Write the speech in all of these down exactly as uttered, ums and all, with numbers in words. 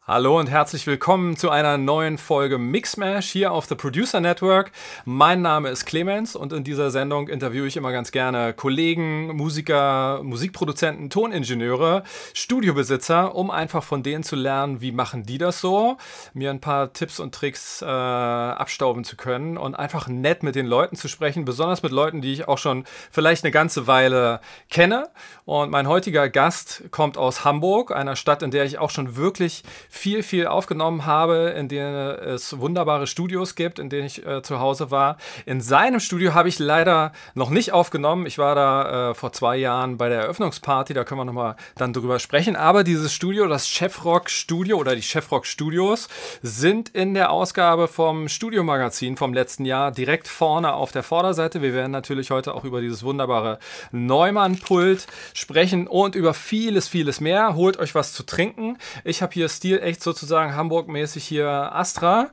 Hallo und herzlich willkommen zu einer neuen Folge Mixmash hier auf The Producer Network. Mein Name ist Clemens und in dieser Sendung interviewe ich immer ganz gerne Kollegen, Musiker, Musikproduzenten, Toningenieure, Studiobesitzer, um einfach von denen zu lernen, wie machen die das so, mir ein paar Tipps und Tricks äh, abstauben zu können und einfach nett mit den Leuten zu sprechen, besonders mit Leuten, die ich auch schon vielleicht eine ganze Weile kenne. Und mein heutiger Gast kommt aus Hamburg, einer Stadt, in der ich auch schon wirklich viel, viel aufgenommen habe, in denen es wunderbare Studios gibt, in denen ich äh, zu Hause war. In seinem Studio habe ich leider noch nicht aufgenommen. Ich war da äh, vor zwei Jahren bei der Eröffnungsparty, da können wir nochmal dann drüber sprechen. Aber dieses Studio, das Chefrock Studio oder die Chefrock Studios, sind in der Ausgabe vom Studiomagazin vom letzten Jahr direkt vorne auf der Vorderseite. Wir werden natürlich heute auch über dieses wunderbare Neumann-Pult sprechen und über vieles, vieles mehr. Holt euch was zu trinken. Ich habe hier Stil echt sozusagen Hamburg-mäßig hier Astra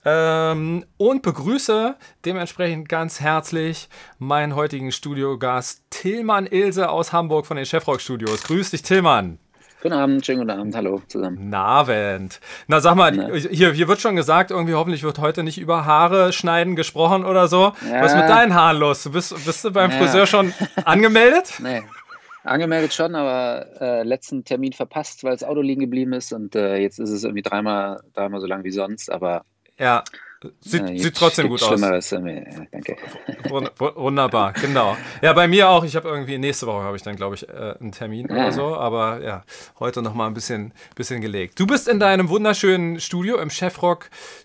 ähm, und begrüße dementsprechend ganz herzlich meinen heutigen Studiogast Tillmann Ilse aus Hamburg von den Chefrock Studios. Grüß dich, Tillmann. Guten Abend, schönen guten Abend, hallo zusammen. Guten Abend. Na, sag mal, Na. Hier, hier wird schon gesagt, irgendwie hoffentlich wird heute nicht über Haare schneiden gesprochen oder so. Ja. Was ist mit deinen Haaren los? Du bist, bist du beim ja. Friseur schon angemeldet? Nee. Angemeldet schon, aber äh, letzten Termin verpasst, weil das Auto liegen geblieben ist und äh, jetzt ist es irgendwie dreimal, dreimal so lang wie sonst, aber ja, sieht, äh, sieht trotzdem gut aus. Äh, ja, danke. Wunderbar, genau. Ja, bei mir auch. Ich habe irgendwie, nächste Woche habe ich dann, glaube ich, äh, einen Termin ja. oder so, aber ja, heute nochmal ein bisschen, bisschen gelegt. Du bist in deinem wunderschönen Studio, im Chefrock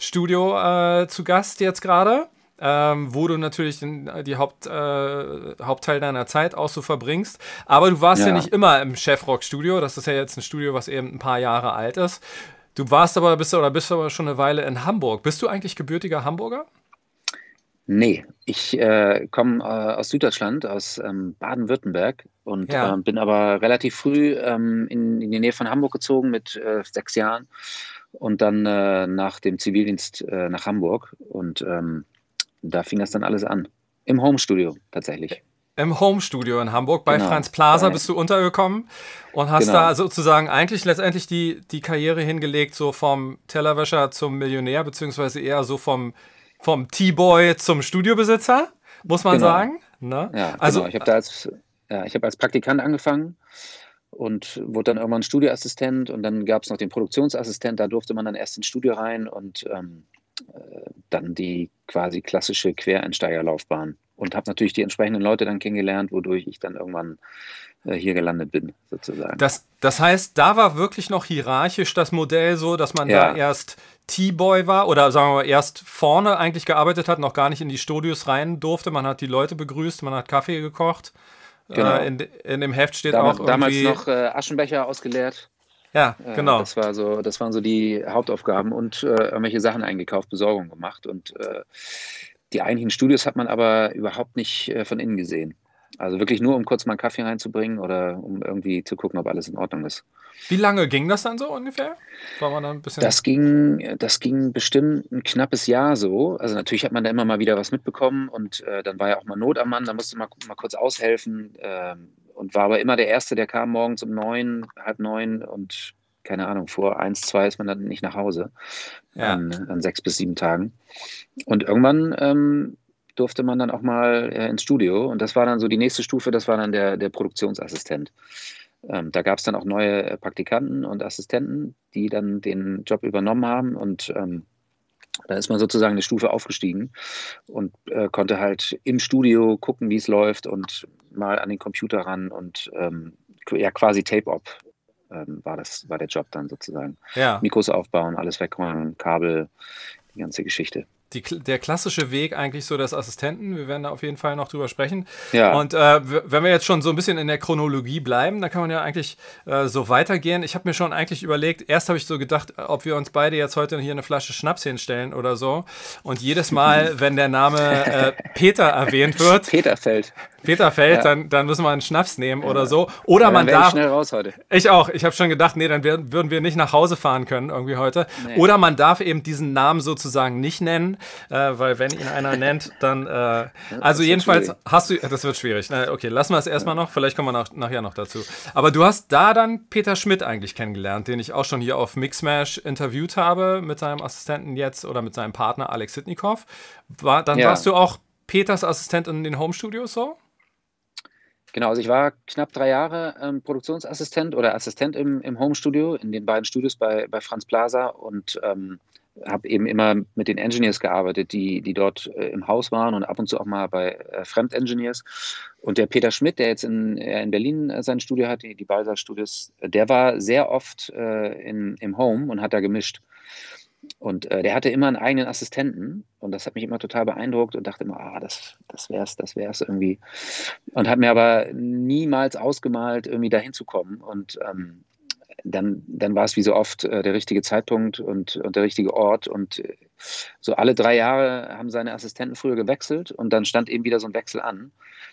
Studio äh, zu Gast jetzt gerade. Ähm, wo du natürlich den die Haupt, äh, Hauptteil deiner Zeit auch so verbringst. Aber du warst ja. ja nicht immer im Chefrock-Studio. Das ist ja jetzt ein Studio, was eben ein paar Jahre alt ist. Du warst aber, bist, oder bist aber schon eine Weile in Hamburg. Bist du eigentlich gebürtiger Hamburger? Nee, ich äh, komme äh, aus Süddeutschland, aus ähm, Baden-Württemberg und ja. äh, bin aber relativ früh ähm, in, in die Nähe von Hamburg gezogen mit äh, sechs Jahren und dann äh, nach dem Zivildienst äh, nach Hamburg und ähm, da fing das dann alles an. Im Homestudio tatsächlich. Im Homestudio in Hamburg. Bei genau. Franz Plaza bist du untergekommen und hast genau. da sozusagen eigentlich letztendlich die, die Karriere hingelegt, so vom Tellerwäscher zum Millionär, beziehungsweise eher so vom, vom T-Boy zum Studiobesitzer, muss man genau. sagen. Ne? Ja, also genau. ich habe da als, ja, ich hab als Praktikant angefangen und wurde dann irgendwann Studioassistent und dann gab es noch den Produktionsassistent, da durfte man dann erst ins Studio rein und ähm, dann die quasi klassische Quereinsteigerlaufbahn und habe natürlich die entsprechenden Leute dann kennengelernt, wodurch ich dann irgendwann äh, hier gelandet bin, sozusagen. Das, das heißt, da war wirklich noch hierarchisch das Modell so, dass man ja. da erst T-Boy war oder sagen wir mal erst vorne eigentlich gearbeitet hat, noch gar nicht in die Studios rein durfte. Man hat die Leute begrüßt, man hat Kaffee gekocht. Genau. Äh, in, in dem Heft steht damals, auch irgendwie... Damals noch äh, Aschenbecher ausgeleert. Ja, genau. Äh, das war so, das waren so die Hauptaufgaben und äh, irgendwelche Sachen eingekauft, Besorgung gemacht. Und äh, die eigentlichen Studios hat man aber überhaupt nicht äh, von innen gesehen. Also wirklich nur, um kurz mal einen Kaffee reinzubringen oder um irgendwie zu gucken, ob alles in Ordnung ist. Wie lange ging das dann so ungefähr? War man da ein bisschen das ging, das ging bestimmt ein knappes Jahr so. Also natürlich hat man da immer mal wieder was mitbekommen und äh, dann war ja auch mal Not am Mann, da musste man mal kurz aushelfen. Ähm, und war aber immer der Erste, der kam morgens um neun, halb neun und keine Ahnung, vor eins, zwei ist man dann nicht nach Hause ja. an, an sechs bis sieben Tagen. Und irgendwann ähm, durfte man dann auch mal äh, ins Studio und das war dann so die nächste Stufe, das war dann der, der Produktionsassistent. Ähm, da gab es dann auch neue Praktikanten und Assistenten, die dann den Job übernommen haben und ähm, da ist man sozusagen eine Stufe aufgestiegen und äh, konnte halt im Studio gucken, wie es läuft und mal an den Computer ran und ähm, ja quasi Tape-Op ähm, war das, war der Job dann sozusagen. Ja. Mikros aufbauen, alles wegräumen, Kabel, die ganze Geschichte. Die, der klassische Weg eigentlich so des Assistenten, wir werden da auf jeden Fall noch drüber sprechen. Ja. Und äh, wenn wir jetzt schon so ein bisschen in der Chronologie bleiben, dann kann man ja eigentlich äh, so weitergehen. Ich habe mir schon eigentlich überlegt, erst habe ich so gedacht, ob wir uns beide jetzt heute hier eine Flasche Schnaps hinstellen oder so. Und jedes Mal, wenn der Name äh, Peter erwähnt wird, Peter fällt. Peter fällt, ja. dann, dann müssen wir einen Schnaps nehmen ja. oder so. Oder ja, man darf. Ich schnell raus heute. Ich auch. Ich habe schon gedacht, nee, dann werden, würden wir nicht nach Hause fahren können irgendwie heute. Nee. Oder man darf eben diesen Namen sozusagen nicht nennen. äh, weil wenn ihn einer nennt, dann, äh, Ja, also das wird jedenfalls schwierig. hast du, das wird schwierig. Na, okay, lassen wir es erstmal Ja. noch, vielleicht kommen wir nach, nachher noch dazu. Aber du hast da dann Peter Schmidt eigentlich kennengelernt, den ich auch schon hier auf Mixmash interviewt habe, mit seinem Assistenten jetzt oder mit seinem Partner Alex Sitnikov. War, dann warst Ja, du auch Peters Assistent in den Home Studios so? genau. Also ich war knapp drei Jahre ähm, Produktionsassistent oder Assistent im, im Home-Studio, in den beiden Studios bei, bei Franz Plaza und ähm, habe eben immer mit den Engineers gearbeitet, die, die dort äh, im Haus waren und ab und zu auch mal bei äh, Fremdengineers. Und der Peter Schmidt, der jetzt in, äh, in Berlin äh, sein Studio hat, die, die Balsa Studios, äh, der war sehr oft äh, in, im Home und hat da gemischt. Und äh, der hatte immer einen eigenen Assistenten und das hat mich immer total beeindruckt und dachte immer, ah, das, das wär's, das wär's irgendwie. Und hat mir aber niemals ausgemalt, irgendwie dahin zu kommen. Und ähm, dann, dann war es wie so oft äh, der richtige Zeitpunkt und, und der richtige Ort. Und äh, so alle drei Jahre haben seine Assistenten früher gewechselt und dann stand eben wieder so ein Wechsel an.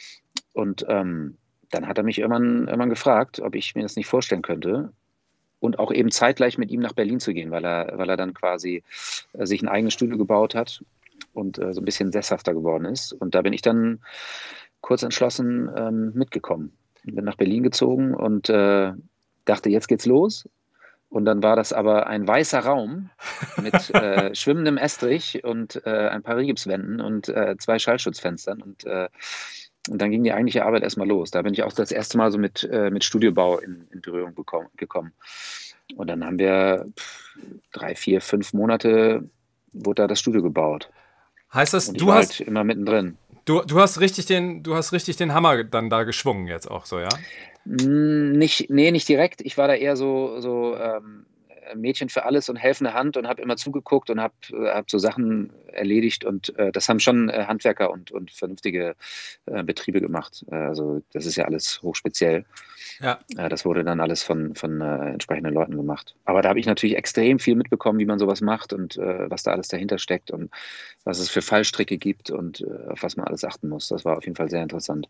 Und ähm, dann hat er mich irgendwann, irgendwann gefragt, ob ich mir das nicht vorstellen könnte. Und auch eben zeitgleich mit ihm nach Berlin zu gehen, weil er, weil er dann quasi äh, sich ein eigenes Studio gebaut hat und äh, so ein bisschen sesshafter geworden ist. Und da bin ich dann kurz entschlossen ähm, mitgekommen. Bin nach Berlin gezogen und äh, dachte, jetzt geht's los. Und dann war das aber ein weißer Raum mit äh, schwimmendem Estrich und äh, ein paar Rigipswänden und äh, zwei Schallschutzfenstern. Und, äh, und dann ging die eigentliche Arbeit erstmal los. Da bin ich auch das erste Mal so mit, äh, mit Studiobau in, in Berührung bekommen, gekommen. Und dann haben wir pff, drei, vier, fünf Monate, wurde da das Studio gebaut. Heißt das, Und ich du war hast, halt immer mittendrin. du, du hast richtig den, du hast richtig den Hammer dann da geschwungen jetzt auch so, ja? Hm, Nicht, nee, nicht direkt. Ich war da eher so, so ähm, Mädchen für alles und helfende Hand und habe immer zugeguckt und habe hab so Sachen erledigt. Und äh, das haben schon äh, Handwerker und, und vernünftige äh, Betriebe gemacht. Äh, also das ist ja alles hochspeziell. Ja. Äh, das wurde dann alles von, von äh, entsprechenden Leuten gemacht. Aber da habe ich natürlich extrem viel mitbekommen, wie man sowas macht und äh, was da alles dahinter steckt und was es für Fallstricke gibt und äh, auf was man alles achten muss. Das war auf jeden Fall sehr interessant.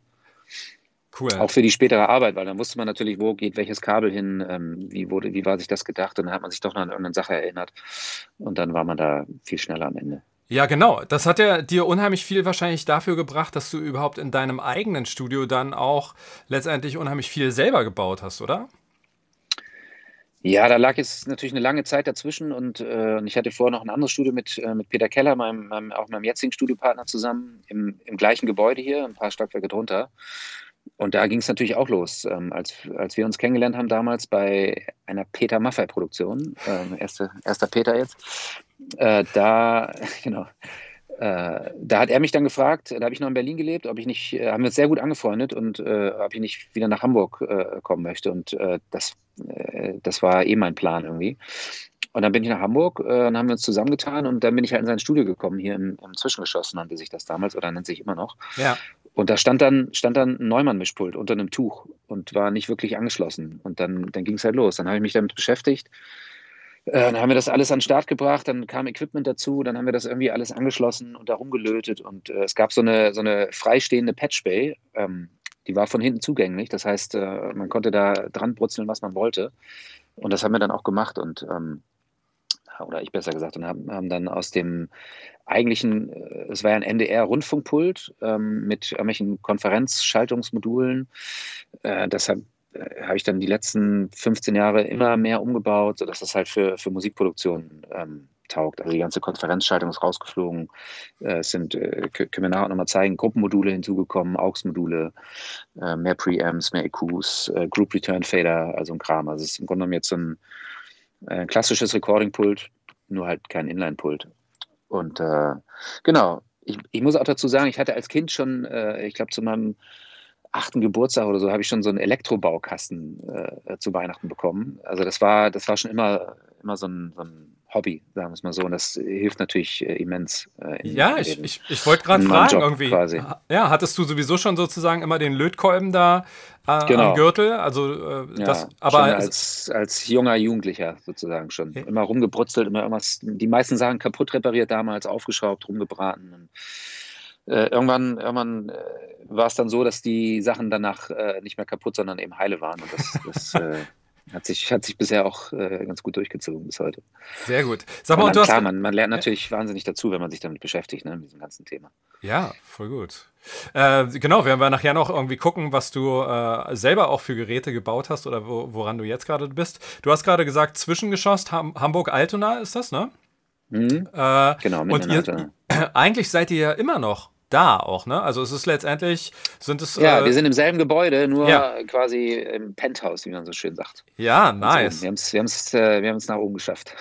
Cool. Auch für die spätere Arbeit, weil dann wusste man natürlich, wo geht welches Kabel hin, ähm, wie wurde, wie war sich das gedacht und dann hat man sich doch noch an irgendeine Sache erinnert und dann war man da viel schneller am Ende. Ja, genau. Das hat ja dir unheimlich viel wahrscheinlich dafür gebracht, dass du überhaupt in deinem eigenen Studio dann auch letztendlich unheimlich viel selber gebaut hast, oder? Ja, da lag jetzt natürlich eine lange Zeit dazwischen und, äh, und ich hatte vorher noch ein anderes Studio mit, äh, mit Peter Keller, meinem, meinem, auch meinem jetzigen Studiopartner zusammen, im, im gleichen Gebäude hier, ein paar Stockwerke drunter. Und da ging es natürlich auch los, ähm, als, als wir uns kennengelernt haben damals bei einer Peter Maffay-Produktion, ähm, erste, erster Peter jetzt. Äh, da, genau, äh, da hat er mich dann gefragt, da habe ich noch in Berlin gelebt, ob ich nicht, äh, haben wir uns sehr gut angefreundet und äh, ob ich nicht wieder nach Hamburg äh, kommen möchte. Und äh, das, äh, das war eh mein Plan irgendwie. Und dann bin ich nach Hamburg äh, und haben wir uns zusammengetan und dann bin ich halt in sein Studio gekommen, hier im, im Zwischengeschoss nannte sich das damals oder nennt sich immer noch. Ja. Und da stand dann, stand dann ein Neumann-Mischpult unter einem Tuch und war nicht wirklich angeschlossen. Und dann, dann ging es halt los. Dann habe ich mich damit beschäftigt. Äh, dann haben wir das alles an den Start gebracht, dann kam Equipment dazu, dann haben wir das irgendwie alles angeschlossen und da rumgelötet. Und äh, es gab so eine, so eine freistehende Patch Bay, ähm, die war von hinten zugänglich. Das heißt, äh, man konnte da dran brutzeln, was man wollte. Und das haben wir dann auch gemacht. Und ähm, oder ich besser gesagt, und haben, haben dann aus dem eigentlichen, äh, es war ja ein N D R-Rundfunkpult ähm, mit irgendwelchen Konferenzschaltungsmodulen. Äh, das habe hab ich dann die letzten fünfzehn Jahre immer mehr umgebaut, sodass das halt für, für Musikproduktion ähm, taugt. Also die ganze Konferenzschaltung ist rausgeflogen. Äh, es sind, äh, können wir nachher nochmal zeigen, Gruppenmodule hinzugekommen, A U X-Module, äh, mehr Preamps, mehr E Qs, äh, Group Return Fader, also ein Kram. Also es ist im Grunde genommen jetzt so ein ein klassisches Recording-Pult, nur halt kein Inline-Pult. Und äh, genau, ich, ich muss auch dazu sagen, ich hatte als Kind schon, äh, ich glaube zu meinem achten Geburtstag oder so, habe ich schon so einen Elektrobaukasten äh, zu Weihnachten bekommen. Also das war, das war schon immer, immer so ein, so ein Hobby, sagen wir es mal so. Und das hilft natürlich äh, immens äh, in, Ja, in, ich, den, ich, ich wollte gerade in meinem fragen Job irgendwie. quasi. Ja, hattest du sowieso schon sozusagen immer den Lötkolben da äh, am Genau. Gürtel? Also äh, das, Ja, schon aber als, als junger Jugendlicher sozusagen schon. Immer rumgebrutzelt, immer irgendwas, die meisten Sachen kaputt repariert damals, aufgeschraubt, rumgebraten. Und, äh, irgendwann irgendwann äh, war es dann so, dass die Sachen danach äh, nicht mehr kaputt, sondern eben heile waren. Und das, das, äh, Hat sich, hat sich bisher auch äh, ganz gut durchgezogen bis heute. Sehr gut. Sag mal, Und und man, du hast. klar, ge- man, man lernt Ja, natürlich wahnsinnig dazu, wenn man sich damit beschäftigt, ne, mit diesem ganzen Thema. ja, voll gut. Äh, genau, werden wir nachher noch irgendwie gucken, was du äh, selber auch für Geräte gebaut hast oder wo, woran du jetzt gerade bist. Du hast gerade gesagt, Zwischengeschoss, Ham Hamburg-Altona ist das, ne? Mhm. Äh, Genau, mitten und in ihr, Altona. eigentlich seid ihr ja immer noch da auch, ne? Also es ist letztendlich, sind es, Ja, äh, wir sind im selben Gebäude, nur ja, quasi im Penthouse, wie man so schön sagt. ja, Ganz oben. nice. Wir haben es wir haben's, äh, wir haben's nach oben geschafft.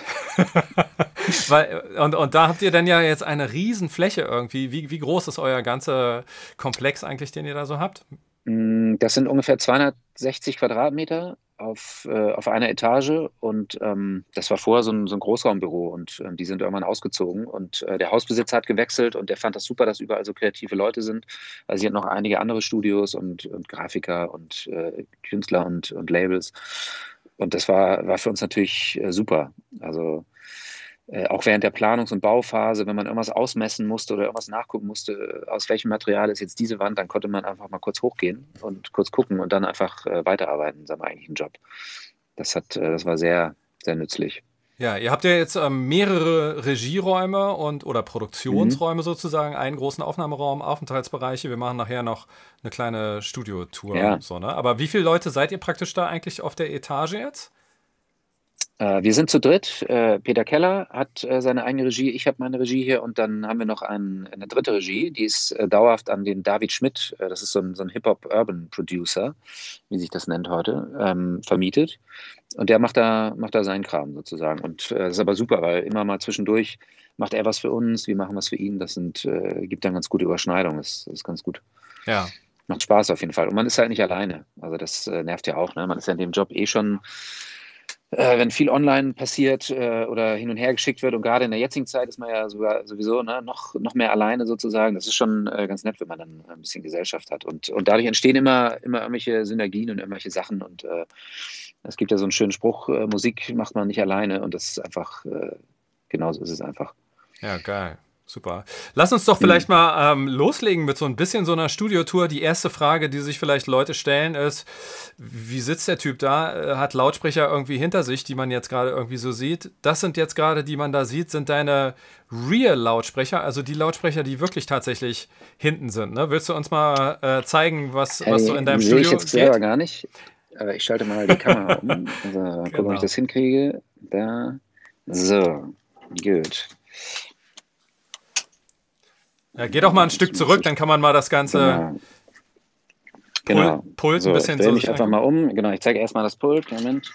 Weil, und, und da habt ihr dann ja jetzt eine riesen Fläche irgendwie. Wie, wie groß ist euer ganzer Komplex eigentlich, den ihr da so habt? Mm, Das sind ungefähr zweihundertsechzig Quadratmeter auf, äh, auf einer Etage und ähm, das war vorher so ein, so ein Großraumbüro und ähm, die sind irgendwann ausgezogen und äh, der Hausbesitzer hat gewechselt und der fand das super, dass überall so kreative Leute sind. Also sie hat noch einige andere Studios und, und Grafiker und äh, Künstler und, und Labels und das war, war für uns natürlich äh, super. Also äh, auch während der Planungs- und Bauphase, wenn man irgendwas ausmessen musste oder irgendwas nachgucken musste, aus welchem Material ist jetzt diese Wand, dann konnte man einfach mal kurz hochgehen und kurz gucken und dann einfach äh, weiterarbeiten in seinem eigentlichen Job. Das hat, äh, das war sehr, sehr nützlich. Ja, ihr habt ja jetzt ähm, mehrere Regieräume und oder Mhm. Produktionsräume sozusagen, einen großen Aufnahmeraum, Aufenthaltsbereiche. Wir machen nachher noch eine kleine Studiotour, Ja, so, ne? Aber wie viele Leute seid ihr praktisch da eigentlich auf der Etage jetzt? Äh, wir sind zu dritt. Äh, Peter Keller hat äh, seine eigene Regie, ich habe meine Regie hier und dann haben wir noch ein, eine dritte Regie, die ist äh, dauerhaft an den David Schmidt, äh, das ist so ein, so ein Hip-Hop-Urban-Producer, wie sich das nennt heute, ähm, vermietet. Und der macht da, macht da seinen Kram sozusagen. Und äh, das ist aber super, weil immer mal zwischendurch macht er was für uns, wir machen was für ihn. Das sind, äh, gibt dann ganz gute Überschneidungen. Das, das ist ganz gut. Ja. Macht Spaß auf jeden Fall. Und man ist halt nicht alleine. Also das äh, nervt ja auch. Ne? Man ist ja in dem Job eh schon äh, wenn viel online passiert äh, oder hin und her geschickt wird und gerade in der jetzigen Zeit ist man ja sogar sowieso ne, noch, noch mehr alleine sozusagen. Das ist schon äh, ganz nett, wenn man dann ein bisschen Gesellschaft hat. Und, und dadurch entstehen immer, immer irgendwelche Synergien und irgendwelche Sachen. Und äh, es gibt ja so einen schönen Spruch, äh, Musik macht man nicht alleine und das ist einfach, äh, genauso ist es einfach. Ja, geil. Super. Lass uns doch Hm. vielleicht mal ähm, loslegen mit so ein bisschen so einer Studiotour. Die erste Frage, die sich vielleicht Leute stellen, ist, wie sitzt der Typ da? Äh, Hat Lautsprecher irgendwie hinter sich, die man jetzt gerade irgendwie so sieht? Das sind jetzt gerade, die man da sieht, sind deine Real-Lautsprecher, also die Lautsprecher, die wirklich tatsächlich hinten sind. Ne? Willst du uns mal äh, zeigen, was, was so Hey, in deinem die sehe ich Studio jetzt selber geht? gar nicht. Aber ich schalte mal die Kamera um. Also, mal gucken, ob ich Genau. das hinkriege. Da. So, gut. Ja, geh doch mal ein Muss Stück ein zurück, bisschen. dann kann man mal das ganze Genau, Pult, genau. Pult ein So, ich bisschen drehe so mich sich einfach angucken. mal um. Genau, ich zeige erstmal das Pult. Moment.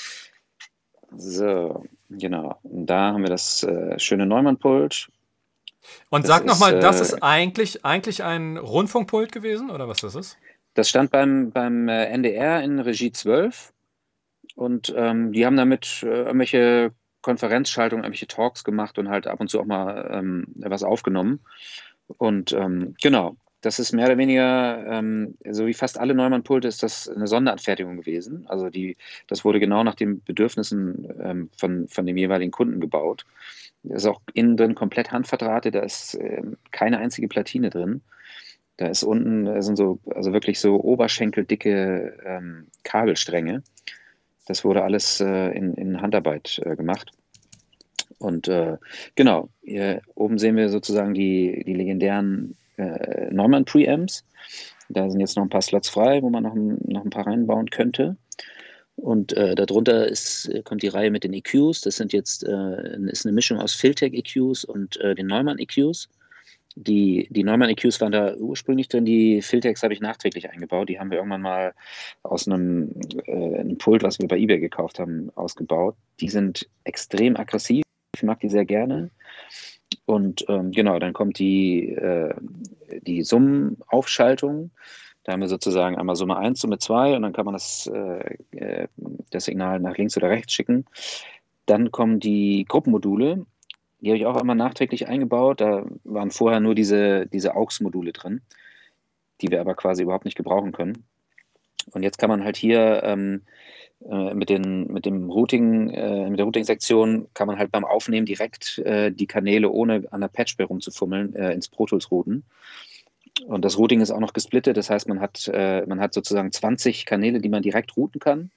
So, genau. Und da haben wir das äh, schöne Neumann-Pult. Und Das sag noch ist, mal, das ist äh, eigentlich, eigentlich ein Rundfunkpult gewesen, oder was das ist? das stand beim, beim äh, N D R in Regie zwölf und ähm, die haben damit äh, irgendwelche Konferenzschaltungen, irgendwelche Talks gemacht und halt ab und zu auch mal ähm, was aufgenommen. Und ähm, genau, das ist mehr oder weniger, ähm, so wie fast alle Neumann-Pulte, ist das eine Sonderanfertigung gewesen. Also die, das wurde genau nach den Bedürfnissen ähm, von, von dem jeweiligen Kunden gebaut. Da ist auch innen drin komplett handverdrahtet, da ist ähm, keine einzige Platine drin. Da ist unten, da sind so, also wirklich so oberschenkeldicke ähm, Kabelstränge. Das wurde alles äh, in, in Handarbeit äh, gemacht. Und äh, genau, hier oben sehen wir sozusagen die, die legendären äh, Neumann Preamps. Da sind jetzt noch ein paar Slots frei, wo man noch ein, noch ein paar reinbauen könnte. Und äh, darunter ist, kommt die Reihe mit den E Qs. Das sind jetzt äh, ist eine Mischung aus Filtek E Qs und äh, den Neumann E Qs. Die, die Neumann E Qs waren da ursprünglich drin, die Filtex habe ich nachträglich eingebaut. Die haben wir irgendwann mal aus einem, äh, einem Pult, was wir bei eBay gekauft haben, ausgebaut. Die sind extrem aggressiv, ich mag die sehr gerne. Und ähm, genau, dann kommt die, äh, die Summenaufschaltung. Da haben wir sozusagen einmal Summe eins, Summe zwei und dann kann man das, äh, äh, das Signal nach links oder rechts schicken. Dann kommen die Gruppenmodule. Die habe ich auch einmal nachträglich eingebaut. Da waren vorher nur diese, diese A U X-Module drin, die wir aber quasi überhaupt nicht gebrauchen können. Und jetzt kann man halt hier ähm, äh, mit, den, mit dem Routing, äh, mit der Routing-Sektion kann man halt beim Aufnehmen direkt äh, die Kanäle ohne an der Patchbar rumzufummeln äh, ins Pro Tools routen. Und das Routing ist auch noch gesplittet, das heißt, man hat, äh, man hat sozusagen zwanzig Kanäle, die man direkt routen kann.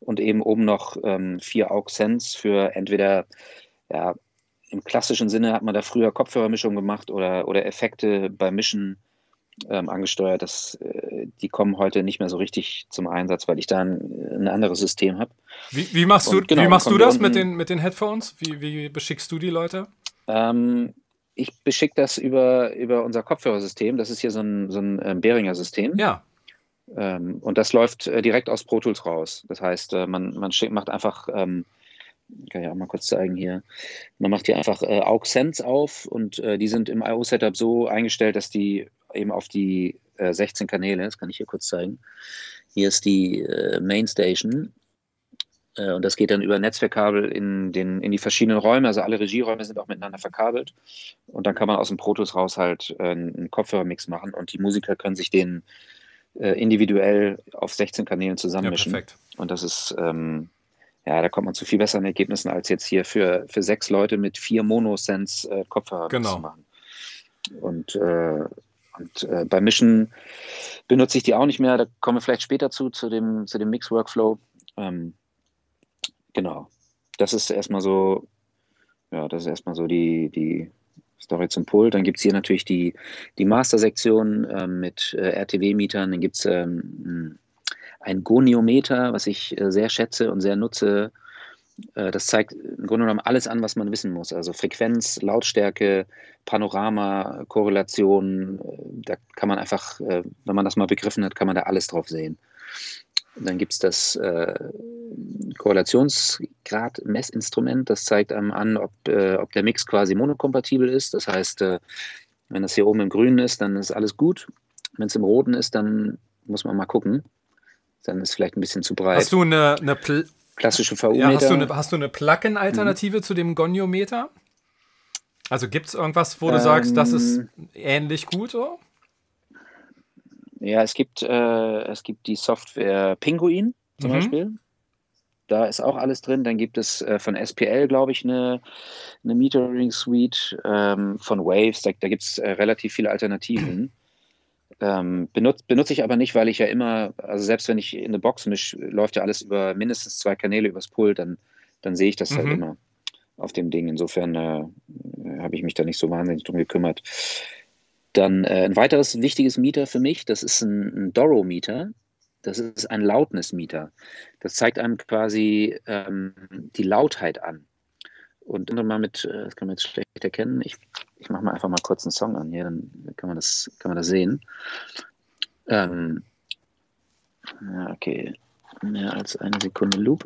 und eben oben noch ähm, vier Aux-Sends für entweder, ja, im klassischen Sinne hat man da früher Kopfhörermischung gemacht oder, oder Effekte beim Mischen ähm, angesteuert. Das, äh, die kommen heute nicht mehr so richtig zum Einsatz, weil ich da ein, ein anderes System habe. Wie, wie machst du, Und wie genau, dann machst du kommen wir das mit unten. den, mit den Headphones? Wie, wie beschickst du die Leute? Ähm, ich beschicke das über, über unser Kopfhörersystem. Das ist hier so ein, so ein ähm, Behringer-System. Ja, Ähm, und das läuft äh, direkt aus Pro Tools raus. Das heißt, äh, man, man schick, macht einfach, ähm, kann ich auch mal kurz zeigen hier, man macht hier einfach äh, Aux-Sends auf und äh, die sind im I O-Setup so eingestellt, dass die eben auf die äh, sechzehn Kanäle, das kann ich hier kurz zeigen. Hier ist die äh, Mainstation äh, und das geht dann über Netzwerkkabel in, den, in die verschiedenen Räume. Also alle Regieräume sind auch miteinander verkabelt und dann kann man aus dem Pro Tools raus halt äh, einen Kopfhörermix machen und die Musiker können sich den äh, individuell auf sechzehn Kanälen ja, zusammenmischen. perfekt. Und das ist, ähm, ja, da kommt man zu viel besseren Ergebnissen, als jetzt hier für, für sechs Leute mit vier Mono-Sense äh, Kopfhörermix zu Genau. machen. Und, äh, und äh, beim Mischen benutze ich die auch nicht mehr. Da kommen wir vielleicht später zu, zu dem, zu dem Mix-Workflow. Ähm, genau. Das ist erstmal so, ja, das ist erstmal so die, die Story zum Pult. Dann gibt es hier natürlich die, die Master-Sektion ähm, mit äh, R T W-Mietern. Dann gibt es ähm, ein Goniometer, was ich äh, sehr schätze und sehr nutze. Äh, das zeigt im Grunde genommen alles an, was man wissen muss. Also Frequenz, Lautstärke, Panorama, Korrelation. Äh, da kann man einfach, äh, wenn man das mal begriffen hat, kann man da alles drauf sehen. Und dann gibt es das äh, Korrelationsgrad-Messinstrument. Das zeigt einem an, ob, äh, ob der Mix quasi monokompatibel ist. Das heißt, äh, wenn das hier oben im Grünen ist, dann ist alles gut. Wenn es im Roten ist, dann muss man mal gucken. Dann ist es vielleicht ein bisschen zu Hast breit. du eine, eine Pl Klassische ja, hast du eine, V U-Meter. hast du eine Plugin-Alternative Mhm. zu dem Goniometer? Also gibt es irgendwas, wo du sagst, das ist Ähm, ähnlich gut? So? ja, es gibt, äh, es gibt die Software Pinguin zum Mhm. Beispiel. Da ist auch alles drin. Dann gibt es äh, von S P L, glaube ich, eine, eine Metering Suite, ähm, von Waves. Da, da gibt es äh, relativ viele Alternativen. Ähm, benutze, benutze ich aber nicht, weil ich ja immer, also selbst wenn ich in eine Box mische, läuft ja alles über mindestens zwei Kanäle übers Pult, dann, dann sehe ich das halt Mhm. immer auf dem Ding. Insofern äh, habe ich mich da nicht so wahnsinnig drum gekümmert. Dann äh, ein weiteres wichtiges Meter für mich, das ist ein, ein Doro-Meter. Das ist ein Loudness-Meter. Das zeigt einem quasi ähm, die Lautheit an. Und mal mit, äh, das kann man jetzt schlecht erkennen. Ich, ich mache mal einfach mal kurz einen Song an hier, dann kann man das, kann man das sehen. Ähm, ja, okay, mehr als eine Sekunde Loop.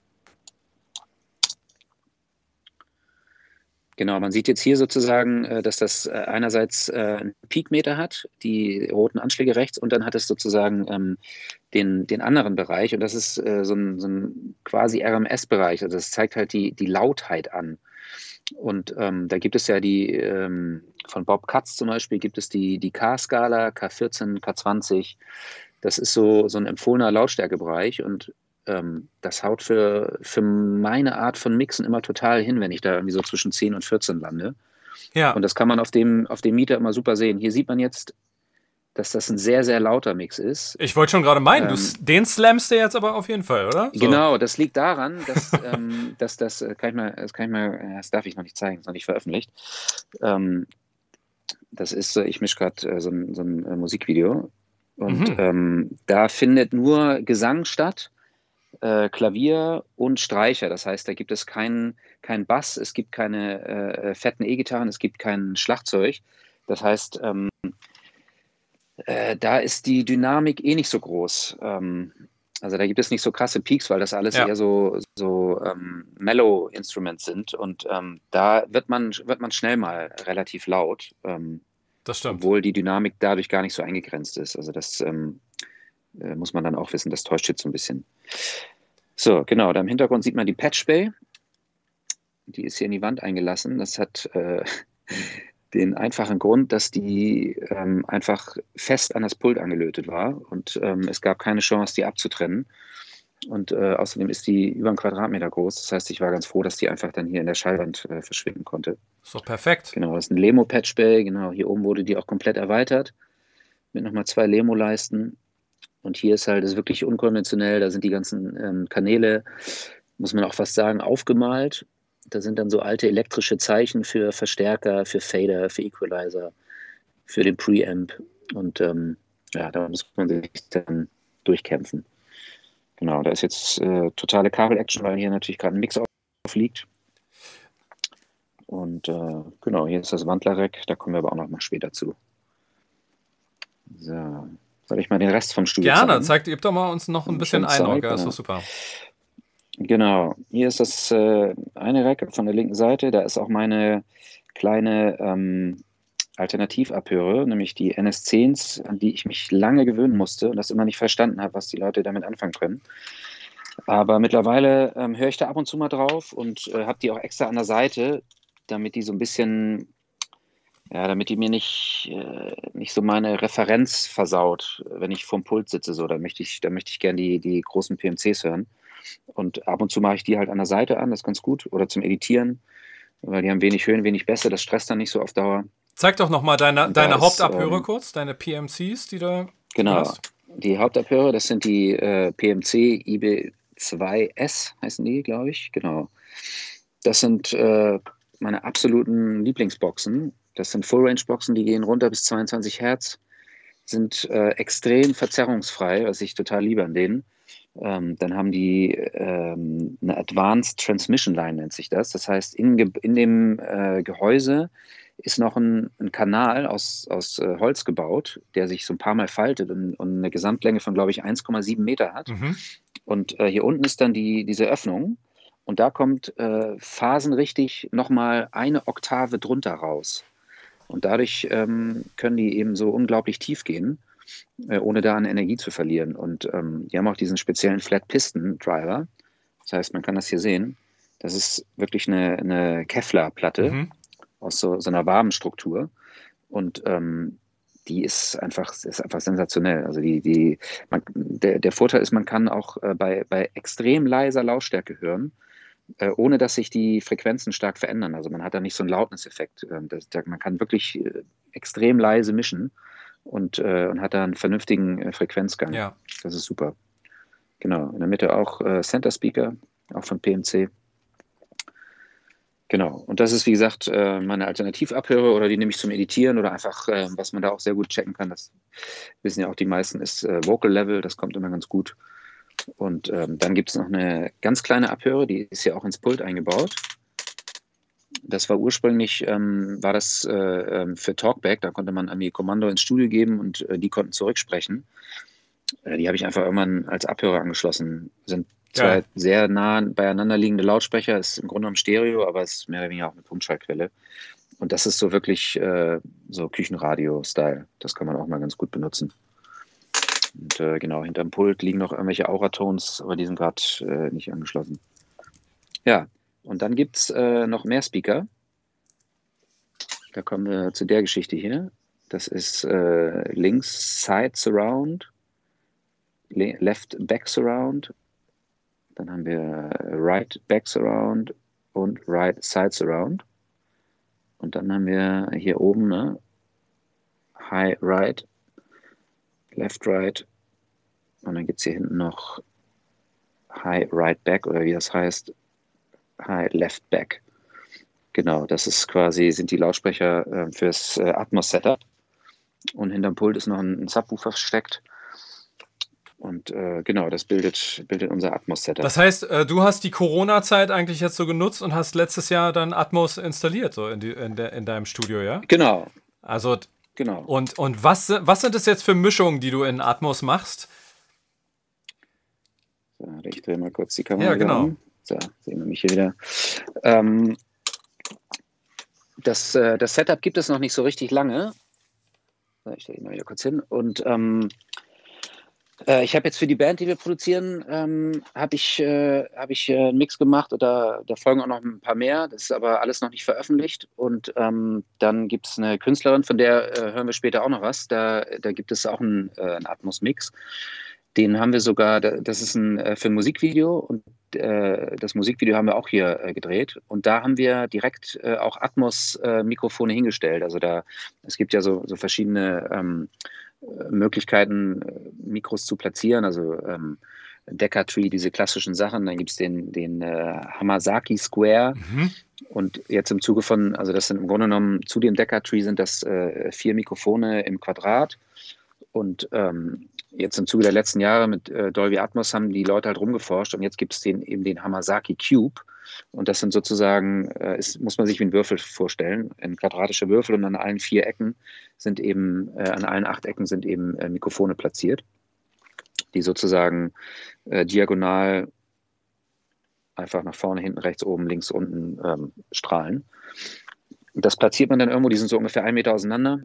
Genau, man sieht jetzt hier sozusagen, äh, dass das äh, einerseits äh, einen Peakmeter hat, die roten Anschläge rechts, und dann hat es sozusagen ähm, den, den anderen Bereich, und das ist äh, so ein, so ein quasi R M S-Bereich. Also das zeigt halt die, die Lautheit an. Und ähm, da gibt es ja die, ähm, von Bob Katz zum Beispiel, gibt es die, die K-Skala, K vierzehn, K zwanzig. Das ist so, so ein empfohlener Lautstärkebereich, und ähm, das haut für, für meine Art von Mixen immer total hin, wenn ich da irgendwie so zwischen zehn und vierzehn lande. Ja. Und das kann man auf dem, auf dem Mieter immer super sehen. Hier sieht man jetzt, dass das ein sehr, sehr lauter Mix ist. Ich wollte schon gerade meinen, du, s- Ähm, den slammst du jetzt aber auf jeden Fall, oder? So. genau, das liegt daran, dass, ähm, dass das, äh, kann ich mal, das kann ich mal, äh, das darf ich noch nicht zeigen, ist noch nicht veröffentlicht. Ähm, das ist, äh, ich mische gerade äh, so ein, so ein äh, Musikvideo, und Mhm. ähm, da findet nur Gesang statt, äh, Klavier und Streicher. Das heißt, da gibt es keinen kein Bass, es gibt keine äh, fetten E-Gitarren, es gibt kein Schlagzeug. Das heißt, ähm, äh, da ist die Dynamik eh nicht so groß. Ähm, also da gibt es nicht so krasse Peaks, weil das alles Ja, eher so, so ähm, Mellow Instruments sind. Und ähm, da wird man, wird man schnell mal relativ laut, ähm, das stimmt. obwohl die Dynamik dadurch gar nicht so eingegrenzt ist. Also das ähm, äh, muss man dann auch wissen, das täuscht jetzt so ein bisschen. So, genau, da im Hintergrund sieht man die Patch Bay. Die ist hier in die Wand eingelassen. Das hat äh, den einfachen Grund, dass die ähm, einfach fest an das Pult angelötet war, und ähm, es gab keine Chance, die abzutrennen. Und äh, außerdem ist die über einen Quadratmeter groß. Das heißt, ich war ganz froh, dass die einfach dann hier in der Schallwand äh, verschwinden konnte. Ist doch perfekt. Genau, das ist ein Lemo-Patch Bay. Genau, hier oben wurde die auch komplett erweitert mit nochmal zwei Lemo-Leisten. Und hier ist halt, ist wirklich unkonventionell, da sind die ganzen ähm, Kanäle, muss man auch fast sagen, aufgemalt. Da sind dann so alte elektrische Zeichen für Verstärker, für Fader, für Equalizer, für den Preamp. Und ähm, ja, da muss man sich dann durchkämpfen. Genau, da ist jetzt äh, totale Kabel-Action, weil hier natürlich gerade ein Mix aufliegt. Und äh, genau, hier ist das Wandler-Rack, da kommen wir aber auch noch mal später zu. So, soll ich mal den Rest vom Studio Gerne, zeigen? zeigt ihr doch mal uns noch ein bisschen Eindruck, ja, ist doch super. Genau, hier ist das äh, eine Rack von der linken Seite, da ist auch meine kleine ähm, Alternativabhöre, nämlich die N S zehns, an die ich mich lange gewöhnen musste und das immer nicht verstanden habe, was die Leute damit anfangen können. Aber mittlerweile ähm, höre ich da ab und zu mal drauf und äh, habe die auch extra an der Seite, damit die so ein bisschen, ja, damit die mir nicht, äh, nicht so meine Referenz versaut, wenn ich vorm Pult sitze. So, da möchte ich, da möchte ich gerne die, die großen P M Cs hören. Und ab und zu mache ich die halt an der Seite an, das ist ganz gut. Oder zum Editieren, weil die haben wenig Höhen, wenig Bässe, das stresst dann nicht so auf Dauer. Zeig doch nochmal deine, deine ist, Hauptabhöre ähm, kurz, deine P M Cs, die, da, die genau, du hast. Die Hauptabhörer, das sind die äh, P M C I B zwei S, heißen die, glaube ich. Genau. Das sind äh, meine absoluten Lieblingsboxen. Das sind Full-Range-Boxen, die gehen runter bis zweiundzwanzig Hertz, sind äh, extrem verzerrungsfrei, was ich total liebe an denen. Ähm, dann haben die ähm, eine Advanced Transmission Line, nennt sich das. Das heißt, in, in dem äh, Gehäuse ist noch ein, ein Kanal aus, aus äh, Holz gebaut, der sich so ein paar Mal faltet und, und eine Gesamtlänge von, glaube ich, eins Komma sieben Meter hat. Mhm. Und äh, hier unten ist dann die, diese Öffnung und da kommt äh, phasenrichtig nochmal eine Oktave drunter raus. Und dadurch ähm, können die eben so unglaublich tief gehen, äh, ohne da an Energie zu verlieren. Und ähm, die haben auch diesen speziellen Flat-Piston-Driver. Das heißt, man kann das hier sehen. Das ist wirklich eine, eine Kevlar-Platte Mhm. aus so, so einer warmen Struktur. Und ähm, die ist einfach, ist einfach sensationell. Also die, die, man, der, der Vorteil ist, man kann auch äh, bei, bei extrem leiser Lautstärke hören, äh, ohne dass sich die Frequenzen stark verändern. Also man hat da nicht so einen Loudness-Effekt. Ähm, das, da, man kann wirklich äh, extrem leise mischen und, äh, und hat da einen vernünftigen äh, Frequenzgang. Ja. Das ist super. Genau, in der Mitte auch äh, Center Speaker, auch von P M C. Genau, und das ist, wie gesagt, äh, meine Alternativabhöre oder die nehme ich zum Editieren oder einfach, äh, was man da auch sehr gut checken kann, das wissen ja auch die meisten, ist äh, Vocal Level, das kommt immer ganz gut. Und ähm, dann gibt es noch eine ganz kleine Abhöre, die ist ja auch ins Pult eingebaut. Das war ursprünglich, ähm, war das äh, ähm, für Talkback, da konnte man irgendwie Kommando ins Studio geben und äh, die konnten zurücksprechen. Äh, die habe ich einfach irgendwann als Abhörer angeschlossen. Sind zwei Geil. sehr nah beieinander liegende Lautsprecher, ist im Grunde genommen Stereo, aber es ist mehr oder weniger auch eine Punktschallquelle. Und das ist so wirklich äh, so Küchenradio-Style. Das kann man auch mal ganz gut benutzen. Und äh, genau, hinterm Pult liegen noch irgendwelche Auratones, aber die sind gerade äh, nicht angeschlossen. Ja, und dann gibt es äh, noch mehr Speaker. Da kommen wir zu der Geschichte hier. Das ist äh, links Side Surround, Left Back Surround, dann haben wir Right Back Surround und Right Side Surround. Und dann haben wir hier oben ne, High Right, Left Right und dann gibt es hier hinten noch High Right Back oder wie das heißt, High Left Back. Genau, das ist quasi, sind die Lautsprecher äh, fürs äh, Atmos-Setup. Und hinterm Pult ist noch ein, ein Subwoofer versteckt. Und äh, genau, das bildet, bildet unser Atmos-Setup. Das heißt, äh, du hast die Corona-Zeit eigentlich jetzt so genutzt und hast letztes Jahr dann Atmos installiert, so in, die, in, der, in deinem Studio, ja? Genau. Also, genau. Und, und was, was sind es jetzt für Mischungen, die du in Atmos machst? So, ich drehe mal kurz die Kamera ja, genau. an. So, sehen wir mich hier wieder. Ähm, das, äh, das Setup gibt es noch nicht so richtig lange. So, ich stelle ihn mal wieder kurz hin. Und ähm, äh, ich habe jetzt für die Band, die wir produzieren, ähm, habe ich, äh, hab ich äh, einen Mix gemacht. Oder da folgen auch noch ein paar mehr. Das ist aber alles noch nicht veröffentlicht. Und ähm, dann gibt es eine Künstlerin, von der äh, hören wir später auch noch was. Da, da gibt es auch einen, äh, einen Atmos-Mix. Den haben wir sogar, das ist ein äh, für ein Musikvideo und äh, das Musikvideo haben wir auch hier äh, gedreht und da haben wir direkt äh, auch Atmos-Mikrofone äh, hingestellt. Also da, es gibt ja so, so verschiedene ähm, äh, Möglichkeiten, äh, Mikros zu platzieren, also ähm, Decca-Tree, diese klassischen Sachen. Dann gibt es den, den äh, Hamasaki Square. Mhm. Und jetzt im Zuge von, also das sind im Grunde genommen, zu dem Decca-Tree sind das äh, vier Mikrofone im Quadrat. Und ähm, jetzt im Zuge der letzten Jahre mit äh, Dolby Atmos haben die Leute halt rumgeforscht und jetzt gibt es den, eben den Hamasaki Cube. Und das sind sozusagen, äh, ist, muss man sich wie ein Würfel vorstellen, ein quadratischer Würfel und an allen vier Ecken sind eben, äh, an allen acht Ecken sind eben äh, Mikrofone platziert, die sozusagen äh, diagonal einfach nach vorne, hinten, rechts, oben, links, unten ähm, strahlen. Und das platziert man dann irgendwo, die sind so ungefähr einen Meter auseinander.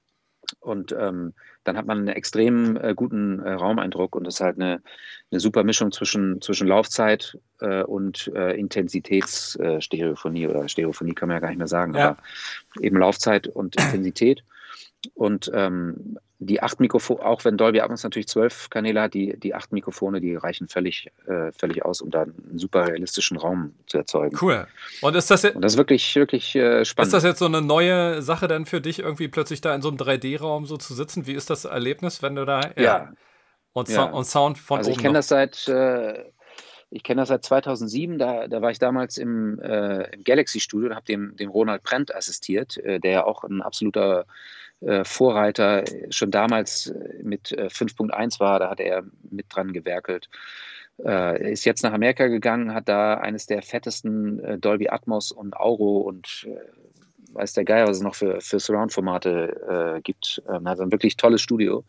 Und ähm, dann hat man einen extrem äh, guten äh, Raumeindruck und das ist halt eine, eine super Mischung zwischen, zwischen Laufzeit äh, und äh, Intensitätsstereophonie äh, oder Stereophonie kann man ja gar nicht mehr sagen, Ja. aber eben Laufzeit und Intensität. Und ähm, die acht Mikrofone, auch wenn Dolby Atmos natürlich zwölf Kanäle hat, die, die acht Mikrofone, die reichen völlig, äh, völlig aus, um da einen super realistischen Raum zu erzeugen. Cool. Und ist das, Und das ist wirklich, wirklich äh, spannend. Ist das jetzt so eine neue Sache denn für dich, irgendwie plötzlich da in so einem drei D-Raum so zu sitzen? Wie ist das Erlebnis, wenn du da... Ja. ja. Und, ja. und Sound von also oben ich kenne das seit... Äh, Ich kenne das seit zweitausendsieben, da, da war ich damals im, äh, im Galaxy-Studio und habe dem, dem Ronald Prendt assistiert, äh, der ja auch ein absoluter äh, Vorreiter schon damals mit äh, fünf Punkt eins war, da hat er mit dran gewerkelt. Äh, ist jetzt nach Amerika gegangen, hat da eines der fettesten äh, Dolby Atmos und Auro und äh, weiß der Geier, was es noch für, für Surround-Formate äh, gibt. Ähm, also ein wirklich tolles Studio.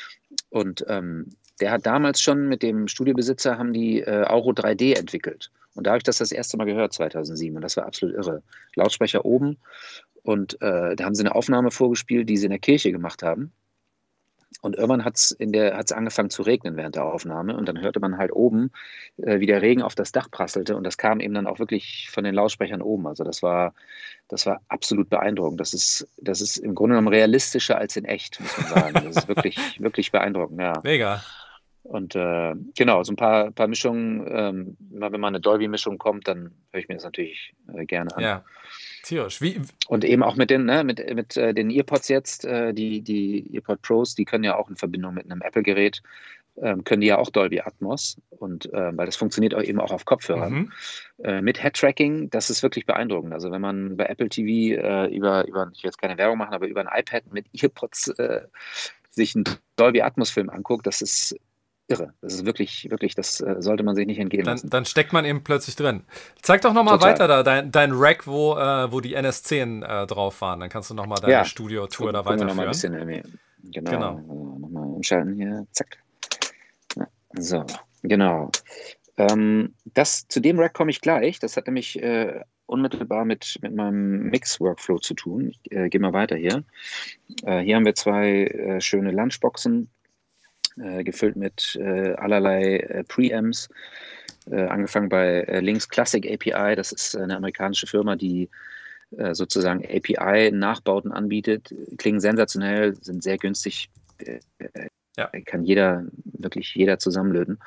Und ähm, der hat damals schon mit dem Studiobesitzer haben die äh, Auro drei D entwickelt. Und da habe ich das das erste Mal gehört, zweitausendsieben. Und das war absolut irre. Lautsprecher oben. Und äh, da haben sie eine Aufnahme vorgespielt, die sie in der Kirche gemacht haben. Und irgendwann hat es angefangen zu regnen während der Aufnahme. Und dann hörte man halt oben, äh, wie der Regen auf das Dach prasselte. Und das kam eben dann auch wirklich von den Lautsprechern oben. Also das war, das war absolut beeindruckend. Das ist, das ist im Grunde genommen realistischer als in echt, muss man sagen. Das ist wirklich, wirklich beeindruckend, ja. Mega. Und äh, genau, so ein paar, paar Mischungen, ähm, wenn mal eine Dolby-Mischung kommt, dann höre ich mir das natürlich äh, gerne an. Ja, tierisch. Wie, und eben auch mit den, ne, mit, mit äh, den EarPods jetzt, äh, die, die EarPod Pros, die können ja auch in Verbindung mit einem Apple-Gerät, ähm, können die ja auch Dolby Atmos. Und äh, weil das funktioniert auch eben auch auf Kopfhörern. Mhm. Äh, mit Head-Tracking, das ist wirklich beeindruckend. Also wenn man bei Apple T V äh, über, über, ich will jetzt keine Werbung machen, aber über ein iPad mit EarPods äh, sich einen Dolby Atmos-Film anguckt, das ist irre. Das ist wirklich, wirklich, das äh, sollte man sich nicht entgehen dann, lassen. Dann steckt man eben plötzlich drin. Zeig doch nochmal weiter da, dein, dein Rack, wo, äh, wo die N S zehn äh, drauf waren. Dann kannst du nochmal deine ja. Studio-Tour da weiterführen. Noch mal ein bisschen irgendwie. Genau. genau. Also nochmal umschalten hier. Zack. Ja. So, genau. Ähm, das, zu dem Rack komme ich gleich. Das hat nämlich äh, unmittelbar mit, mit meinem Mix-Workflow zu tun. Ich äh, gehe mal weiter hier. Äh, hier haben wir zwei äh, schöne Lunchboxen. Äh, gefüllt mit äh, allerlei äh, Preamps, äh, angefangen bei äh, Lynx Classic A P I. Das ist eine amerikanische Firma, die äh, sozusagen A P I-Nachbauten anbietet. Klingen sensationell, sind sehr günstig. Äh, ja. Kann jeder, wirklich jeder zusammenlöten.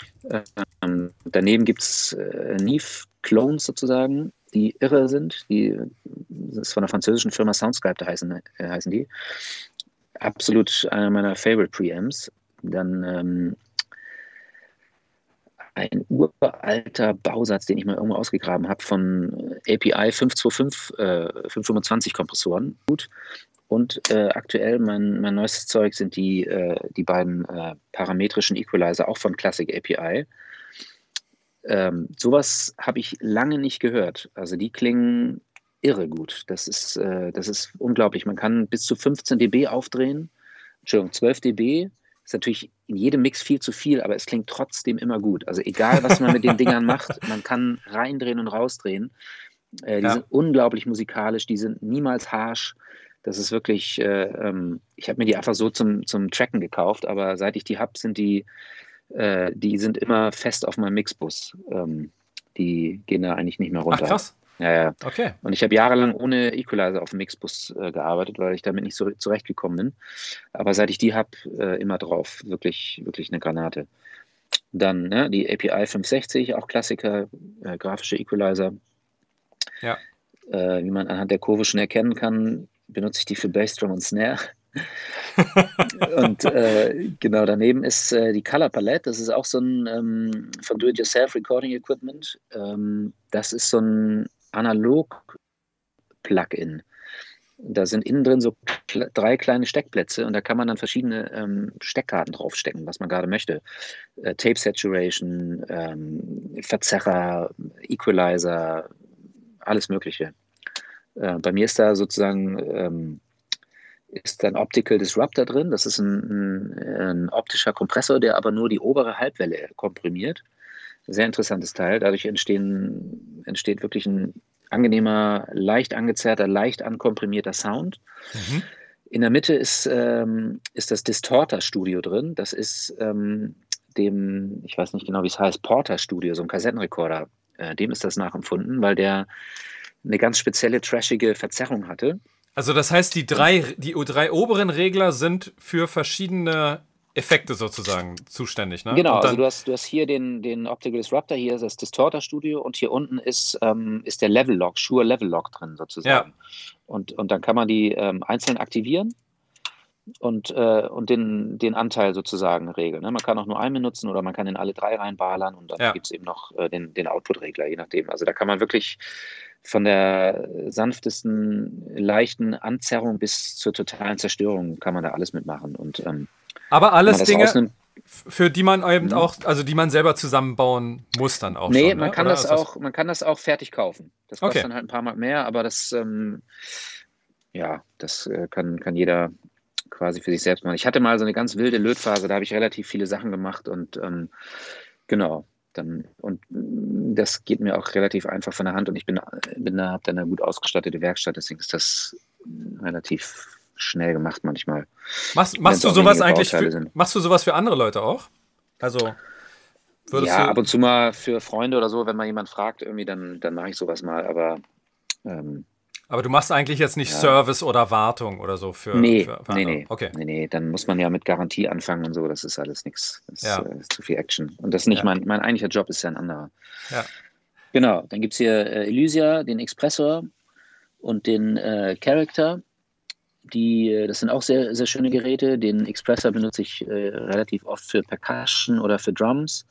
Ähm, daneben gibt es äh, Neve-Clones sozusagen, die irre sind. Die, das ist von der französischen Firma Soundscribe, heißen, äh, heißen die. Absolut einer meiner Favorite Preamps. Dann ähm, ein uralter Bausatz, den ich mal irgendwo ausgegraben habe, von A P I fünf zwei fünf, äh, fünf fünfundzwanzig Kompressoren. Gut. Und äh, aktuell mein, mein neuestes Zeug sind die, äh, die beiden äh, parametrischen Equalizer, auch von Classic A P I. Ähm, sowas habe ich lange nicht gehört. Also die klingen irre gut. Das ist, äh, das ist unglaublich. Man kann bis zu fünfzehn dB aufdrehen. Entschuldigung, zwölf dB. Ist natürlich in jedem Mix viel zu viel, aber es klingt trotzdem immer gut. Also egal, was man mit den Dingern macht, man kann reindrehen und rausdrehen. Äh, die ja. sind unglaublich musikalisch, die sind niemals harsh. Das ist wirklich, äh, ähm, ich habe mir die einfach so zum, zum Tracken gekauft, aber seit ich die habe, sind die, äh, die sind immer fest auf meinem Mixbus. Ähm, die gehen da eigentlich nicht mehr runter. Ach, krass. Ja, ja. Okay. Und ich habe jahrelang ohne Equalizer auf dem Mixbus äh, gearbeitet, weil ich damit nicht so zurechtgekommen bin. Aber seit ich die habe, äh, immer drauf. Wirklich, wirklich eine Granate. Dann ne, die A P I fünfhundertsechzig, auch Klassiker, äh, grafische Equalizer. Ja. Äh, wie man anhand der Kurve schon erkennen kann, benutze ich die für Bassdrum und Snare. Und äh, genau daneben ist äh, die Color Palette. Das ist auch so ein ähm, von Do-it-yourself Recording Equipment. Ähm, das ist so ein Analog-Plugin. Da sind innen drin so kle drei kleine Steckplätze und da kann man dann verschiedene ähm, Steckkarten draufstecken, was man gerade möchte. Äh, Tape Saturation, ähm, Verzerrer, Equalizer, alles Mögliche. Äh, bei mir ist da sozusagen ähm, ist ein Optical Disruptor drin. Das ist ein, ein, ein optischer Kompressor, der aber nur die obere Halbwelle komprimiert. Sehr interessantes Teil. Dadurch entstehen, entsteht wirklich ein angenehmer, leicht angezerrter, leicht ankomprimierter Sound. Mhm. In der Mitte ist, ähm, ist das Distorter Studio drin. Das ist ähm, dem, ich weiß nicht genau, wie es heißt, Porter Studio, so ein Kassettenrekorder. Äh, dem ist das nachempfunden, weil der eine ganz spezielle trashige Verzerrung hatte. Also das heißt, die drei, die drei oberen Regler sind für verschiedene Effekte sozusagen zuständig, ne? Genau, Und also dann, du hast, du hast hier den, den Optical Disruptor, hier ist das Distorter Studio und hier unten ist, ähm, ist der Level Lock, Shure Level Lock drin ja. sozusagen. Und, und dann kann man die ähm, einzeln aktivieren und, äh, und den, den Anteil sozusagen regeln. Ne? Man kann auch nur einen benutzen oder man kann in alle drei reinballern und dann Ja. gibt es eben noch äh, den, den Output-Regler, je nachdem. Also da kann man wirklich von der sanftesten, leichten Anzerrung bis zur totalen Zerstörung kann man da alles mitmachen. Und ähm, Aber wenn man alles das Dinge, rausnimmt, für die man eben hm? auch, also die man selber zusammenbauen muss dann auch Nee, schon, man ne? kann Oder das ist das? auch, man kann das auch fertig kaufen. Das kostet Okay. dann halt ein paar Mark mehr, aber das, ähm, ja, das äh, kann, kann jeder quasi für sich selbst machen. Ich hatte mal so eine ganz wilde Lötphase, da habe ich relativ viele Sachen gemacht und ähm, genau, dann und mm, das geht mir auch relativ einfach von der Hand und ich bin, bin da, habe da eine gut ausgestattete Werkstatt, deswegen ist das relativ schnell gemacht manchmal, Machst, wenn machst es du auch sowas wenige eigentlich Bauteile für, sind. machst du sowas für andere Leute auch? Also würdest Ja, du, ab und zu mal für Freunde oder so, wenn mal jemand fragt, irgendwie, dann, dann mache ich sowas mal, aber ähm, aber du machst eigentlich jetzt nicht ja, Service oder Wartung oder so für, nee, für, für nee, andere. nee, Okay. nee, nee, dann muss man ja mit Garantie anfangen und so, das ist alles nichts. Das Ja, äh, ist zu viel Action. Und das ist nicht ja, mein, mein eigentlicher Job, ist ja ein anderer. ja. Genau, dann gibt es hier äh, Elysia, den Expressor und den äh, Character. Die, äh, das sind auch sehr, sehr schöne Geräte. Den Expressor benutze ich äh, relativ oft für Percussion oder für Drums.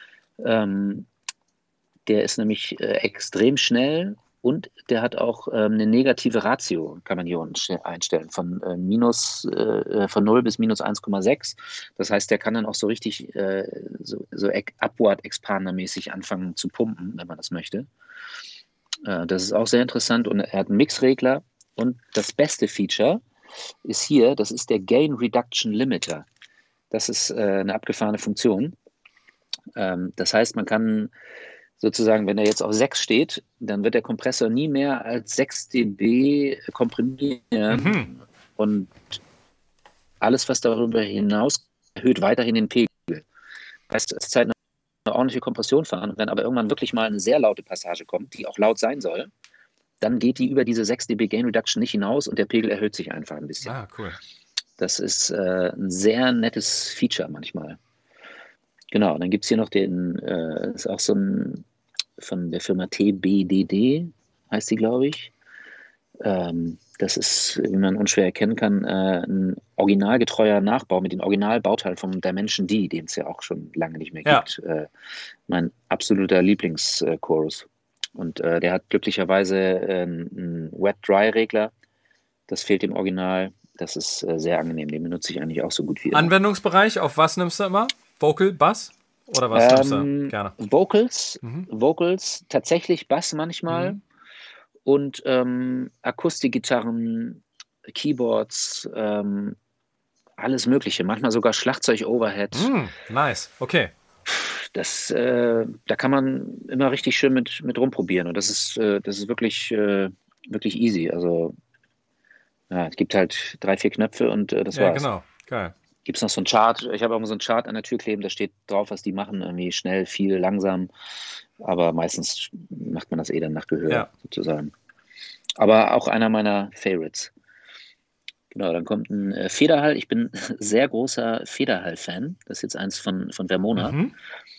Ähm, Der ist nämlich äh, extrem schnell und der hat auch ähm, eine negative Ratio, kann man hier unten einstellen, von, äh, minus, äh, von null bis minus eins Komma sechs. Das heißt, der kann dann auch so richtig äh, so, so Upward-Expander-mäßig anfangen zu pumpen, wenn man das möchte. Äh, das ist auch sehr interessant und er hat einen Mixregler und das beste Feature ist hier, das ist der Gain Reduction Limiter. Das ist äh, eine abgefahrene Funktion. Ähm, das heißt, man kann sozusagen, wenn er jetzt auf sechs steht, dann wird der Kompressor nie mehr als sechs dB Mhm. komprimieren und alles, was darüber hinaus erhöht weiterhin den Pegel. Heißt, es ist halt eine ordentliche Kompression fahren und wenn aber irgendwann wirklich mal eine sehr laute Passage kommt, die auch laut sein soll, dann geht die über diese sechs dB Gain Reduction nicht hinaus und der Pegel erhöht sich einfach ein bisschen. Ah, cool. Das ist äh, ein sehr nettes Feature manchmal. Genau, und dann gibt es hier noch den, äh, ist auch so ein von der Firma T B D D, heißt die, glaube ich. Ähm, das ist, wie man unschwer erkennen kann, äh, ein originalgetreuer Nachbau mit den Originalbauteilen vom Dimension D, den es ja auch schon lange nicht mehr Ja. gibt. Äh, mein absoluter Lieblingschorus. Und äh, der hat glücklicherweise äh, einen Wet-Dry-Regler. Das fehlt im Original. Das ist äh, sehr angenehm. Den benutze ich eigentlich auch so gut wie immer. Anwendungsbereich, auf was nimmst du immer? Vocal, Bass? Oder was nimmst du Ähm, gerne? Vocals, Mhm. Vocals, tatsächlich Bass manchmal Mhm. und ähm, Akustikgitarren, Keyboards, ähm, alles Mögliche. Manchmal sogar Schlagzeug-Overhead. Mm, nice, okay. Das, äh, da kann man immer richtig schön mit, mit rumprobieren und das ist, äh, das ist wirklich, äh, wirklich easy. Also ja, es gibt halt drei, vier Knöpfe und äh, das Ja, war's. genau. Geil. Gibt es noch so einen Chart? Ich habe auch so einen Chart an der Tür kleben, da steht drauf, was die machen. Irgendwie schnell, viel, langsam. Aber meistens macht man das eh dann nach Gehör, Ja. sozusagen. Aber auch einer meiner Favorites. Genau, dann kommt ein äh, Federhall. Ich bin sehr großer Federhall-Fan. Das ist jetzt eins von, von Vermona. Mhm.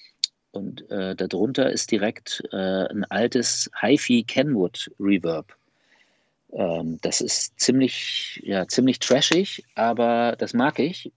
Und äh, darunter ist direkt äh, ein altes Hi-Fi Kenwood Reverb. Ähm, das ist ziemlich, ja, ziemlich trashig, aber das mag ich,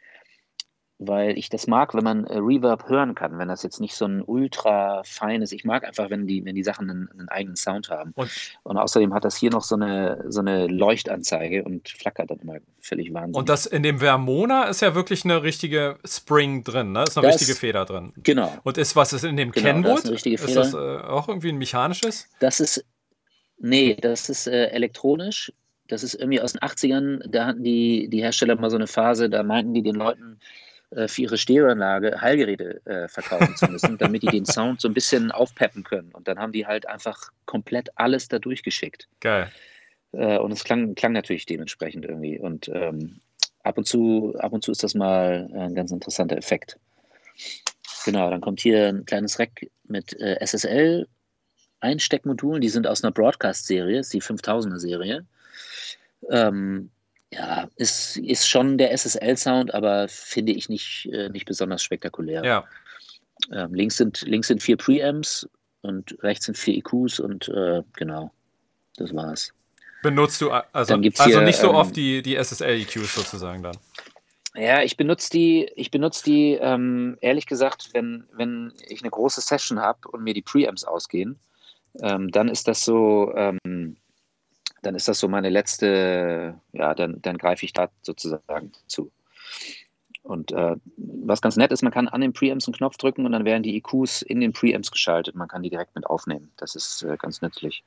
weil ich das mag, wenn man äh, Reverb hören kann, wenn das jetzt nicht so ein ultra feines, ich mag einfach, wenn die, wenn die Sachen einen, einen eigenen Sound haben. Und, Und außerdem hat das hier noch so eine, so eine Leuchtanzeige und flackert dann immer völlig und wahnsinnig. das in dem Vermona ist ja wirklich eine richtige Spring drin, ne? Ist eine richtige Das, Feder drin. genau, Und ist was ist in dem genau, da ist eine Kenwood? richtige Ist das Feder. äh, auch irgendwie ein mechanisches? Das ist, nee, das ist äh, elektronisch. Das ist irgendwie aus den achtzigern. Da hatten die, die Hersteller mal so eine Phase, da meinten die den Leuten, äh, für ihre Stereoanlage Heilgeräte äh, verkaufen zu müssen, damit die den Sound so ein bisschen aufpeppen können. Und dann haben die halt einfach komplett alles da durchgeschickt. Geil. Äh, und es klang, klang natürlich dementsprechend irgendwie. Und ähm, ab und zu, ab und zu ist das mal ein ganz interessanter Effekt. Genau, dann kommt hier ein kleines Rack mit äh, S S L-Einsteckmodulen. Die sind aus einer Broadcast-Serie, ist die fünftausender-Serie. Ähm, ja, ist, ist schon der S S L-Sound, aber finde ich nicht, äh, nicht besonders spektakulär. Ja. Ähm, links, sind, links sind vier Preamps und rechts sind vier E Qs und äh, genau, das war's. Benutzt du a- also, Dann gibt's also hier, nicht so oft ähm, die, die S S L-E Qs sozusagen dann. ja, ich benutze die, ich benutze die, ähm, ehrlich gesagt, wenn, wenn ich eine große Session habe und mir die Preamps ausgehen, ähm, dann ist das so, ähm, dann ist das so meine letzte, ja, dann, dann greife ich da sozusagen zu. Und äh, was ganz nett ist, man kann an den Preamps einen Knopf drücken und dann werden die E Qs in den Preamps geschaltet. Man kann die direkt mit aufnehmen. Das ist äh, ganz nützlich.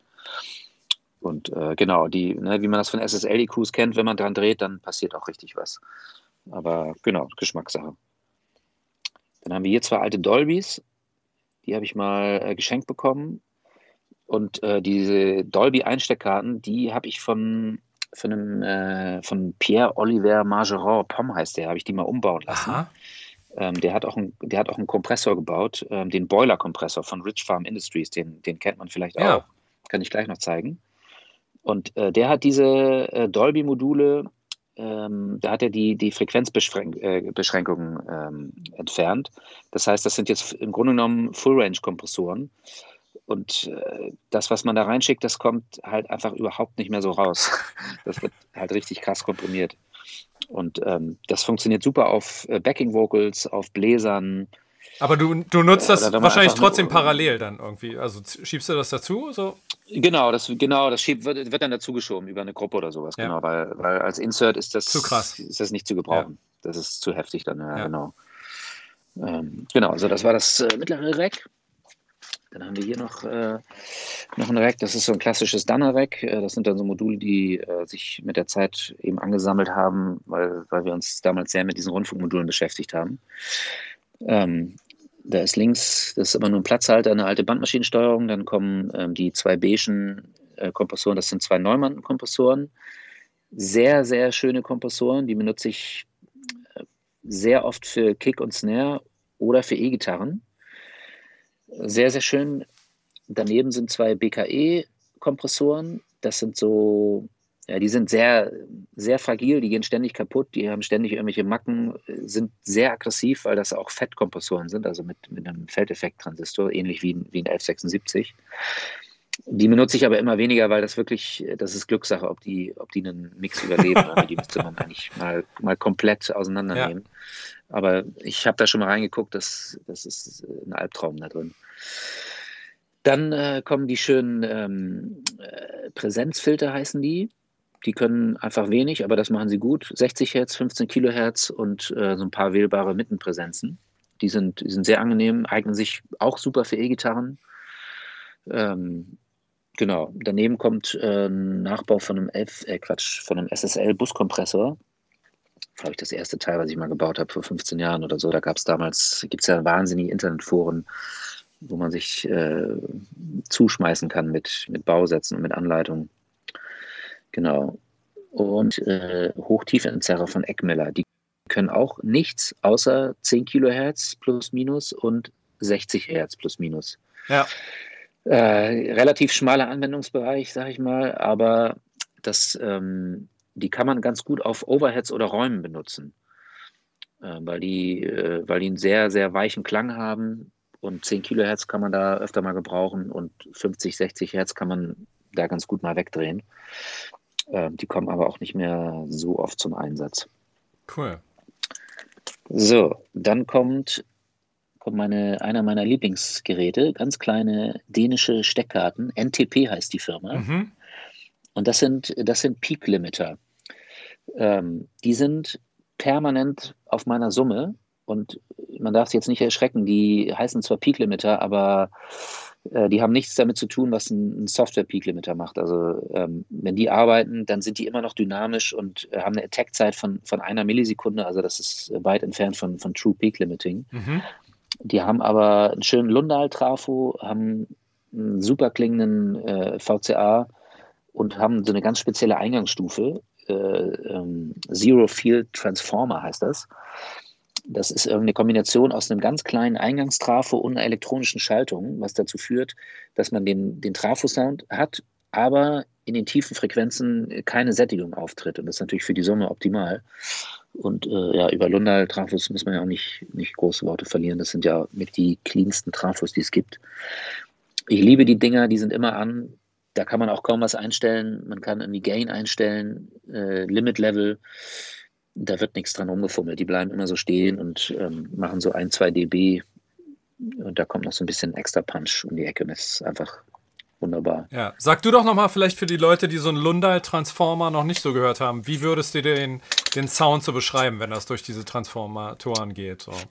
Und äh, genau, die, ne, wie man das von S S L-E Qs kennt, wenn man dran dreht, dann passiert auch richtig was. Aber genau, Geschmackssache. Dann haben wir hier zwei alte Dolbys, die habe ich mal äh, geschenkt bekommen. Und äh, diese Dolby-Einsteckkarten, die habe ich von, von, einem, äh, von Pierre-Oliver Margeron, Pom heißt der, habe ich die mal umbauen lassen. Aha. Ähm, der hat auch, ein, der hat auch einen Kompressor gebaut, ähm, den Boiler-Kompressor von Rich Farm Industries, den, den kennt man vielleicht Ja. auch. Kann ich gleich noch zeigen. Und äh, der hat diese äh, Dolby-Module, ähm, da hat er die, die Frequenzbeschränkungen ähm, entfernt. Das heißt, das sind jetzt im Grunde genommen Full-Range-Kompressoren. Und äh, das, was man da reinschickt, das kommt halt einfach überhaupt nicht mehr so raus. Das wird halt richtig krass komprimiert. Und ähm, das funktioniert super auf äh, Backing-Vocals, auf Bläsern, Aber du, du äh, nutzt oder das wenn man wahrscheinlich einfach eine, trotzdem parallel dann irgendwie. Also z- schiebst du das dazu? So? genau, das, genau, das schiebt, wird, wird dann dazugeschoben über eine Gruppe oder sowas, Ja. genau, weil, weil als Insert ist Zu das, krass. ist das nicht zu Ja. gebrauchen. Das ist zu heftig dann, ja, Ja. genau. Ähm, genau, also das war das äh, mittlere Rack. Dann haben wir hier noch, äh, noch ein Rack, das ist so ein klassisches Dunner-Rack. Äh, das sind dann so Module, die äh, sich mit der Zeit eben angesammelt haben, weil, weil wir uns damals sehr mit diesen Rundfunkmodulen beschäftigt haben. Ähm, da ist links, das ist aber nur ein Platzhalter, eine alte Bandmaschinensteuerung. Dann kommen ähm, die zwei beigen äh, Kompressoren, das sind zwei Neumann-Kompressoren. Sehr, sehr schöne Kompressoren, die benutze ich äh, sehr oft für Kick und Snare oder für E-Gitarren. Sehr, sehr schön. Daneben sind zwei B K E-Kompressoren. Das sind so, ja, die sind sehr, sehr fragil, die gehen ständig kaputt, die haben ständig irgendwelche Macken, sind sehr aggressiv, weil das auch Fettkompressoren sind, also mit, mit einem Feldeffekt-Transistor, ähnlich wie, wie ein elf sechsundsiebzig. Die benutze ich aber immer weniger, weil das wirklich, das ist Glückssache, ob die, ob die einen Mix überleben. Also die müsste man eigentlich mal, mal komplett auseinandernehmen. Ja. Aber ich habe da schon mal reingeguckt, das, das ist ein Albtraum da drin. Dann äh, kommen die schönen ähm, äh, Präsenzfilter, heißen die. Die können einfach wenig, aber das machen sie gut. sechzig Hertz, fünfzehn Kilohertz und äh, so ein paar wählbare Mittenpräsenzen. Die sind, die sind sehr angenehm, eignen sich auch super für E-Gitarren. Ähm, genau. Daneben kommt äh, ein Nachbau von einem elf, äh, Quatsch, von einem S S L-Buskompressor. Glaube ich, das erste Teil, was ich mal gebaut habe vor fünfzehn Jahren oder so. Da gab es damals, gibt es ja wahnsinnige Internetforen, wo man sich äh, zuschmeißen kann mit, mit Bausätzen und mit Anleitungen. Genau. Und äh, Hochtieferzerrer von Eckmiller, die können auch nichts außer zehn Kilohertz plus minus und sechzig Hertz plus minus. Ja. Äh, relativ schmaler Anwendungsbereich, sage ich mal, aber das, ähm, die kann man ganz gut auf Overheads oder Räumen benutzen, äh, weil, die, äh, weil die einen sehr, sehr weichen Klang haben und zehn Kilohertz kann man da öfter mal gebrauchen und fünfzig, sechzig Hertz kann man da ganz gut mal wegdrehen. Ähm, die kommen aber auch nicht mehr so oft zum Einsatz. Cool. So, dann kommt, kommt meine, einer meiner Lieblingsgeräte, ganz kleine dänische Steckkarten. N T P heißt die Firma. Mhm. Und das sind, das sind Peak Limiter. Ähm, die sind permanent auf meiner Summe und man darf sich jetzt nicht erschrecken, die heißen zwar Peak Limiter, aber äh, die haben nichts damit zu tun, was ein, ein Software Peak Limiter macht. Also ähm, wenn die arbeiten, dann sind die immer noch dynamisch und äh, haben eine Attack-Zeit von, von einer Millisekunde, also das ist weit entfernt von, von True Peak Limiting. Mhm. Die haben aber einen schönen Lundal-Trafo, haben einen super klingenden äh, V C A und haben so eine ganz spezielle Eingangsstufe. Äh, ähm, Zero Field Transformer heißt das. Das ist irgendeine Kombination aus einem ganz kleinen Eingangstrafo und einer elektronischen Schaltung, was dazu führt, dass man den, den Trafo-Sound hat, aber in den tiefen Frequenzen keine Sättigung auftritt. Und das ist natürlich für die Summe optimal. Und äh, ja, über Lundal-Trafos muss man ja auch nicht, nicht große Worte verlieren. Das sind ja mit die cleansten Trafos, die es gibt. Ich liebe die Dinger, die sind immer an. Da kann man auch kaum was einstellen. Man kann irgendwie Gain einstellen, äh, Limit Level. Da wird nichts dran rumgefummelt. Die bleiben immer so stehen und ähm, machen so ein, zwei dB. Und da kommt noch so ein bisschen extra Punch um die Ecke. Und das ist einfach wunderbar. Ja, sag du doch nochmal vielleicht für die Leute, die so einen Lundal-Transformer noch nicht so gehört haben, wie würdest du den, den Sound so beschreiben, wenn das durch diese Transformatoren geht? So.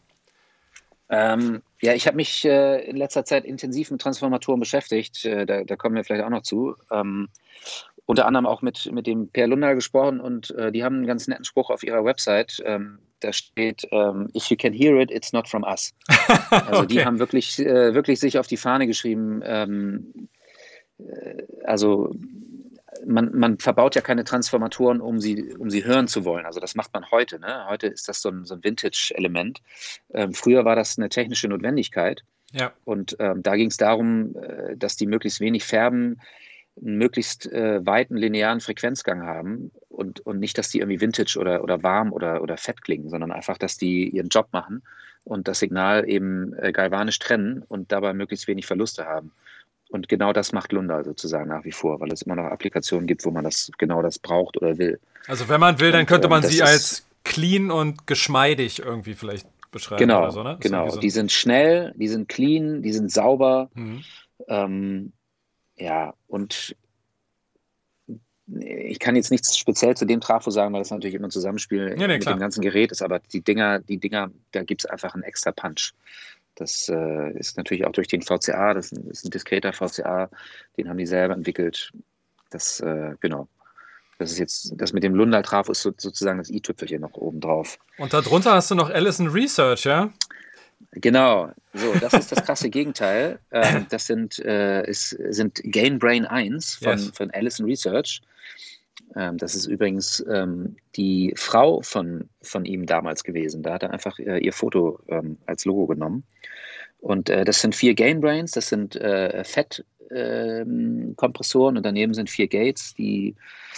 Ähm, ja, ich habe mich äh, in letzter Zeit intensiv mit Transformatoren beschäftigt. Äh, da, da kommen wir vielleicht auch noch zu. Ähm, unter anderem auch mit, mit dem Per Lundal gesprochen und äh, die haben einen ganz netten Spruch auf ihrer Website. Ähm, da steht, ähm, if you can hear it, it's not from us. Also die Okay. haben wirklich, äh, wirklich sich auf die Fahne geschrieben. Ähm, äh, also man, man verbaut ja keine Transformatoren, um sie, um sie hören zu wollen. Also das macht man heute. Ne? Heute ist das so ein, so ein Vintage-Element. Ähm, früher war das eine technische Notwendigkeit. Ja. Und ähm, da ging es darum, äh, dass die möglichst wenig färben, einen möglichst äh, weiten linearen Frequenzgang haben und, und nicht, dass die irgendwie vintage oder, oder warm oder, oder fett klingen, sondern einfach, dass die ihren Job machen und das Signal eben äh, galvanisch trennen und dabei möglichst wenig Verluste haben. Und genau das macht Lundal sozusagen nach wie vor, weil es immer noch Applikationen gibt, wo man das genau das braucht oder will. Also wenn man will, dann Und, könnte man ähm, sie das als ist, clean und geschmeidig irgendwie vielleicht beschreiben genau, oder so, ne? Ist genau. irgendwie so Die ein, sind schnell, die sind clean, die sind sauber. mhm. Ähm, ja, und ich kann jetzt nichts speziell zu dem Trafo sagen, weil das natürlich immer ein Zusammenspiel Ja, nee, mit klar. dem ganzen Gerät ist, aber die Dinger, die Dinger, da gibt es einfach einen extra Punch. Das äh, ist natürlich auch durch den V C A, das ist ein, ist ein diskreter V C A, den haben die selber entwickelt. Das, äh, genau. Das ist jetzt, das mit dem Lundal-Trafo ist so, sozusagen das i-Tüpfelchen noch oben drauf. Und darunter hast du noch Allison Research, ja? Genau, so, das ist das krasse Gegenteil. Ähm, das sind, äh, ist, sind Gainbrain eins von, Yes. von Allison Research. Ähm, das ist übrigens ähm, die Frau von, von ihm damals gewesen. Da hat er einfach äh, ihr Foto ähm, als Logo genommen. Und äh, das sind vier Gainbrains, das sind äh, Fettkompressoren und daneben sind vier Gates, die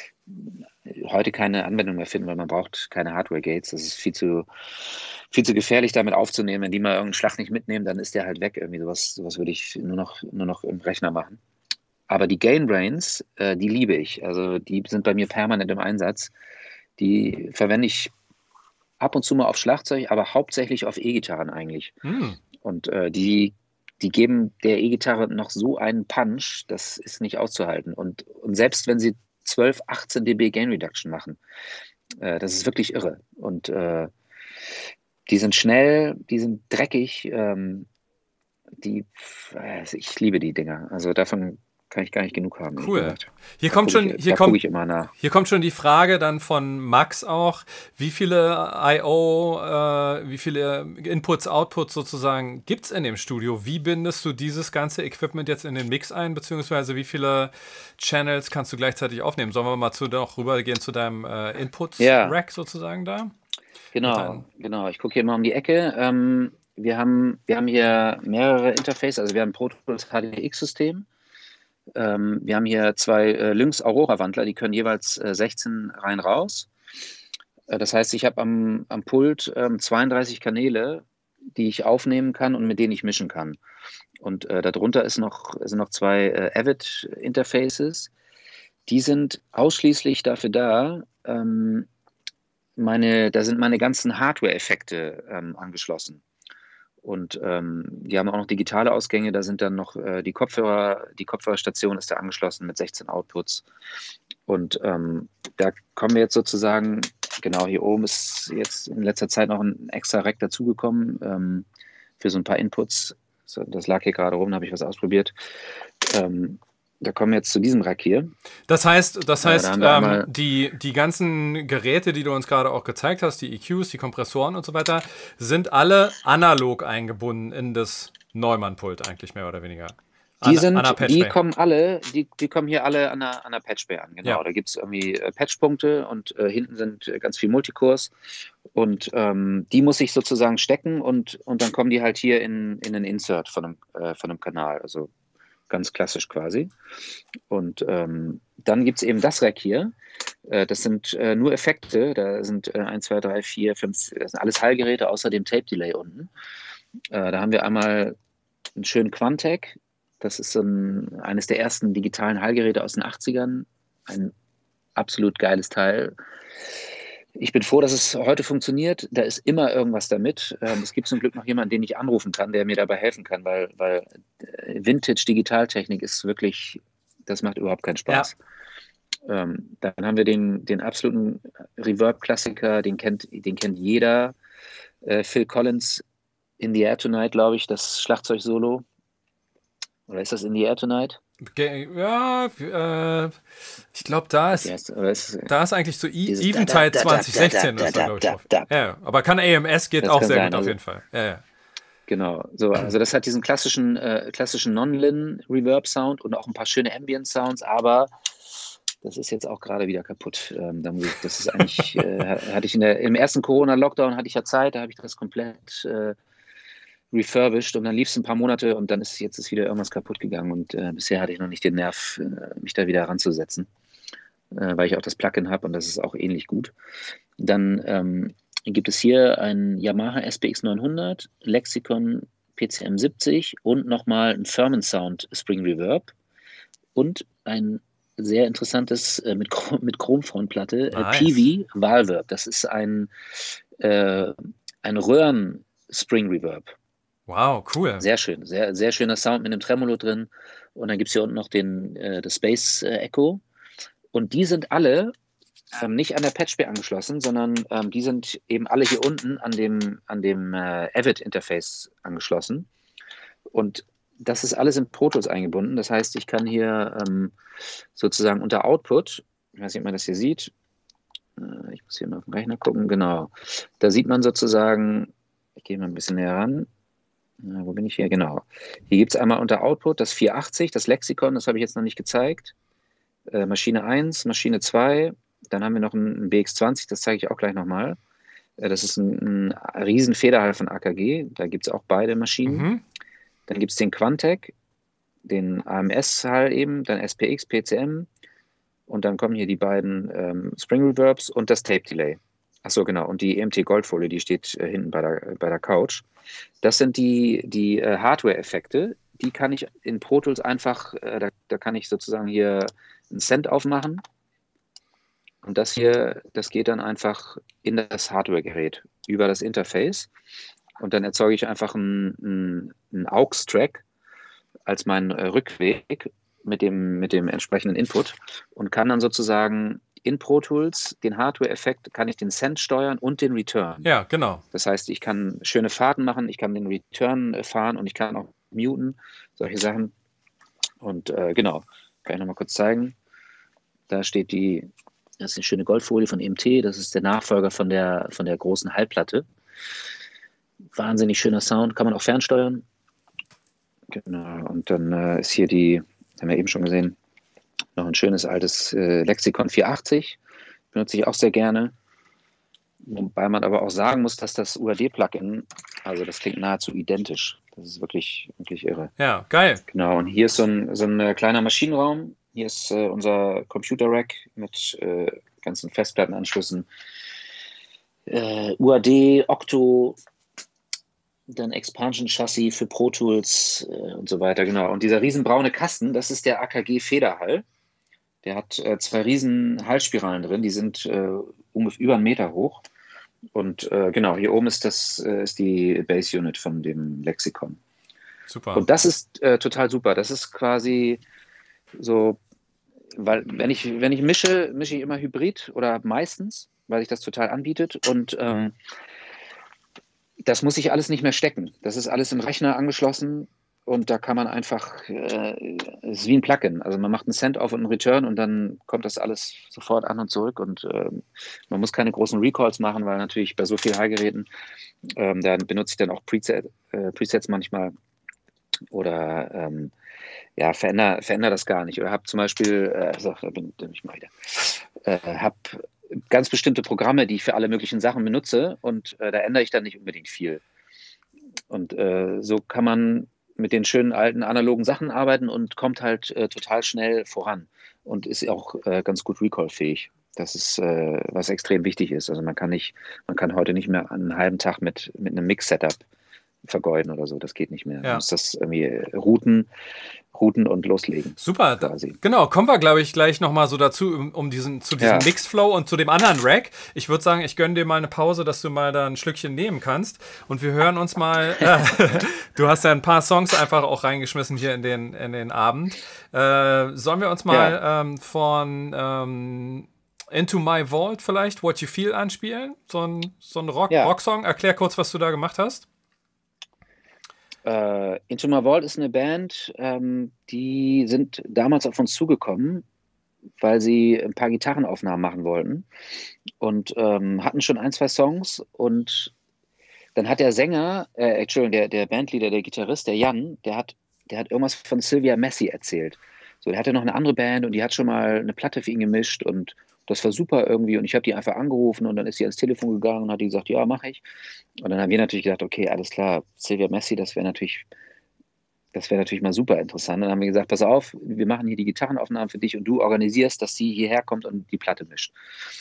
heute keine Anwendung mehr finden, weil man braucht keine Hardware-Gates. Das ist viel zu, viel zu gefährlich, damit aufzunehmen. Wenn die mal irgendeinen Schlag nicht mitnehmen, dann ist der halt weg. Irgendwie sowas, sowas würde ich nur noch, nur noch im Rechner machen. Aber die Gainbrains, äh, die liebe ich. Also die sind bei mir permanent im Einsatz. Die verwende ich ab und zu mal auf Schlagzeug, aber hauptsächlich auf E-Gitarren eigentlich. Hm. Und äh, die, die geben der E-Gitarre noch so einen Punch, das ist nicht auszuhalten. Und, und selbst wenn sie zwölf, achtzehn dB Gain Reduction machen, äh, das ist wirklich irre. Und äh, die sind schnell, die sind dreckig. Ähm, die, äh, ich liebe die Dinger. Also davon kann ich gar nicht genug haben. Cool. Hier da kommt schon, ich, hier da kommt, ich immer nach. Hier kommt schon die Frage dann von Max auch, wie viele I O, äh, wie viele Inputs, Outputs sozusagen gibt es in dem Studio? Wie bindest du dieses ganze Equipment jetzt in den Mix ein, beziehungsweise wie viele Channels kannst du gleichzeitig aufnehmen? Sollen wir mal zu, noch rübergehen zu deinem äh, Inputs-Rack Ja. sozusagen da? Genau, genau. Ich gucke hier mal um die Ecke. Ähm, wir haben, wir haben hier mehrere Interfaces, also wir haben ein Pro Tools H D X-System. Ähm, wir haben hier zwei äh, Lynx Aurora-Wandler, die können jeweils äh, sechzehn rein raus. Äh, das heißt, ich habe am, am Pult ähm, zweiunddreißig Kanäle die ich aufnehmen kann und mit denen ich mischen kann. Und äh, darunter ist noch, sind noch zwei äh, Avid-Interfaces. Die sind ausschließlich dafür da, ähm, meine, da sind meine ganzen Hardware-Effekte ähm, angeschlossen. Und ähm, die haben auch noch digitale Ausgänge, da sind dann noch äh, die Kopfhörer, die Kopfhörerstation ist da angeschlossen mit sechzehn Outputs. Und ähm, da kommen wir jetzt sozusagen, genau hier oben ist jetzt in letzter Zeit noch ein extra Rack dazugekommen ähm, für so ein paar Inputs. So, das lag hier gerade rum, da habe ich was ausprobiert. Ähm, da kommen wir jetzt zu diesem Rack hier. Das heißt, das Äh, heißt da ähm, die, die ganzen Geräte, die du uns gerade auch gezeigt hast, die E Qs, die Kompressoren und so weiter, sind alle analog eingebunden in das Neumann-Pult eigentlich mehr oder weniger. Die, sind, die kommen alle, die, die kommen hier alle an der, an der Patchbay an, genau. Ja. Da gibt es irgendwie äh, Patchpunkte und äh, hinten sind äh, ganz viel Multicores und ähm, die muss ich sozusagen stecken und, und dann kommen die halt hier in, in einen Insert von einem, äh, von einem Kanal, also ganz klassisch quasi. Und ähm, dann gibt es eben das Rack hier. Äh, das sind äh, nur Effekte. Da sind äh, eins, zwei, drei, vier, fünf, das sind alles Hallgeräte außer dem Tape-Delay unten. Äh, da haben wir einmal einen schönen Quantec. Das ist so ein, eines der ersten digitalen Hallgeräte aus den achtzigern. Ein absolut geiles Teil. Ich bin froh, dass es heute funktioniert. Da ist immer irgendwas damit. Ähm, es gibt zum Glück noch jemanden, den ich anrufen kann, der mir dabei helfen kann, weil, weil Vintage-Digitaltechnik ist wirklich, das macht überhaupt keinen Spaß. Ja. Ähm, dann haben wir den, den absoluten Reverb-Klassiker, den kennt, den kennt jeder. Äh, Phil Collins, In the Air Tonight, glaube ich, das Schlagzeug-Solo. Oder ist das In the Air Tonight? Ja, äh, ich glaube, da ist, yes, ist da ist eigentlich so Eventide zwanzig sechzehn. Ja, aber kann A M S geht das auch sehr sein, gut also, auf jeden Fall. Ja, ja. Genau, so, also das hat diesen klassischen, äh, klassischen Non-Lin-Reverb-Sound und auch ein paar schöne Ambient-Sounds, aber das ist jetzt auch gerade wieder kaputt. Ähm, da muss ich, das ist eigentlich, äh, hatte ich in der, im ersten Corona-Lockdown hatte ich ja Zeit, da habe ich das komplett äh, refurbished und dann lief es ein paar Monate und dann ist jetzt ist wieder irgendwas kaputt gegangen und äh, bisher hatte ich noch nicht den Nerv, äh, mich da wieder ranzusetzen, äh, weil ich auch das Plugin habe und das ist auch ähnlich gut. Dann ähm, gibt es hier ein Yamaha S P X neunhundert, Lexicon P C M siebzig und nochmal ein Firmen Sound Spring Reverb und ein sehr interessantes äh, mit, mit Chromfrontplatte nice. P V Valverb. Das ist ein, äh, ein Röhren Spring Reverb. Wow, cool. Sehr schön, sehr, sehr schöner Sound mit einem Tremolo drin. Und dann gibt es hier unten noch den, äh, das Space äh, Echo. Und die sind alle ähm, nicht an der Patchbay angeschlossen, sondern ähm, die sind eben alle hier unten an dem, an dem äh, Avid-Interface angeschlossen. Und das ist alles in Pro Tools eingebunden. Das heißt, ich kann hier ähm, sozusagen unter Output, ich weiß nicht, ob man das hier sieht, äh, ich muss hier mal auf den Rechner gucken, genau. Da sieht man sozusagen, ich gehe mal ein bisschen näher ran, Na, wo bin ich hier? Genau. Hier gibt es einmal unter Output das vierhundertachtzig, das Lexikon, das habe ich jetzt noch nicht gezeigt. Äh, Maschine eins, Maschine zwei, dann haben wir noch ein, ein B X zwanzig, das zeige ich auch gleich nochmal. Äh, das ist ein, ein riesen Federhall von A K G, da gibt es auch beide Maschinen. Mhm. Dann gibt es den Quantec, den A M S-Hall eben, dann S P X, P C M und dann kommen hier die beiden ähm, Spring Reverbs und das Tape Delay. Achso, genau. Und die E M T Goldfolie, die steht äh, hinten bei der, bei der Couch. Das sind die, die äh, Hardware-Effekte. Die kann ich in Pro Tools einfach, äh, da, da kann ich sozusagen hier einen Cent aufmachen. Und das hier, das geht dann einfach in das Hardware-Gerät über das Interface. Und dann erzeuge ich einfach einen, einen, einen A U X-Track als meinen äh, Rückweg mit dem, mit dem entsprechenden Input und kann dann sozusagen in Pro Tools den Hardware-Effekt, kann ich den Send steuern und den Return. Ja, genau. Das heißt, ich kann schöne Fahrten machen, ich kann den Return fahren und ich kann auch muten, solche Sachen. Und äh, genau, kann ich nochmal kurz zeigen. Da steht die, das ist eine schöne Goldfolie von E M T, das ist der Nachfolger von der, von der großen Hallplatte. Wahnsinnig schöner Sound, kann man auch fernsteuern. Genau, und dann äh, ist hier die, haben wir eben schon gesehen, noch ein schönes altes äh, Lexikon vierhundertachtzig, benutze ich auch sehr gerne. Wobei man aber auch sagen muss, dass das U A D-Plugin, also das klingt nahezu identisch. Das ist wirklich, wirklich irre. Ja, geil. Genau, und hier ist so ein, so ein kleiner Maschinenraum. Hier ist äh, unser Computer-Rack mit äh, ganzen Festplattenanschlüssen. Äh, U A D, Octo, dann Expansion-Chassis für Pro Tools äh, und so weiter, genau. Und dieser riesenbraune Kasten, das ist der A K G Federhall. Der hat äh, zwei riesen Hallspiralen drin, die sind äh, ungefähr über einen Meter hoch. Und äh, genau, hier oben ist das äh, ist die Base Unit von dem Lexikon. Super. Und das ist äh, total super. Das ist quasi so, weil wenn ich, wenn ich mische, mische ich immer Hybrid oder meistens, weil sich das total anbietet. Und ähm, das muss ich alles nicht mehr stecken. Das ist alles im Rechner angeschlossen und da kann man einfach, äh, es ist wie ein Plugin. Also man macht einen Send-Off und einen Return und dann kommt das alles sofort an und zurück und äh, man muss keine großen Recalls machen, weil natürlich bei so vielen High-Geräten, ähm, da benutze ich dann auch Preset, äh, Presets manchmal oder ähm, ja, verändere, verändere das gar nicht. Oder habe zum Beispiel, äh, so, da bin, bin ich mal wieder, äh, habe ganz bestimmte Programme, die ich für alle möglichen Sachen benutze und äh, da ändere ich dann nicht unbedingt viel. Und äh, so kann man mit den schönen alten analogen Sachen arbeiten und kommt halt äh, total schnell voran und ist auch äh, ganz gut recall-fähig. Das ist, äh, was extrem wichtig ist. Also man kann nicht, man kann heute nicht mehr einen halben Tag mit, mit einem Mix-Setup vergeuden oder so. Das geht nicht mehr. Ja. Man muss das irgendwie routen, routen und loslegen. Super, quasi. Genau, kommen wir, glaube ich, gleich nochmal so dazu, um, um diesen, zu diesem Ja. Mixflow und zu dem anderen Rack. Ich würde sagen, ich gönne dir mal eine Pause, dass du mal da ein Schlückchen nehmen kannst und wir hören uns mal, äh, du hast ja ein paar Songs einfach auch reingeschmissen hier in den, in den Abend. Äh, sollen wir uns mal Ja. ähm, von ähm, Into My Vault vielleicht What You Feel anspielen? So ein, so ein Rock, Ja. Rocksong. Erklär kurz, was du da gemacht hast. Uh, Into My Vault ist eine Band, ähm, die sind damals auf uns zugekommen, weil sie ein paar Gitarrenaufnahmen machen wollten und ähm, hatten schon ein, zwei Songs und dann hat der Sänger, äh, Entschuldigung, der, der Bandleader, der Gitarrist, der Jan, der hat, der hat irgendwas von Sylvia Messi erzählt. So, der hatte noch eine andere Band und die hat schon mal eine Platte für ihn gemischt und das war super irgendwie und ich habe die einfach angerufen und dann ist sie ans Telefon gegangen und hat die gesagt, ja, mache ich. Und dann haben wir natürlich gedacht, okay, alles klar, Sylvia Messi, das wäre natürlich, das wäre natürlich mal super interessant. Und dann haben wir gesagt, pass auf, wir machen hier die Gitarrenaufnahmen für dich und du organisierst, dass sie hierher kommt und die Platte mischt.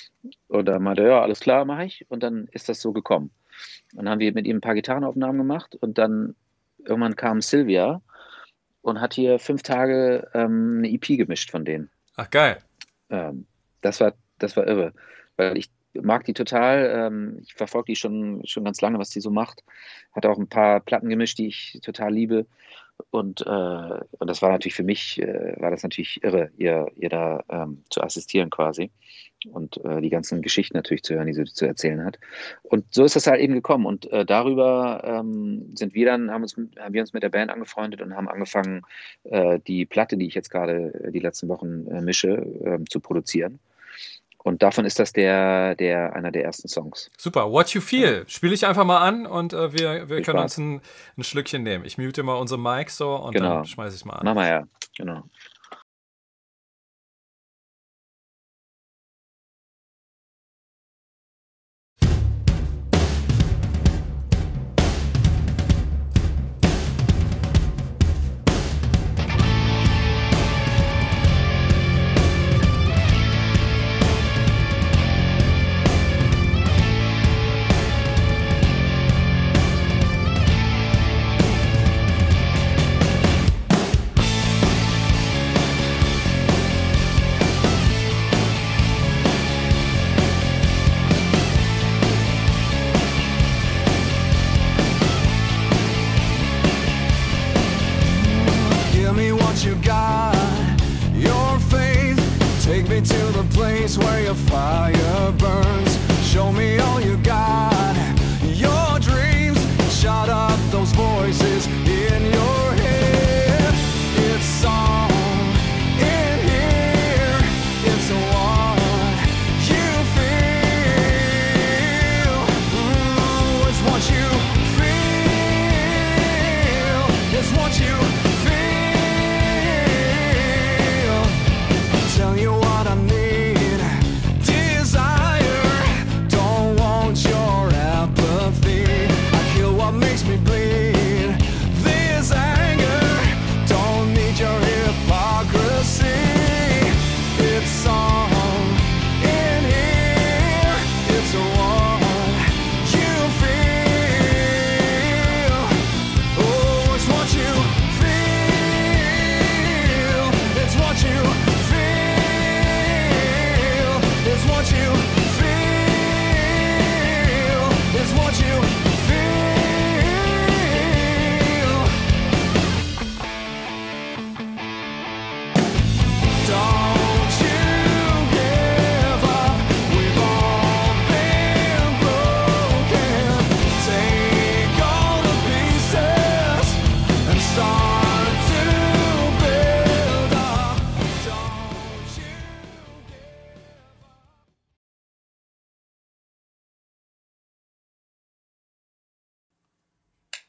Und dann meinte er, ja, alles klar, mache ich. Und dann ist das so gekommen. Und dann haben wir mit ihm ein paar Gitarrenaufnahmen gemacht und dann irgendwann kam Sylvia und hat hier fünf Tage ähm, eine E P gemischt von denen. Ach, geil. Ähm, das war, das war irre, weil ich mag die total. Ähm, ich verfolge die schon, schon ganz lange, was die so macht. Hat auch ein paar Platten gemischt, die ich total liebe. Und, äh, und das war natürlich für mich, äh, war das natürlich irre, ihr, ihr da ähm, zu assistieren quasi. Und äh, die ganzen Geschichten natürlich zu hören, die sie zu erzählen hat. Und so ist das halt eben gekommen. Und äh, darüber ähm, sind wir dann, haben, uns, haben wir uns mit der Band angefreundet und haben angefangen, äh, die Platte, die ich jetzt gerade äh, die letzten Wochen äh, mische, äh, zu produzieren. Und davon ist das der, der, einer der ersten Songs. Super, What You Feel. Spiele ich einfach mal an und äh, wir, wir Viel können Spaß. uns ein, ein Schlückchen nehmen. Ich mute mal unsere Mic so und Genau. dann schmeiße ich es mal an. Mach mal ja, genau. What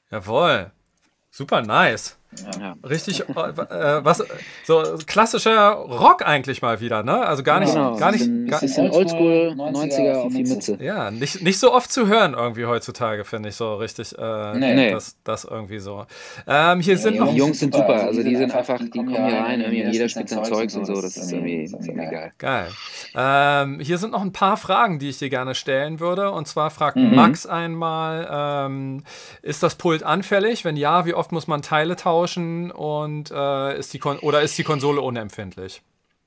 Jawohl. Super nice. Ja. Richtig, äh, was, so klassischer Rock eigentlich mal wieder, ne? Also gar nicht, Genau, gar nicht, bisschen, gar, bisschen Oldschool, neunziger auf die Mütze. ja, nicht, nicht so oft zu hören irgendwie heutzutage, finde ich so richtig, äh, Nee. das, das irgendwie so. Ähm, hier Ja, sind die noch, Jungs sind super, also die sind einfach, die kommen hier rein, irgendwie und jeder spielt sein Zeugs und so, das ist irgendwie, das ist irgendwie geil. geil. Ähm, hier sind noch ein paar Fragen, die ich dir gerne stellen würde. Und zwar fragt Mhm. Max einmal, ähm, ist das Pult anfällig? Wenn ja, wie oft muss man Teile tauschen? Und äh, ist die Kon oder ist die Konsole unempfindlich?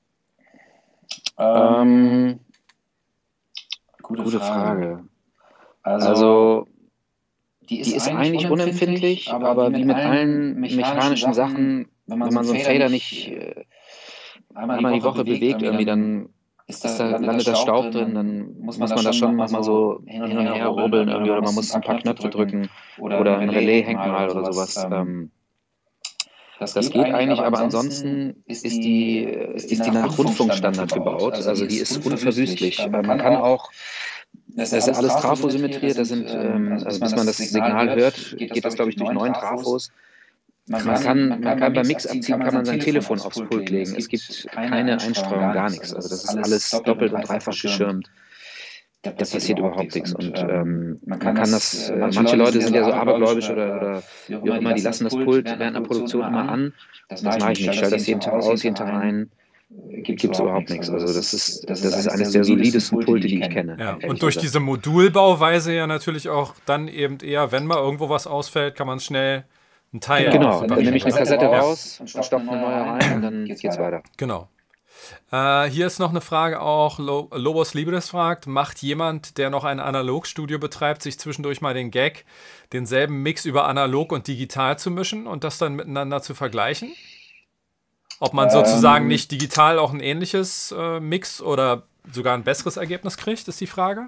Ähm, Gute, gute Frage. Frage. Also, Also, die ist, die ist eigentlich eigentlich unempfindlich, unempfindlich, aber, aber wie wie mit allen mechanischen Sachen, wenn man, wenn man so so einen Fader nicht äh, einmal die Woche bewegt, irgendwie dann ist ist da, da, landet da Staub drin, dann muss man da schon nochmal so hin und her rubbeln irgendwie, oder man muss ein paar Knöpfe drücken oder ein Relais hängt mal oder sowas. Ähm, Das geht eigentlich, aber ansonsten ist die, ist die nach Rundfunkstandard gebaut. Also die ist unverwüstlich. Man kann auch, das ist ja alles Trafosymmetriert, das sind, ähm, also bis man das Signal hört, geht das, glaube ich, durch neun Trafos. Man kann, man kann beim Mix abziehen, kann man sein Telefon aufs Pult legen. Es gibt keine Einstreuung, gar nichts. Also das ist alles doppelt und dreifach geschirmt. Da passiert überhaupt nichts. Und ähm, man kann das, äh, manche Leute sind ja so abergläubisch oder, oder wie auch immer, die lassen das Pult während der Produktion immer an. Das mache ich nicht. Ich schalte das jeden Tag aus, jeden Tag ein. Gibt es überhaupt nichts. Also das ist, das ist eines der solidesten Pulte, die ich kenne. Ja, und durch diese Modulbauweise ja natürlich auch dann eben eher, wenn mal irgendwo was ausfällt, kann man schnell ein Teil. Genau, dann nehme ich eine Kassette raus und stopfe eine neue rein und dann geht's weiter. Genau. Äh, hier ist noch eine Frage auch, Lo- Lobos Libres fragt, macht jemand, der noch ein Analogstudio betreibt, sich zwischendurch mal den Gag, denselben Mix über analog und digital zu mischen und das dann miteinander zu vergleichen? Ob man sozusagen Ähm, nicht digital auch ein ähnliches äh, Mix oder sogar ein besseres Ergebnis kriegt, ist die Frage.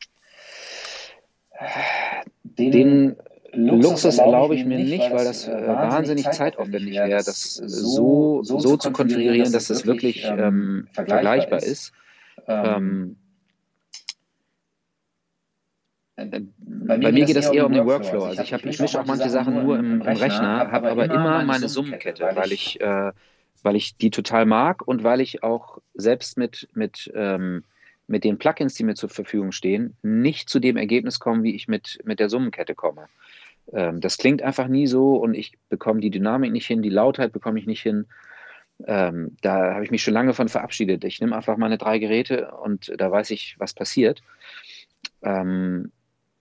Den Luxus erlaube ich mir nicht, weil das äh, wahnsinnig zeitaufwendig wäre, das so, so zu konfigurieren, dass es wirklich ähm, vergleichbar ist. Ähm, Bei mir, Bei mir geht das eher um den Workflow. Also ich, hab, ich mische auch manche Sachen nur im, im Rechner, habe aber immer meine Summenkette, weil ich, äh, weil ich die total mag und weil ich auch selbst mit, mit, ähm, mit den Plugins, die mir zur Verfügung stehen, nicht zu dem Ergebnis komme, wie ich mit, mit der Summenkette komme. Ähm, das klingt einfach nie so und ich bekomme die Dynamik nicht hin, die Lautheit bekomme ich nicht hin. Ähm, da habe ich mich schon lange von verabschiedet. Ich nehme einfach meine drei Geräte und da weiß ich, was passiert. Ähm,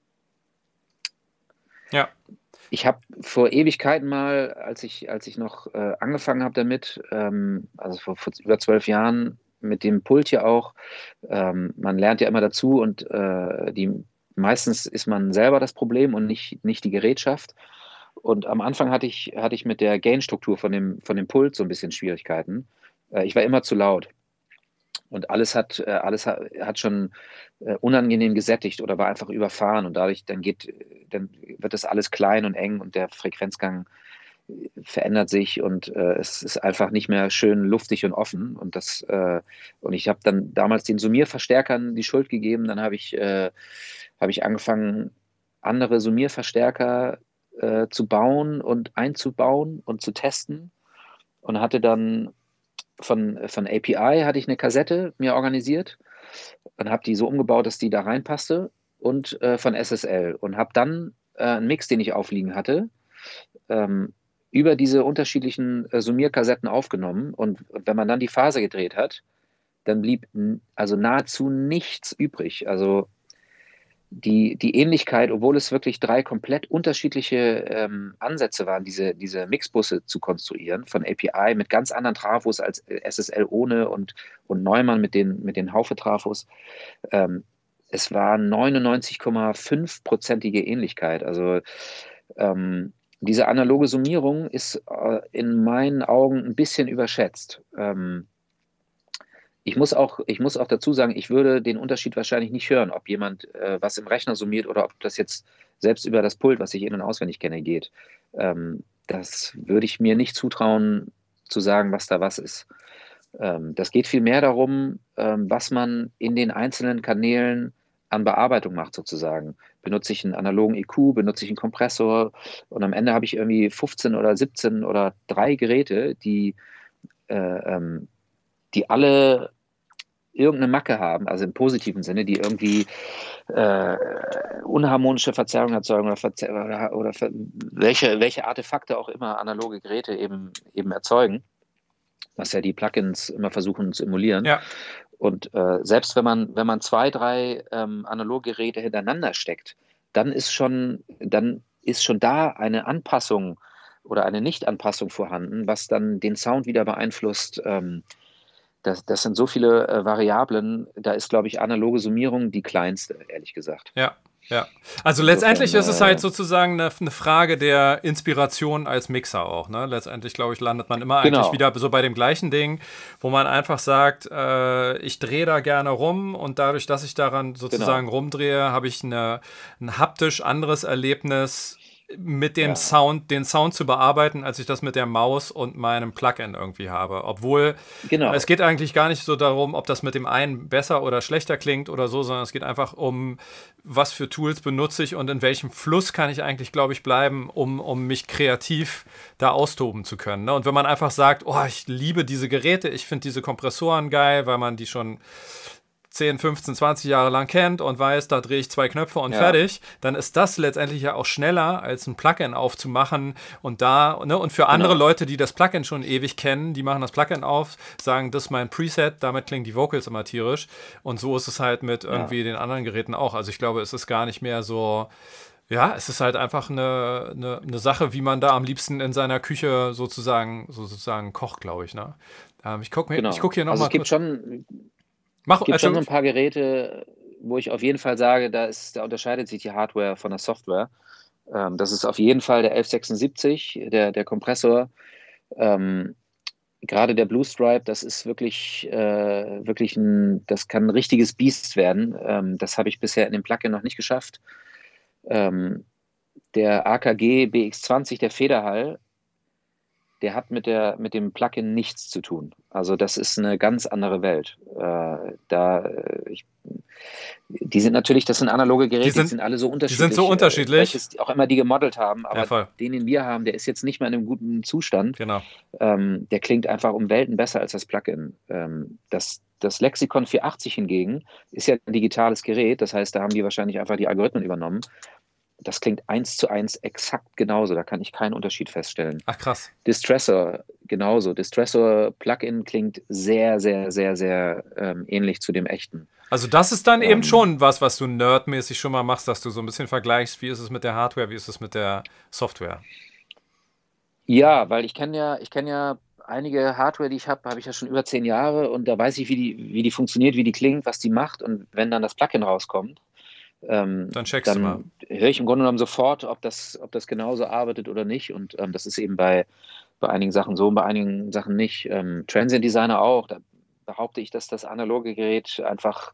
Ja. Ich habe vor Ewigkeiten mal, als ich, als ich noch äh, angefangen habe damit, ähm, also vor, vor über zwölf Jahren mit dem Pult hier auch, ähm, man lernt ja immer dazu und äh, die, meistens ist man selber das Problem und nicht, nicht die Gerätschaft. Und am Anfang hatte ich, hatte ich mit der Gain-Struktur von dem, von dem Pult so ein bisschen Schwierigkeiten. Äh, ich war immer zu laut. Und alles hat, äh, alles hat, hat schon äh, unangenehm gesättigt oder war einfach überfahren und dadurch dann geht, dann wird das alles klein und eng und der Frequenzgang verändert sich und äh, es ist einfach nicht mehr schön luftig und offen und das äh, und ich habe dann damals den Summierverstärkern die Schuld gegeben, dann habe ich äh, habe ich angefangen andere Summierverstärker äh, zu bauen und einzubauen und zu testen und hatte dann von, von A P I hatte ich eine Kassette mir organisiert und habe die so umgebaut, dass die da reinpasste und äh, von S S L und habe dann äh, einen Mix, den ich aufliegen hatte, ähm, über diese unterschiedlichen äh, Summierkassetten aufgenommen und wenn man dann die Phase gedreht hat, dann blieb also nahezu nichts übrig. Also die, die Ähnlichkeit, obwohl es wirklich drei komplett unterschiedliche ähm, Ansätze waren, diese, diese Mixbusse zu konstruieren, von A P I mit ganz anderen Trafos als S S L ohne und, und Neumann mit den, mit den Haufe-Trafos. Ähm, es war neunundneunzig Komma fünf prozentige Ähnlichkeit. Also ähm, diese analoge Summierung ist äh, in meinen Augen ein bisschen überschätzt. Ähm, Ich muss auch, ich muss auch dazu sagen, ich würde den Unterschied wahrscheinlich nicht hören, ob jemand äh, was im Rechner summiert oder ob das jetzt selbst über das Pult, was ich in- und auswendig kenne, geht. Ähm, das würde ich mir nicht zutrauen, zu sagen, was da was ist. Ähm, das geht vielmehr darum, ähm, was man in den einzelnen Kanälen an Bearbeitung macht sozusagen. Benutze ich einen analogen E Q, benutze ich einen Kompressor und am Ende habe ich irgendwie fünfzehn oder siebzehn oder drei Geräte, die, äh, ähm, die alle irgendeine Macke haben, also im positiven Sinne, die irgendwie äh, unharmonische Verzerrungen erzeugen oder, Verzer oder, oder ver welche, welche Artefakte auch immer analoge Geräte eben, eben erzeugen, was ja die Plugins immer versuchen zu emulieren. Ja. Und äh, selbst wenn man, wenn man zwei, drei ähm, analoge Geräte hintereinander steckt, dann ist schon, dann ist schon da eine Anpassung oder eine Nicht-Anpassung vorhanden, was dann den Sound wieder beeinflusst. Ähm, das, das sind so viele äh, Variablen, da ist, glaube ich, analoge Summierung die kleinste, ehrlich gesagt. Ja. Ja, also Insofern, letztendlich ist es äh, halt sozusagen eine, eine Frage der Inspiration als Mixer auch. Ne? Letztendlich, glaube ich, landet man immer Genau. eigentlich wieder so bei dem gleichen Ding, wo man einfach sagt, äh, ich drehe da gerne rum und dadurch, dass ich daran sozusagen Genau. rumdrehe, habe ich eine, ein haptisch anderes Erlebnis mit dem Ja. Sound, den Sound zu bearbeiten, als ich das mit der Maus und meinem Plugin irgendwie habe. Obwohl Genau. es geht eigentlich gar nicht so darum, ob das mit dem einen besser oder schlechter klingt oder so, sondern es geht einfach um, was für Tools benutze ich und in welchem Fluss kann ich eigentlich, glaube ich, bleiben, um, um mich kreativ da austoben zu können. Ne? Und wenn man einfach sagt, oh, ich liebe diese Geräte, ich finde diese Kompressoren geil, weil man die schon zehn, fünfzehn, zwanzig Jahre lang kennt und weiß, da drehe ich zwei Knöpfe und Ja. fertig, dann ist das letztendlich ja auch schneller, als ein Plugin aufzumachen und da, ne, und für andere Genau. Leute, die das Plugin schon ewig kennen, die machen das Plugin auf, sagen, das ist mein Preset, damit klingen die Vocals immer tierisch und so ist es halt mit irgendwie den anderen Geräten auch. Also ich glaube, es ist gar nicht mehr so, ja, es ist halt einfach eine, eine, eine Sache, wie man da am liebsten in seiner Küche sozusagen, sozusagen kocht, glaube ich, ne? Ähm, ich gucke Genau. ich guck hier Also nochmal es gibt kurz. schon, Mach, es gibt schon so also, ein paar Geräte, wo ich auf jeden Fall sage, da, ist, da unterscheidet sich die Hardware von der Software. Ähm, das ist auf jeden Fall der elf sechsundsiebzig, der, der Kompressor. Ähm, gerade der Blue Stripe, das ist wirklich, äh, wirklich ein, das kann ein richtiges Biest werden. Ähm, das habe ich bisher in dem Plugin noch nicht geschafft. Ähm, der A K G B X zwanzig, der Federhall, der hat mit, der, mit dem Plugin nichts zu tun. Also das ist eine ganz andere Welt. Äh, da, äh, ich, die sind natürlich, das sind analoge Geräte, die sind- sind, sind alle so die unterschiedlich. sind so äh, unterschiedlich. welches auch immer die gemodelt haben, aber Ja, voll. den, den wir haben, der ist jetzt nicht mehr in einem guten Zustand. Genau. Ähm, der klingt einfach um Welten besser als das Plugin. Ähm, das, das Lexicon vierhundertachtzig hingegen ist ja ein digitales Gerät, das heißt, da haben die wahrscheinlich einfach die Algorithmen übernommen. Das klingt eins zu eins exakt genauso, da kann ich keinen Unterschied feststellen. Ach, krass. Distressor genauso. Distressor Plugin klingt sehr, sehr, sehr, sehr ähm, ähnlich zu dem echten. Also das ist dann Ähm, eben schon was, was du nerdmäßig schon mal machst, dass du so ein bisschen vergleichst, wie ist es mit der Hardware, wie ist es mit der Software. Ja, weil ich kenne ja, ich kenne ja einige Hardware, die ich habe, habe ich ja schon über zehn Jahre und da weiß ich, wie die, wie die funktioniert, wie die klingt, was die macht und wenn dann das Plugin rauskommt, ähm, Dann checkst du mal. dann höre ich im Grunde genommen sofort, ob das, ob das genauso arbeitet oder nicht und ähm, das ist eben bei, bei einigen Sachen so und bei einigen Sachen nicht. Ähm, Transient Designer auch, da behaupte ich, dass das analoge Gerät einfach,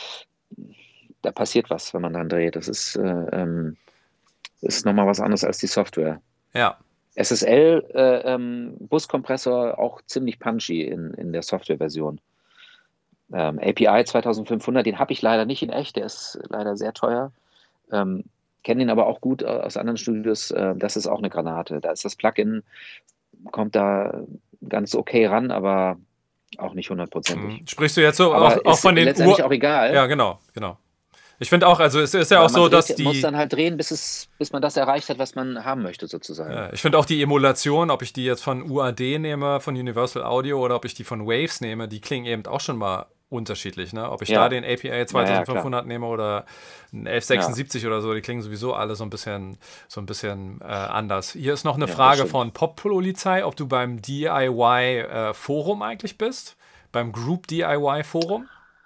da passiert was, wenn man dann dreht. Das ist, äh, ähm, ist nochmal was anderes als die Software. Ja. S S L äh, ähm, Buskompressor auch ziemlich punchy in, in der Softwareversion. Ähm, A P I zweitausendfünfhundert, den habe ich leider nicht in echt, der ist leider sehr teuer. Ähm, Kenne ihn aber auch gut aus anderen Studios. Äh, das ist auch eine Granate. Da ist das Plugin, kommt da ganz okay ran, aber auch nicht hundertprozentig. Mhm. Sprichst du jetzt so Aber auch, auch ist von den letztendlich Ur auch egal. Ja, genau, genau. Ich finde auch, also es ist ja Weil auch man so, dreht, dass muss die dann halt drehen, bis, es, bis man das erreicht hat, was man haben möchte, sozusagen. Ja, ich finde auch die Emulation, ob ich die jetzt von U A D nehme, von Universal Audio oder ob ich die von Waves nehme, die klingen eben auch schon mal unterschiedlich. Ne? Ob ich Ja. da den A P I zweitausendfünfhundert Ja, nehme oder einen elf sechsundsiebzig oder so, die klingen sowieso alle so ein bisschen, so ein bisschen äh, anders. Hier ist noch eine Ja, das Frage stimmt. von Pop-Polizei, ob du beim D I Y-Forum eigentlich bist, beim Group D I Y-Forum.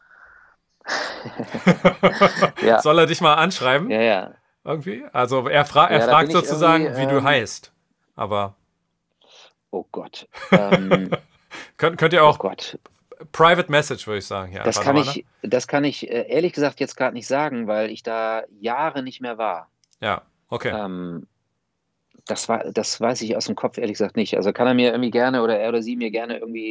Ja. Soll er dich mal anschreiben? Ja, ja. Irgendwie? Also er, fra er Ja, da fragt bin ich sozusagen, irgendwie, wie du ähm, heißt. Aber Oh Gott. Ähm, könnt, könnt ihr oh auch Gott. Private Message, würde ich sagen. Hier Das einfach kann nochmal, ich, das kann ich äh, ehrlich gesagt jetzt gerade nicht sagen, weil ich da Jahre nicht mehr war. ne? Ja, okay. Ähm, das war, das weiß ich aus dem Kopf ehrlich gesagt nicht. Also kann er mir irgendwie gerne oder er oder sie mir gerne irgendwie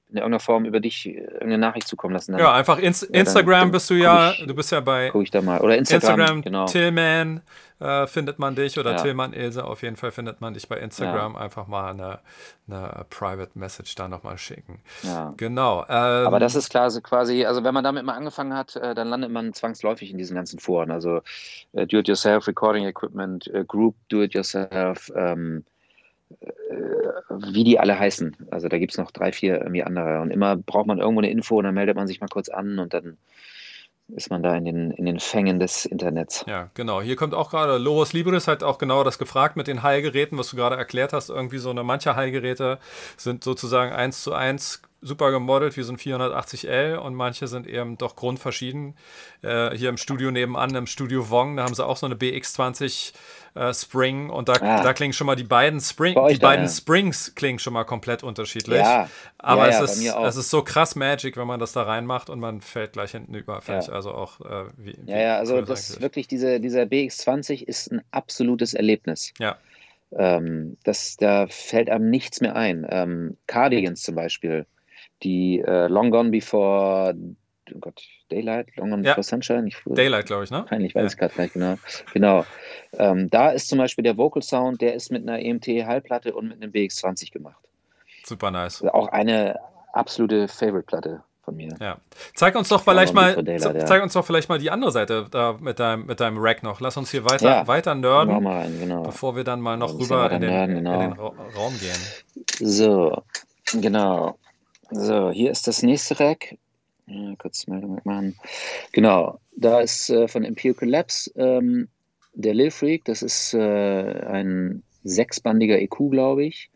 in irgendeiner Form über dich irgendeine Nachricht zukommen lassen. Dann, ja, einfach Inst ja, dann- Instagram dann bist du guck ja, ich- du bist ja bei Gucke ich da mal. Oder Instagram, Instagram, genau. Tillman äh, findet man dich oder Ja. Tillmann Ilse, auf jeden Fall findet man dich bei Instagram. Einfach mal eine, eine Private Message da nochmal schicken. Ja. Genau. Ähm, Aber das ist klar, so quasi, also wenn man damit mal angefangen hat, äh, dann landet man zwangsläufig in diesen ganzen Foren. Also äh, Do-it-yourself, Recording Equipment, äh, Group Do-it-yourself, ähm, äh, wie die alle heißen. Also da gibt es noch drei, vier irgendwie andere. Und immer braucht man irgendwo eine Info und dann meldet man sich mal kurz an und dann ist man da in den, in den Fängen des Internets. Ja, genau. Hier kommt auch gerade Loros Libris hat auch genau das gefragt mit den Heilgeräten, was du gerade erklärt hast. Irgendwie so eine, manche Heilgeräte sind sozusagen eins zu eins super gemodelt wie so ein vierhundertachtzig L und manche sind eben doch grundverschieden. Äh, hier im Studio nebenan, im Studio Wong, da haben sie auch so eine B X zwanzig äh, Spring und da, Ah. da klingen schon mal die beiden Spring, Bei euch die da, beiden ja. Springs klingen schon mal komplett unterschiedlich. Ja, Aber ja, ja, es, bei ist, mir auch. es ist so krass Magic, wenn man das da reinmacht und man fällt gleich hinten über. Fertig. Ja. Also auch äh, wie, wie Ja, ja, also cool das eigentlich. wirklich, diese, dieser B X zwanzig ist ein absolutes Erlebnis. Ja. Ähm, das, da fällt einem nichts mehr ein. Ähm, Cardigans zum Beispiel, die äh, Long Gone Before, oh Gott, Daylight, Long Gone Ja. Before Sunshine? Ich, Daylight, glaube ich, ne? Peinlich, weiß Ja. ich gerade gar nicht genau. Genau. Ähm, da ist zum Beispiel der Vocal Sound, der ist mit einer E M T-Hallplatte und mit einem B X zwanzig gemacht. Super nice. Also auch eine absolute Favorite-Platte von mir. Ja. Zeig uns doch Long vielleicht Gone mal, Before Daylight, ja. zeig uns doch vielleicht mal die andere Seite da mit deinem, mit deinem Rack noch. Lass uns hier weiter, Ja. weiter Machen nerden, wir mal rein, genau. bevor wir dann mal noch ein bisschen rüber weiter in den, nerden, in genau. den Ra Raum gehen. So, genau. So, hier ist das nächste Rack. Ja, kurz Meldung machen. Genau, da ist äh, von Empirical Labs ähm, der Lil Freak. Das ist äh, ein sechsbandiger E Q, glaube ich.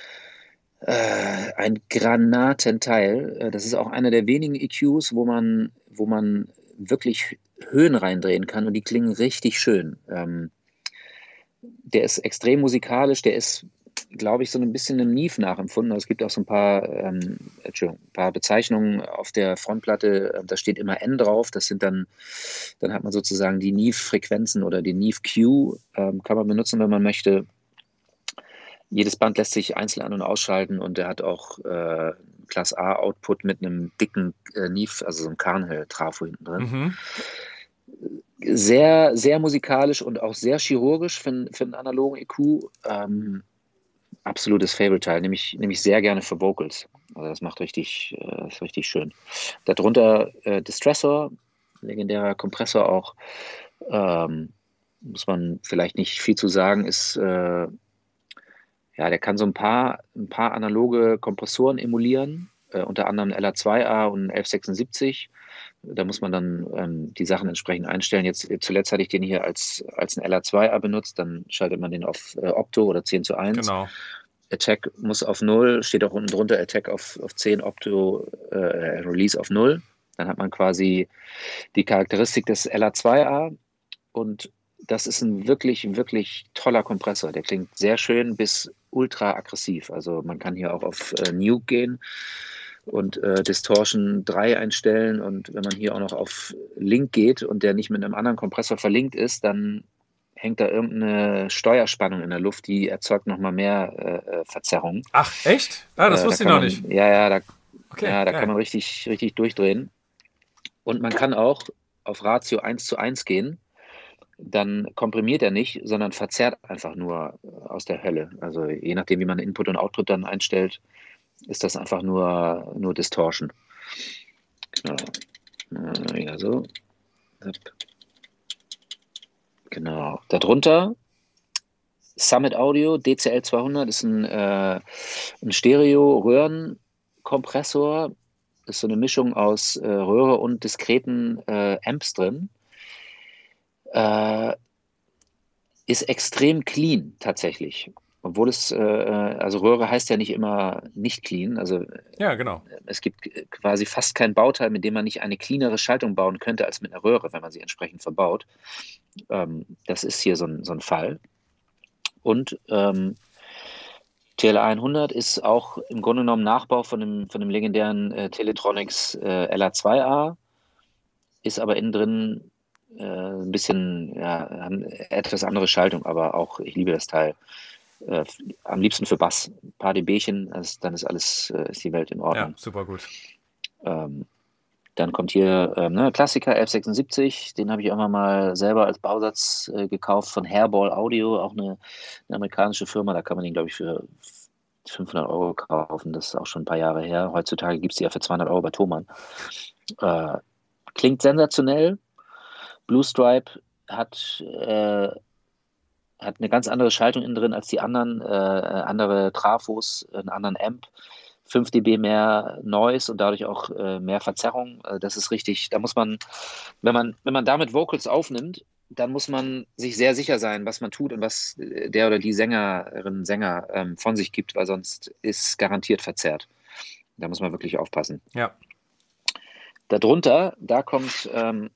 Äh, ein Granatenteil. Äh, Das ist auch einer der wenigen E Qs, wo man, wo man wirklich Höhen reindrehen kann und die klingen richtig schön. Ähm, der ist extrem musikalisch, der ist, glaube ich, so ein bisschen einem Neve nachempfunden. Also es gibt auch so ein paar, ähm, Entschuldigung, ein paar Bezeichnungen auf der Frontplatte, da steht immer N drauf. Das sind dann, dann hat man sozusagen die Neve-Frequenzen oder die Neve-Q, ähm, kann man benutzen, wenn man möchte. Jedes Band lässt sich einzeln an- und ausschalten und der hat auch äh, Class A-Output mit einem dicken äh, Neve, also so einem Carnhill-Trafo hinten drin. Mhm. Sehr, sehr musikalisch und auch sehr chirurgisch für, für einen analogen E Q. Ähm, absolutes Favorite-Teil, nehme ich, nehme ich sehr gerne für Vocals. Also das macht richtig, äh, ist richtig schön. Darunter äh, Distressor, legendärer Kompressor auch. Ähm, muss man vielleicht nicht viel zu sagen, ist, äh, ja, der kann so ein paar, ein paar analoge Kompressoren emulieren, äh, unter anderem L A zwei A und elf sechsundsiebzig. Da muss man dann ähm, die Sachen entsprechend einstellen. Jetzt zuletzt hatte ich den hier als, als ein L A zwei A benutzt, dann schaltet man den auf äh, Opto oder zehn zu eins. Genau. Attack muss auf null, steht auch unten drunter Attack auf, auf zehn, Opto, äh, Release auf null. Dann hat man quasi die Charakteristik des L A zwei A und das ist ein wirklich, wirklich toller Kompressor. Der klingt sehr schön bis ultra aggressiv. Also man kann hier auch auf äh, Nuke gehen und äh, Distortion drei einstellen und wenn man hier auch noch auf Link geht und der nicht mit einem anderen Kompressor verlinkt ist, dann hängt da irgendeine Steuerspannung in der Luft, die erzeugt nochmal mehr äh, Verzerrung. Ach, echt? Ah, das Äh, wusste da ich noch man, nicht. Ja, ja, da, Okay, ja, da geil. kann man richtig, richtig durchdrehen. Und man kann auch auf Ratio eins zu eins gehen. Dann komprimiert er nicht, sondern verzerrt einfach nur aus der Hölle. Also je nachdem, wie man Input und Output dann einstellt, ist das einfach nur, nur Distortion. Genau. Ja, so. Genau. Darunter Summit Audio D C L zweihundert ist ein, äh, ein Stereo-Röhrenkompressor. Ist so eine Mischung aus äh, Röhre und diskreten äh, Amps drin. Äh, ist extrem clean tatsächlich. Obwohl es, äh, also Röhre heißt ja nicht immer nicht clean. Also Ja, genau. es gibt quasi fast kein Bauteil, mit dem man nicht eine cleanere Schaltung bauen könnte als mit einer Röhre, wenn man sie entsprechend verbaut. Ähm, das ist hier so ein, so ein Fall. Und ähm, T L A hundert ist auch im Grunde genommen Nachbau von dem, von dem legendären äh, Teletronics äh, L A zwei A, ist aber innen drin äh, ein bisschen, ja, haben etwas andere Schaltung, aber auch, ich liebe das Teil. Äh, am liebsten für Bass. Ein paar dBchen, also dann ist alles, äh, ist die Welt in Ja, Ordnung. super gut. Ähm, dann kommt hier ähm, ne, Klassiker elf sechsundsiebzig, den habe ich irgendwann mal selber als Bausatz äh, gekauft von Hairball Audio, auch eine, eine amerikanische Firma. Da kann man den, glaube ich, für fünfhundert Euro kaufen. Das ist auch schon ein paar Jahre her. Heutzutage gibt es die ja für zweihundert Euro bei Thomann. Äh, klingt sensationell. Blue Stripe hat, äh, hat eine ganz andere Schaltung innen drin als die anderen, äh, andere Trafos, einen anderen Amp, fünf dB mehr Noise und dadurch auch äh, mehr Verzerrung. Äh, das ist richtig, da muss man, wenn man, wenn man damit Vocals aufnimmt, dann muss man sich sehr sicher sein, was man tut und was der oder die Sängerin, Sänger ähm, von sich gibt, weil sonst ist garantiert verzerrt. Da muss man wirklich aufpassen. Ja. Darunter, da kommt, ähm,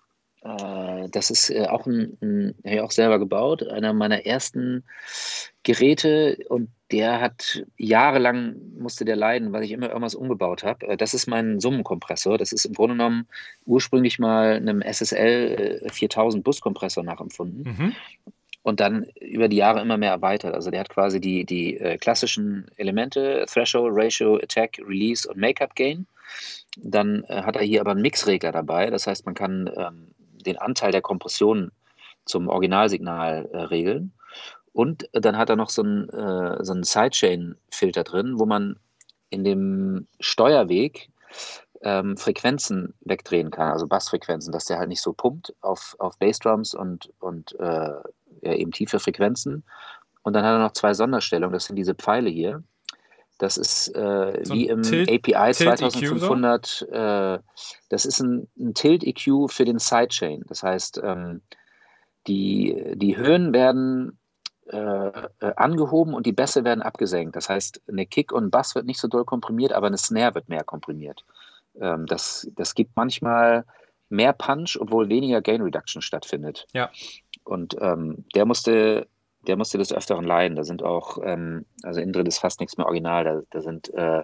äh, das ist äh, auch ein, ein habe ich auch selber gebaut, einer meiner ersten Geräte und der hat jahrelang, musste der leiden, weil ich immer irgendwas umgebaut habe. Äh, Das ist mein Summenkompressor. Das ist im Grunde genommen ursprünglich mal einem S S L äh, viertausend Buskompressor nachempfunden Mhm. und dann über die Jahre immer mehr erweitert. Also der hat quasi die, die äh, klassischen Elemente, Threshold, Ratio, Attack, Release und Makeup Gain. Dann äh, hat er hier aber einen Mixregler dabei. Das heißt, man kann ähm, den Anteil der Kompression zum Originalsignal äh, regeln. Und dann hat er noch so einen, äh, so einen Sidechain-Filter drin, wo man in dem Steuerweg ähm, Frequenzen wegdrehen kann, also Bassfrequenzen, dass der halt nicht so pumpt auf, auf Bassdrums und, und äh, ja, eben tiefe Frequenzen. Und dann hat er noch zwei Sonderstellungen, das sind diese Pfeile hier. Das ist äh, So wie ein im Tilt- A P I Tilt-E Q so? zweitausendfünfhundert, äh, das ist ein, ein Tilt-E Q für den Sidechain. Das heißt, ähm, die, die Höhen werden äh, äh, angehoben und die Bässe werden abgesenkt. Das heißt, eine Kick und ein Bass wird nicht so doll komprimiert, aber eine Snare wird mehr komprimiert. Ähm, das, das gibt manchmal mehr Punch, obwohl weniger Gain Reduction stattfindet. Ja. Und ähm, der musste, der musste des Öfteren leiden. Da sind auch, ähm, also innen drin ist fast nichts mehr original. Da, da sind äh,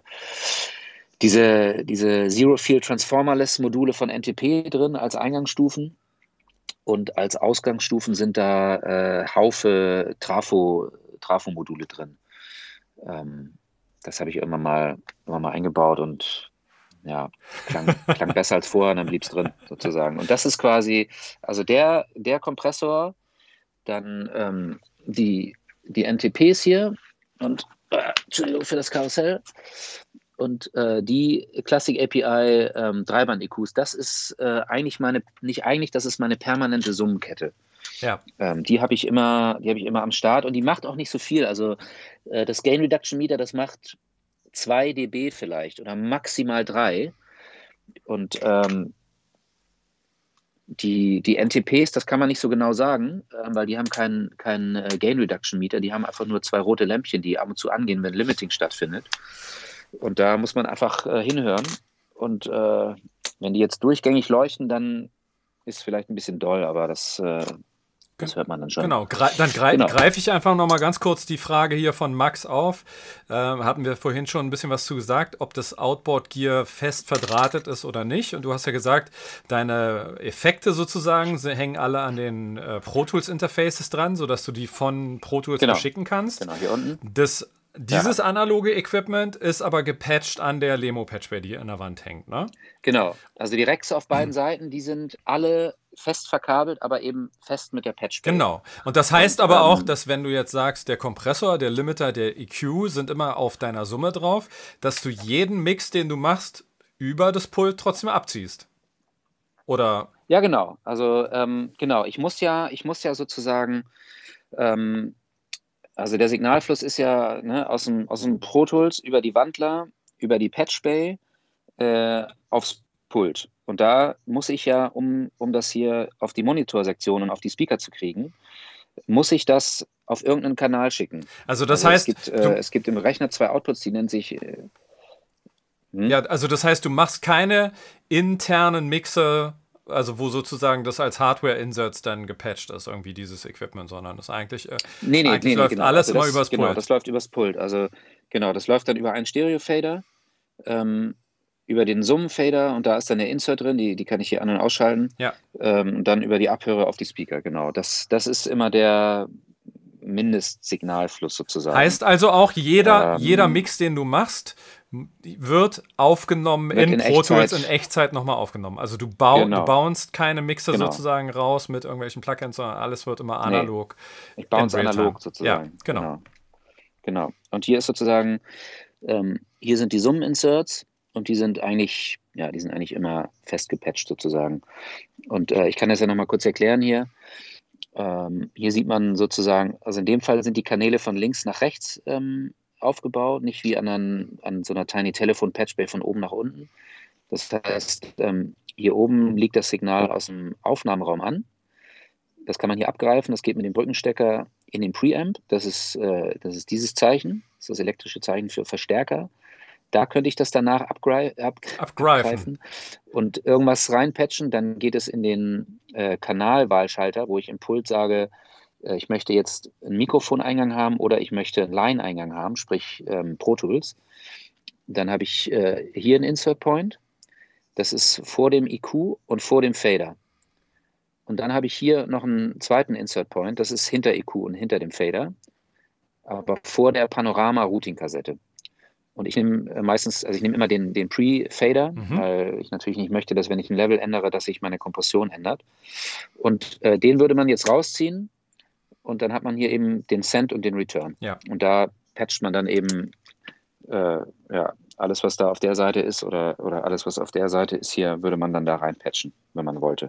diese, diese Zero Field Transformerless Module von N T P drin als Eingangsstufen. Und als Ausgangsstufen sind da äh, Haufe Trafo, Trafo-Module drin. Ähm, das habe ich irgendwann mal, irgendwann mal eingebaut und ja, klang, klang besser als vorher und dann blieb es drin, sozusagen. Und das ist quasi, also der, der Kompressor, dann ähm, die, die N T Ps hier und äh, Entschuldigung für das Karussell. Und äh, die Classic A P I ähm, Dreiband-E Qs, das ist äh, eigentlich meine, nicht eigentlich, das ist meine permanente Summenkette. Ja. Ähm, die habe ich immer, die habe ich immer am Start und die macht auch nicht so viel. Also äh, das Gain Reduction Meter, das macht zwei dB vielleicht oder maximal drei. Und ähm, die, die N T Ps, das kann man nicht so genau sagen, äh, weil die haben keinen kein, äh, Gain Reduction Meter, die haben einfach nur zwei rote Lämpchen, die ab und zu angehen, wenn Limiting stattfindet. Und da muss man einfach äh, hinhören. Und äh, wenn die jetzt durchgängig leuchten, dann ist es vielleicht ein bisschen doll, aber das, äh, das hört man dann schon. Genau, Gre dann grei Genau. greife ich einfach noch mal ganz kurz die Frage hier von Max auf. Ähm, hatten wir vorhin schon ein bisschen was zu gesagt, ob das Outboard-Gear fest verdrahtet ist oder nicht. Und du hast ja gesagt, deine Effekte sozusagen sie hängen alle an den äh, Pro Tools Interfaces dran, sodass du die von Pro Tools Genau. verschicken kannst. Genau, hier unten. Das Dieses ja. analoge Equipment ist aber gepatcht an der Lemo-Patch, die hier an der Wand hängt, ne? Genau. Also die Racks auf beiden mhm. Seiten, die sind alle fest verkabelt, aber eben fest mit der Patch. Genau. Und das heißt Und, aber ähm, auch, dass wenn du jetzt sagst, der Kompressor, der Limiter, der E Q sind immer auf deiner Summe drauf, dass du jeden Mix, den du machst, über das Pult trotzdem abziehst. Oder? Ja, genau. Also ähm, genau, ich muss ja, ich muss ja sozusagen ähm, also der Signalfluss ist ja ne, aus, dem, aus dem Pro Tools über die Wandler, über die Patch Bay äh, aufs Pult. Und da muss ich ja, um, um das hier auf die Monitorsektion und auf die Speaker zu kriegen, muss ich das auf irgendeinen Kanal schicken. Also das also heißt... Es gibt, äh, es gibt im Rechner zwei Outputs, die nennen sich... Äh, hm? Ja, also das heißt, du machst keine internen Mixer... Also wo sozusagen das als Hardware-Inserts dann gepatcht ist, irgendwie dieses Equipment, sondern das eigentlich, äh, nee, nee, eigentlich nee, läuft genau. alles also immer das, übers genau, Pult. das läuft übers Pult. Also genau, das läuft dann über einen Stereo-Fader, ähm, über den Summen-Fader und da ist dann der Insert drin, die, die kann ich hier an- und ausschalten. Ja. Ähm, und dann über die Abhörer auf die Speaker, genau. Das, das ist immer der, Mindestsignalfluss sozusagen. Heißt also auch, jeder, Ähm, jeder Mix, den du machst, m- wird aufgenommen Wird in in Pro Tools Echtzeit- in Echtzeit nochmal aufgenommen. Also du, bau, Genau. du baust keine Mixer Genau. sozusagen raus mit irgendwelchen Plugins, sondern alles wird immer Nee. analog. Ich baue in es Realtime. analog sozusagen. Ja, genau. genau. Genau. Und hier ist sozusagen, ähm, hier sind die Summen-Inserts und die sind eigentlich, ja, die sind eigentlich immer festgepatcht sozusagen. Und äh, ich kann das ja nochmal kurz erklären hier. Ähm, hier sieht man sozusagen, also in dem Fall sind die Kanäle von links nach rechts ähm, aufgebaut, nicht wie an, an, an so einer Tiny Telephone Patchbay von oben nach unten. Das heißt, ähm, hier oben liegt das Signal aus dem Aufnahmeraum an. Das kann man hier abgreifen. Das geht mit dem Brückenstecker in den Preamp. Das ist, äh, das ist dieses Zeichen. Das ist das elektrische Zeichen für Verstärker. Da könnte ich das danach abgrei ab Abgreifen. abgreifen und irgendwas reinpatchen. Dann geht es in den äh, Kanalwahlschalter, wo ich im Pult sage, äh, ich möchte jetzt einen Mikrofoneingang haben oder ich möchte einen Line-Eingang haben, sprich ähm, Pro Tools. Dann habe ich äh, hier einen Insert Point. Das ist vor dem I Q und vor dem Fader. Und dann habe ich hier noch einen zweiten Insert Point, das ist hinter I Q und hinter dem Fader, aber vor der Panorama-Routing-Kassette. Und ich nehme äh, meistens, also ich nehme immer den, den Pre-Fader, Mhm. weil ich natürlich nicht möchte, dass wenn ich ein Level ändere, dass sich meine Kompression ändert. Und äh, den würde man jetzt rausziehen und dann hat man hier eben den Send und den Return. Ja. Und da patcht man dann eben äh, ja, alles, was da auf der Seite ist oder, oder alles, was auf der Seite ist, hier würde man dann da reinpatchen, wenn man wollte.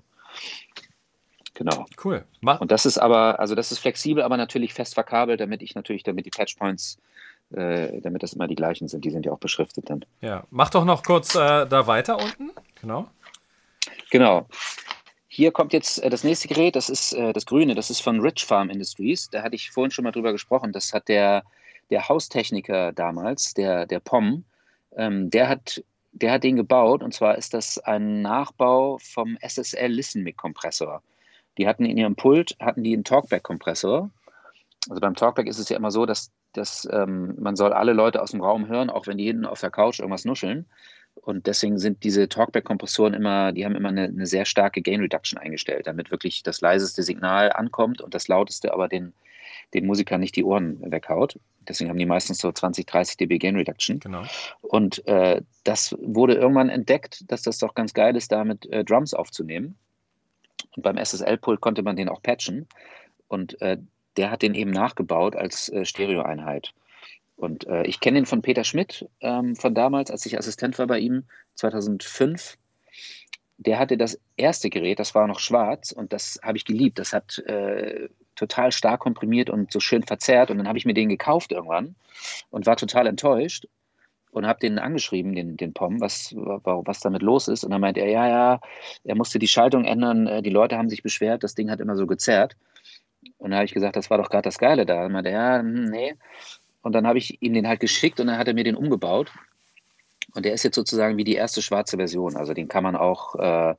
Genau. Cool. Mach, Und das ist aber, also das ist flexibel, aber natürlich fest verkabelt, damit ich natürlich, damit die Patchpoints, äh, damit das immer die gleichen sind. Die sind ja auch beschriftet dann. ja. Mach doch noch kurz äh, da weiter unten. Genau. Genau. Hier kommt jetzt äh, das nächste Gerät, das ist äh, das Grüne, das ist von Rich Farm Industries. Da hatte ich vorhin schon mal drüber gesprochen. Das hat der, der Haustechniker damals, der, der P O M, ähm, der hat, der hat den gebaut. Und zwar ist das ein Nachbau vom S S L Listen Mic Kompressor. Die hatten in ihrem Pult, hatten die einen Talkback-Kompressor. Also beim Talkback ist es ja immer so, dass, dass ähm, man soll alle Leute aus dem Raum hören, auch wenn die hinten auf der Couch irgendwas nuscheln. Und deswegen sind diese Talkback-Kompressoren immer, die haben immer eine, eine sehr starke Gain-Reduction eingestellt, damit wirklich das leiseste Signal ankommt und das lauteste aber den, den Musikern nicht die Ohren weghaut. Deswegen haben die meistens so zwanzig, dreißig dB Gain-Reduction. Genau. Und äh, das wurde irgendwann entdeckt, dass das doch ganz geil ist, damit äh, Drums aufzunehmen. Und beim S S L-Pult konnte man den auch patchen. Und äh, der hat den eben nachgebaut als äh, Stereoeinheit. Und äh, ich kenne den von Peter Schmidt ähm, von damals, als ich Assistent war bei ihm, zweitausendfünf. Der hatte das erste Gerät, das war noch schwarz und das habe ich geliebt. Das hat äh, total stark komprimiert und so schön verzerrt. Und dann habe ich mir den gekauft irgendwann und war total enttäuscht. Und habe den angeschrieben, den, den P O M, was, was damit los ist. Und dann meint er, ja, ja, er musste die Schaltung ändern, die Leute haben sich beschwert, das Ding hat immer so gezerrt. Und dann habe ich gesagt, das war doch gerade das Geile da. Und meinte er, ja, nee. Und dann habe ich ihm den halt geschickt und dann hat er mir den umgebaut. Und der ist jetzt sozusagen wie die erste schwarze Version. Also den kann man auch, äh,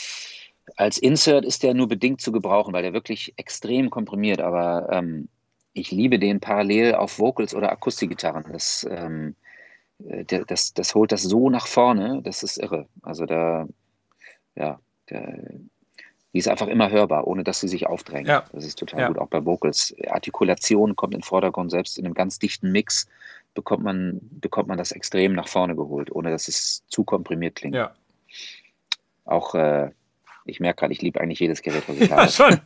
als Insert ist der nur bedingt zu gebrauchen, weil der wirklich extrem komprimiert. Aber ähm, ich liebe den parallel auf Vocals oder Akustikgitarren. Das ähm, Das, das holt das so nach vorne, das ist irre. Also da, ja, der, die ist einfach immer hörbar, ohne dass sie sich aufdrängt. Ja. Das ist total Ja. gut, auch bei Vocals. Artikulation kommt in den Vordergrund, selbst in einem ganz dichten Mix bekommt man, bekommt man das extrem nach vorne geholt, ohne dass es zu komprimiert klingt. Ja. Auch, äh, ich merke gerade, ich liebe eigentlich jedes Gerät, was ich Ja, habe. schon.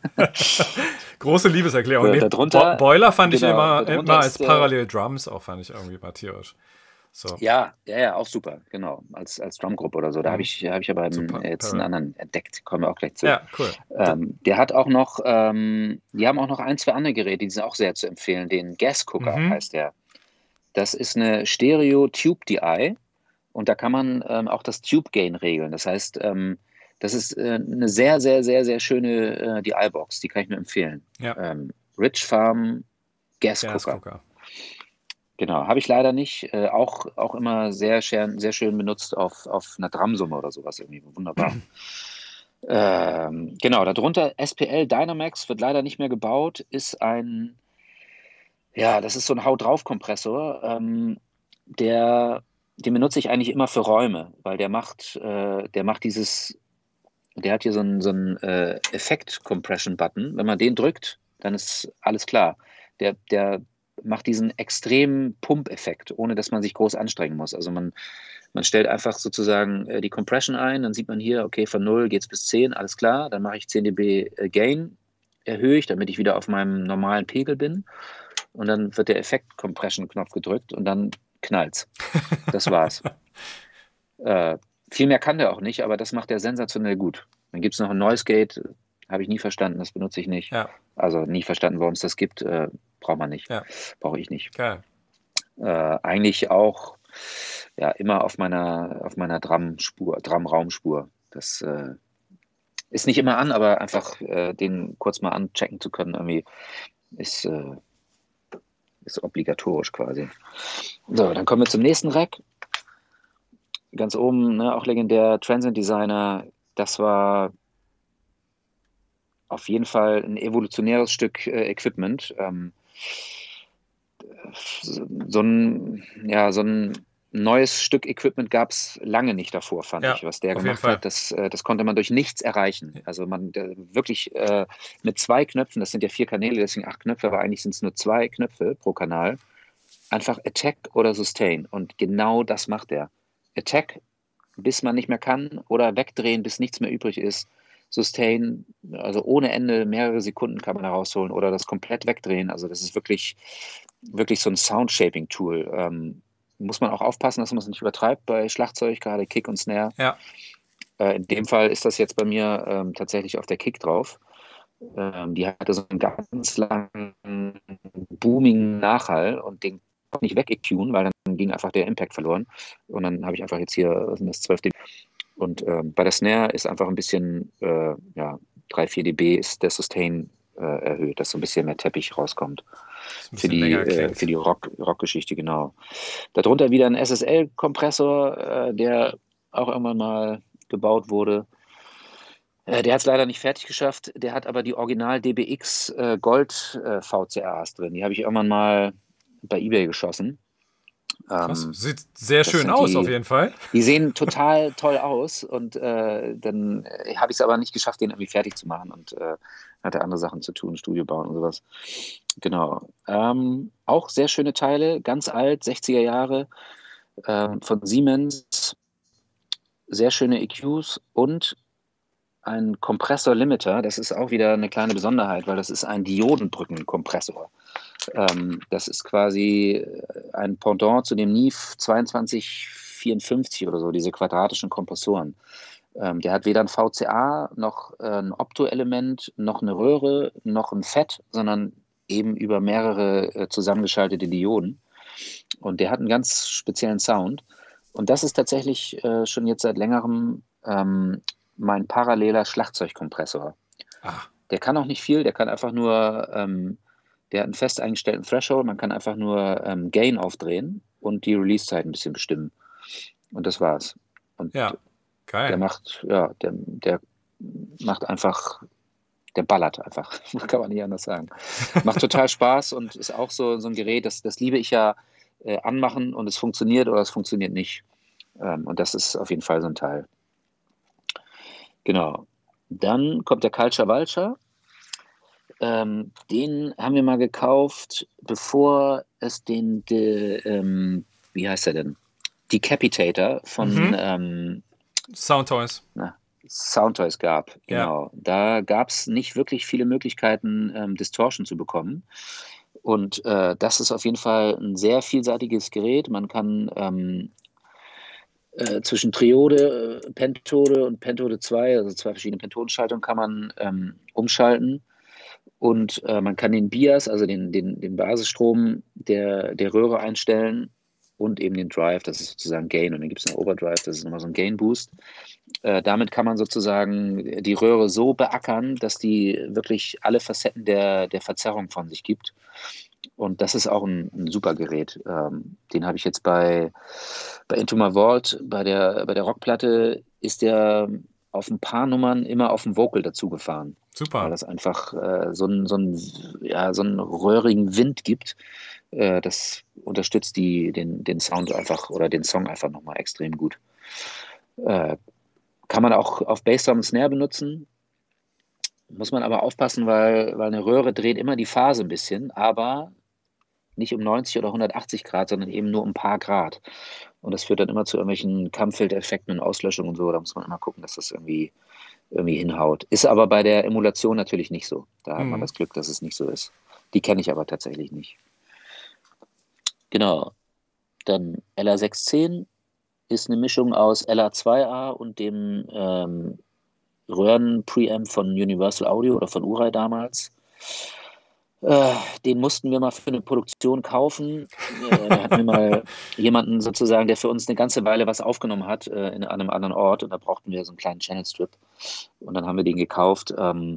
Große Liebeserklärung. So, Nee, darunter- Bo Boiler fand ich genau, immer, darunter immer als ist, äh, Parallel Drums auch, fand ich irgendwie mal tierisch. So. Ja, ja, ja, auch super, genau. Als, als Drumgruppe oder so. Da Mhm. habe ich, hab ich aber Super, einen, jetzt Parallel. einen anderen entdeckt. Kommen wir auch gleich zu. Ja, cool. Ähm, der hat auch noch, ähm, die haben auch noch ein, zwei andere Geräte, die sind auch sehr zu empfehlen. Den Gas Cooker Mhm. heißt der. Das ist eine Stereo Tube D I und da kann man ähm, auch das Tube Gain regeln. Das heißt, ähm, das ist äh, eine sehr, sehr, sehr, sehr schöne äh, D I-Box. Die kann ich nur empfehlen. Ja. Ähm, Rich Farm Gas Cooker. Gasgucker. Genau, habe ich leider nicht. Äh, auch, auch immer sehr schön, sehr schön benutzt auf, auf einer Drumsumme oder sowas irgendwie. Wunderbar. ähm, genau, darunter S P L Dynamax wird leider nicht mehr gebaut, ist ein, ja, das ist so ein Haut-drauf-Kompressor. Ähm, der, den benutze ich eigentlich immer für Räume, weil der macht, äh, der macht dieses, der hat hier so einen, so einen äh, Effekt-Compression-Button. Wenn man den drückt, dann ist alles klar. der, der macht diesen extremen Pump-Effekt, ohne dass man sich groß anstrengen muss. Also man, man stellt einfach sozusagen äh, die Compression ein, dann sieht man hier, okay, von null geht es bis zehn, alles klar, dann mache ich zehn dB äh, Gain, erhöhe ich, damit ich wieder auf meinem normalen Pegel bin. Und dann wird der Effekt-Compression-Knopf gedrückt und dann knallt's. Das war's. äh, viel mehr kann der auch nicht, aber das macht er sensationell gut. Dann gibt es noch ein Noise Gate, habe ich nie verstanden, das benutze ich nicht. Ja. Also nie verstanden, warum es das gibt, äh, braucht man nicht. Ja. Brauche ich nicht. Geil. Äh, eigentlich auch ja, immer auf meiner, auf meiner Drum-Spur, Drum-Raumspur. Das äh, ist nicht immer an, aber einfach äh, den kurz mal anchecken zu können, irgendwie ist, äh, ist obligatorisch quasi. So, dann kommen wir zum nächsten Rack. Ganz oben, ne, auch legendär, Transient Designer. Das war auf jeden Fall ein evolutionäres Stück äh, Equipment. Ähm, so ein, ja, so ein neues Stück Equipment gab es lange nicht davor, fand Ja, ich. Was der auf gemacht jeden Fall. hat, das, äh, das konnte man durch nichts erreichen. Also man der, wirklich äh, mit zwei Knöpfen, das sind ja vier Kanäle, deswegen acht Knöpfe, aber eigentlich sind es nur zwei Knöpfe pro Kanal. Einfach Attack oder Sustain. Und genau das macht er. Attack, bis man nicht mehr kann, oder wegdrehen, bis nichts mehr übrig ist. Sustain, also ohne Ende, mehrere Sekunden kann man da rausholen oder das komplett wegdrehen. Also das ist wirklich, wirklich so ein Sound-Shaping-Tool. Ähm, muss man auch aufpassen, dass man es nicht übertreibt bei Schlagzeug, gerade Kick und Snare. Ja. Äh, in dem Fall ist das jetzt bei mir ähm, tatsächlich auf der Kick drauf. Ähm, die hatte so einen ganz langen, boomigen Nachhall und den konnte ich nicht weg-EQen, weil dann ging einfach der Impact verloren. Und dann habe ich einfach jetzt hier, was sind das, zwölf dB. Und ähm, bei der Snare ist einfach ein bisschen, äh, ja, drei, vier dB ist der Sustain äh, erhöht, dass so ein bisschen mehr Teppich rauskommt. Für die, äh, für die Rock, Rockgeschichte, genau. Darunter wieder ein S S L-Kompressor, äh, der auch irgendwann mal gebaut wurde. Äh, der hat es leider nicht fertig geschafft. Der hat aber die Original D B X äh, Gold äh, V C As drin. Die habe ich irgendwann mal bei eBay geschossen. Krass. Ähm, Sieht sehr schön sind aus, die- auf jeden Fall. Die sehen total toll aus und äh, dann äh, habe ich es aber nicht geschafft, den irgendwie fertig zu machen und äh, hatte andere Sachen zu tun, Studio bauen und sowas. Genau. Ähm, auch sehr schöne Teile, ganz alt, sechziger Jahre, ähm, von Siemens. Sehr schöne E Qs und ein Kompressor-Limiter. Das ist auch wieder eine kleine Besonderheit, weil das ist ein Diodenbrückenkompressor. Ähm, das ist quasi ein Pendant zu dem N I F zweiundzwanzig vierundfünfzig oder so, diese quadratischen Kompressoren. Ähm, der hat weder ein V C A noch äh, ein Optoelement, noch eine Röhre, noch ein F E T, sondern eben über mehrere äh, zusammengeschaltete Dioden. Und der hat einen ganz speziellen Sound. Und das ist tatsächlich äh, schon jetzt seit längerem ähm, mein paralleler Schlagzeugkompressor. Ah, Der kann auch nicht viel, der kann einfach nur, ähm, der hat einen fest eingestellten Threshold, man kann einfach nur ähm, Gain aufdrehen und die Release-Zeit ein bisschen bestimmen. Und das war's. Und ja, der geil. macht, ja, der, der macht einfach, der ballert einfach, kann man nicht anders sagen. Macht total Spaß und ist auch so, so ein Gerät, das, das liebe ich ja äh, anmachen und es funktioniert oder es funktioniert nicht. Ähm, und das ist auf jeden Fall so ein Teil. Genau. Dann kommt der Culture Vulture. Ähm, den haben wir mal gekauft, bevor es den, de, ähm, wie heißt er denn? Decapitator von Mhm. ähm, Soundtoys. na, Soundtoys gab. Ja. Genau. Da gab es nicht wirklich viele Möglichkeiten, ähm, Distortion zu bekommen. Und äh, das ist auf jeden Fall ein sehr vielseitiges Gerät. Man kann ähm, äh, zwischen Triode, äh, Pentode und Pentode zwei, also zwei verschiedene Pentodenschaltungen, kann man ähm, umschalten. Und äh, man kann den Bias, also den, den, den Basisstrom der, der Röhre einstellen und eben den Drive, das ist sozusagen Gain. Und dann gibt es noch Overdrive, das ist nochmal so ein Gain-Boost. Äh, damit kann man sozusagen die Röhre so beackern, dass die wirklich alle Facetten der, der Verzerrung von sich gibt. Und das ist auch ein, ein super Gerät. Ähm, den habe ich jetzt bei, bei Into My Vault, bei der, bei der Rockplatte, ist der auf ein paar Nummern immer auf dem Vocal dazu gefahren. Super. Weil das einfach äh, so, einen, so, einen, ja, so einen röhrigen Wind gibt. Äh, das unterstützt die, den, den Sound einfach oder den Song einfach nochmal extrem gut. Äh, kann man auch auf Bassdrum und Snare benutzen. muss man aber aufpassen, weil, weil eine Röhre dreht immer die Phase ein bisschen, aber nicht um neunzig oder hundertachtzig Grad, sondern eben nur um ein paar Grad. Und das führt dann immer zu irgendwelchen Kammfiltereffekten und Auslöschungen und so. Da muss man immer gucken, dass das irgendwie, irgendwie hinhaut. Ist aber bei der Emulation natürlich nicht so. Da hat man Mhm. das Glück, dass es nicht so ist. Die kenne ich aber tatsächlich nicht. Genau. Dann L A sechs zehn ist eine Mischung aus L A zwei A und dem ähm, Röhren-Preamp von Universal Audio oder von Uray damals. Äh, den mussten wir mal für eine Produktion kaufen. Äh, da hatten wir mal jemanden sozusagen, der für uns eine ganze Weile was aufgenommen hat äh, in, an einem anderen Ort, und da brauchten wir so einen kleinen Channel-Strip. Und dann haben wir den gekauft. Ähm,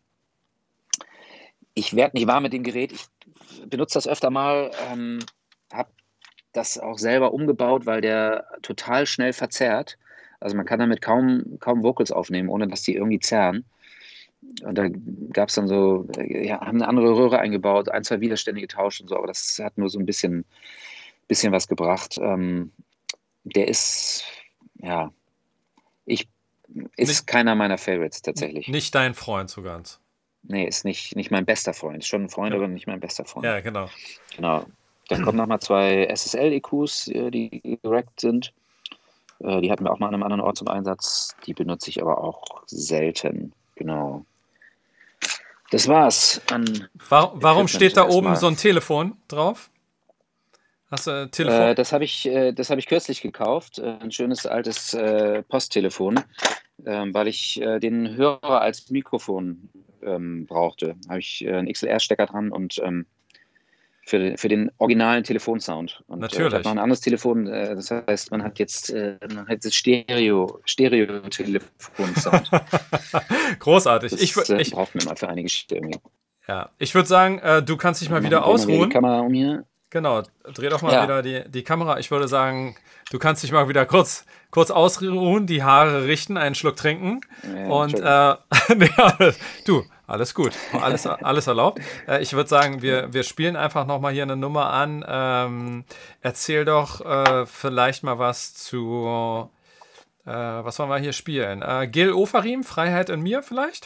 ich werde nicht warm mit dem Gerät. Ich benutze das öfter mal, ähm, habe das auch selber umgebaut, weil der total schnell verzerrt. Also man kann damit kaum, kaum Vocals aufnehmen, ohne dass die irgendwie zerren. Und da gab es dann so, ja, haben eine andere Röhre eingebaut, ein, zwei Widerstände getauscht und so, aber das hat nur so ein bisschen, bisschen was gebracht. Ähm, der ist, ja, ich, ist Nicht- keiner meiner Favorites tatsächlich. Nicht dein Freund so ganz. Nee, ist nicht, nicht mein bester Freund. Ist schon ein Freund, Ja. aber nicht mein bester Freund. Ja, genau. Genau. Dann kommen nochmal zwei S S L-E Qs, äh, die gerackt sind. Äh, Die hatten wir auch mal an einem anderen Ort zum Einsatz. Die benutze ich aber auch selten. Genau. Das war's an. Warum, warum Equipment steht da oben erstmal. so ein Telefon drauf? Hast du ein Telefon? Äh, das habe ich, äh, das hab ich kürzlich gekauft. Äh, ein schönes altes äh, Posttelefon, ähm, weil ich äh, den Hörer als Mikrofon ähm, brauchte. Habe ich äh, einen X L R-Stecker dran und ähm, für, für den originalen Telefonsound. Und, Natürlich. Äh, ich habe noch ein anderes Telefon, äh, das heißt, man hat jetzt, äh, man hat jetzt Stereo, Stereo-Telefonsound. Großartig. Das Ich, wür- äh, ich, braucht man mal für einige Geschichte irgendwie. ja. ich würde sagen, äh, du kannst dich mal wieder Machen wir ausruhen. Die Kamera um hier. Genau, dreh doch mal Ja. wieder die, die Kamera. Ich würde sagen, du kannst dich mal wieder kurz, kurz ausruhen, die Haare richten, einen Schluck trinken. Ja, und äh, nee, alles- du, alles gut, alles, alles erlaubt. Äh, ich würde sagen, wir, wir spielen einfach noch mal hier eine Nummer an. Ähm, erzähl doch äh, vielleicht mal was zu, äh, was wollen wir hier spielen? Äh, Gil Ofarim, Freiheit in mir vielleicht?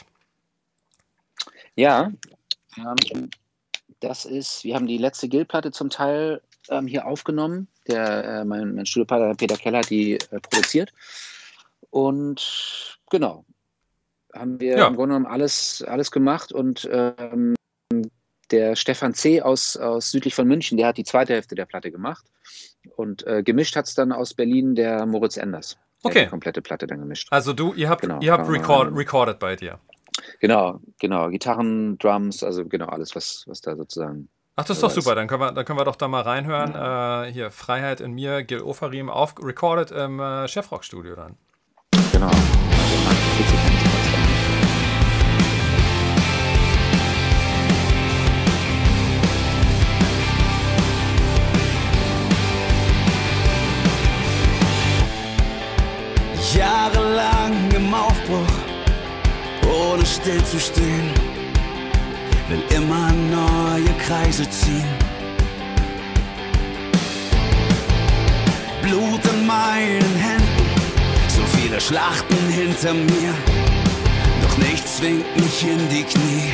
Ja, ähm, das ist, wir haben die letzte Gil-Platte zum Teil ähm, hier aufgenommen. Der, äh, mein, mein Studiopartner Peter Keller hat die äh, produziert. Und genau, haben wir Ja. im Grunde genommen alles, alles gemacht. Und ähm, der Stefan C. aus, aus südlich von München, der hat die zweite Hälfte der Platte gemacht. Und äh, gemischt hat es dann aus Berlin der Moritz Enders. Der Okay. hat die komplette Platte dann gemischt. Also du, ihr habt, Genau, ihr habt kann man record, rein. recorded bei dir. Genau, genau. Gitarren, Drums, also genau alles, was, was da sozusagen. Ach, das ist doch Also super. Dann können wir, dann können wir doch da mal reinhören. Äh, hier, Freiheit in mir, Gil Ofarim, auf, recorded im äh, Chefrock-Studio dann. Genau. Also man fühlt sich nicht trotzdem. Jahrelang im Aufbruch, ohne stillzustehen, will immer neue Kreise ziehen. Blut in meinen Händen, so viele Schlachten hinter mir, doch nichts zwingt mich in die Knie.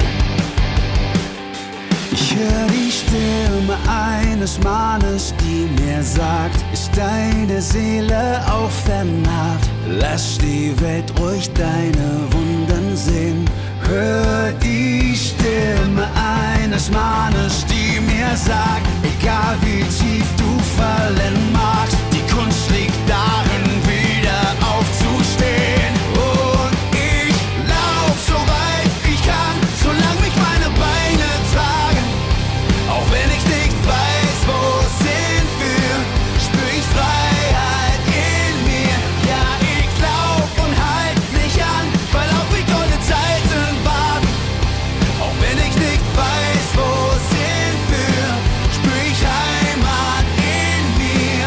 Ich höre die Stimme eines Mannes, die mir sagt, ist deine Seele auch vernarrt? Lass die Welt ruhig deine Wunden sehen. Hör die Stimme eines Mannes, die mir sagt, egal wie tief du fallen magst, die Kunst liegt darin, wieder aufzustehen. Und ich lauf so weit ich kann, solange mich meine Beine tragen. Auch wenn ich nicht weiß, wo es hinführt, spür ich Freiheit in mir. Ja, ich glaub und halt mich an, weil auf mich tolle Zeiten warten. Auch wenn ich nicht weiß, wo es hinführt, spür ich Heimat in mir.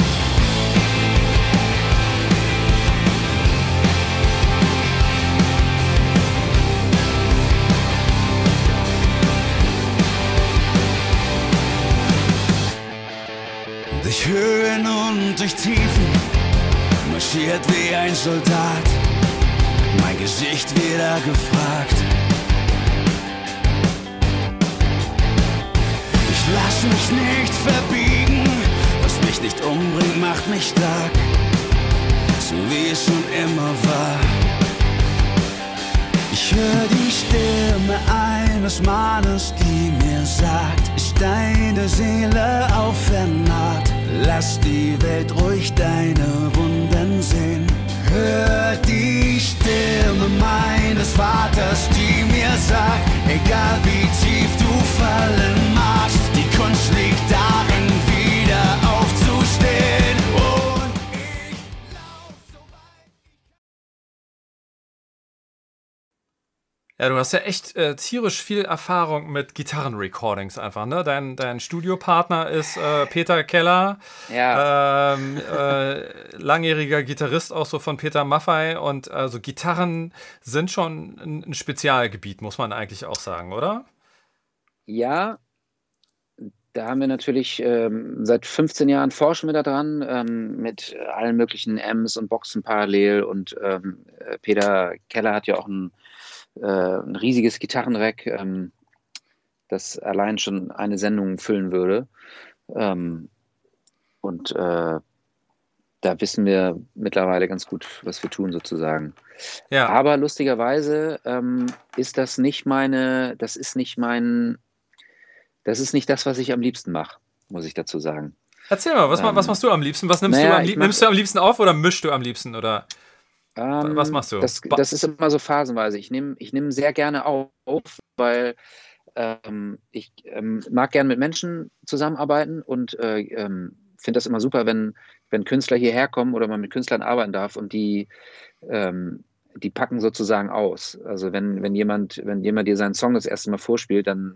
Durch Höhen und durch Tiefen, marschiert wie ein Soldat, mein Gesicht wieder gefragt. mich nicht verbiegen. Was mich nicht umbringt, macht mich stark, so wie es schon immer war. Ich höre die Stimme eines Mannes, die mir sagt, ist deine Seele auch vernarrt? Lass die Welt ruhig deine Wunden sehen. Hör die Stimme meines Vaters, die mir sagt, egal wie tief du fallen magst, die Kunst liegt darin, wieder aufzustehen. Und ich lauf so weit. Ja, du hast ja echt äh, tierisch viel Erfahrung mit Gitarrenrecordings einfach, ne? Dein, dein Studiopartner ist äh, Peter Keller, Ja. ähm, äh, langjähriger Gitarrist auch so von Peter Maffay, und also Gitarren sind schon ein, ein Spezialgebiet, muss man eigentlich auch sagen, oder? Ja, da haben wir natürlich ähm, seit fünfzehn Jahren forschen wir da dran, ähm, mit allen möglichen Amps und Boxen parallel, und ähm, äh, Peter Keller hat ja auch ein, äh, ein riesiges Gitarrenrack, ähm, das allein schon eine Sendung füllen würde. Ähm, und äh, da wissen wir mittlerweile ganz gut, was wir tun sozusagen. Ja. Aber lustigerweise ähm, ist das nicht meine, das ist nicht mein, das ist nicht das, was ich am liebsten mache, muss ich dazu sagen. Erzähl mal, was, Ähm, was machst du am liebsten? Was nimmst, naja, du am ich lieb mach- nimmst du am liebsten auf oder mischst du am liebsten? Oder Ähm, was machst du? Das, Ba- das ist immer so phasenweise. Ich nehme ich nehm sehr gerne auf, weil ähm, ich ähm, mag gerne mit Menschen zusammenarbeiten und äh, ähm, finde das immer super, wenn, wenn Künstler hierher kommen oder man mit Künstlern arbeiten darf und die, ähm, die packen sozusagen aus. Also wenn, wenn jemand, wenn jemand dir seinen Song das erste Mal vorspielt, dann,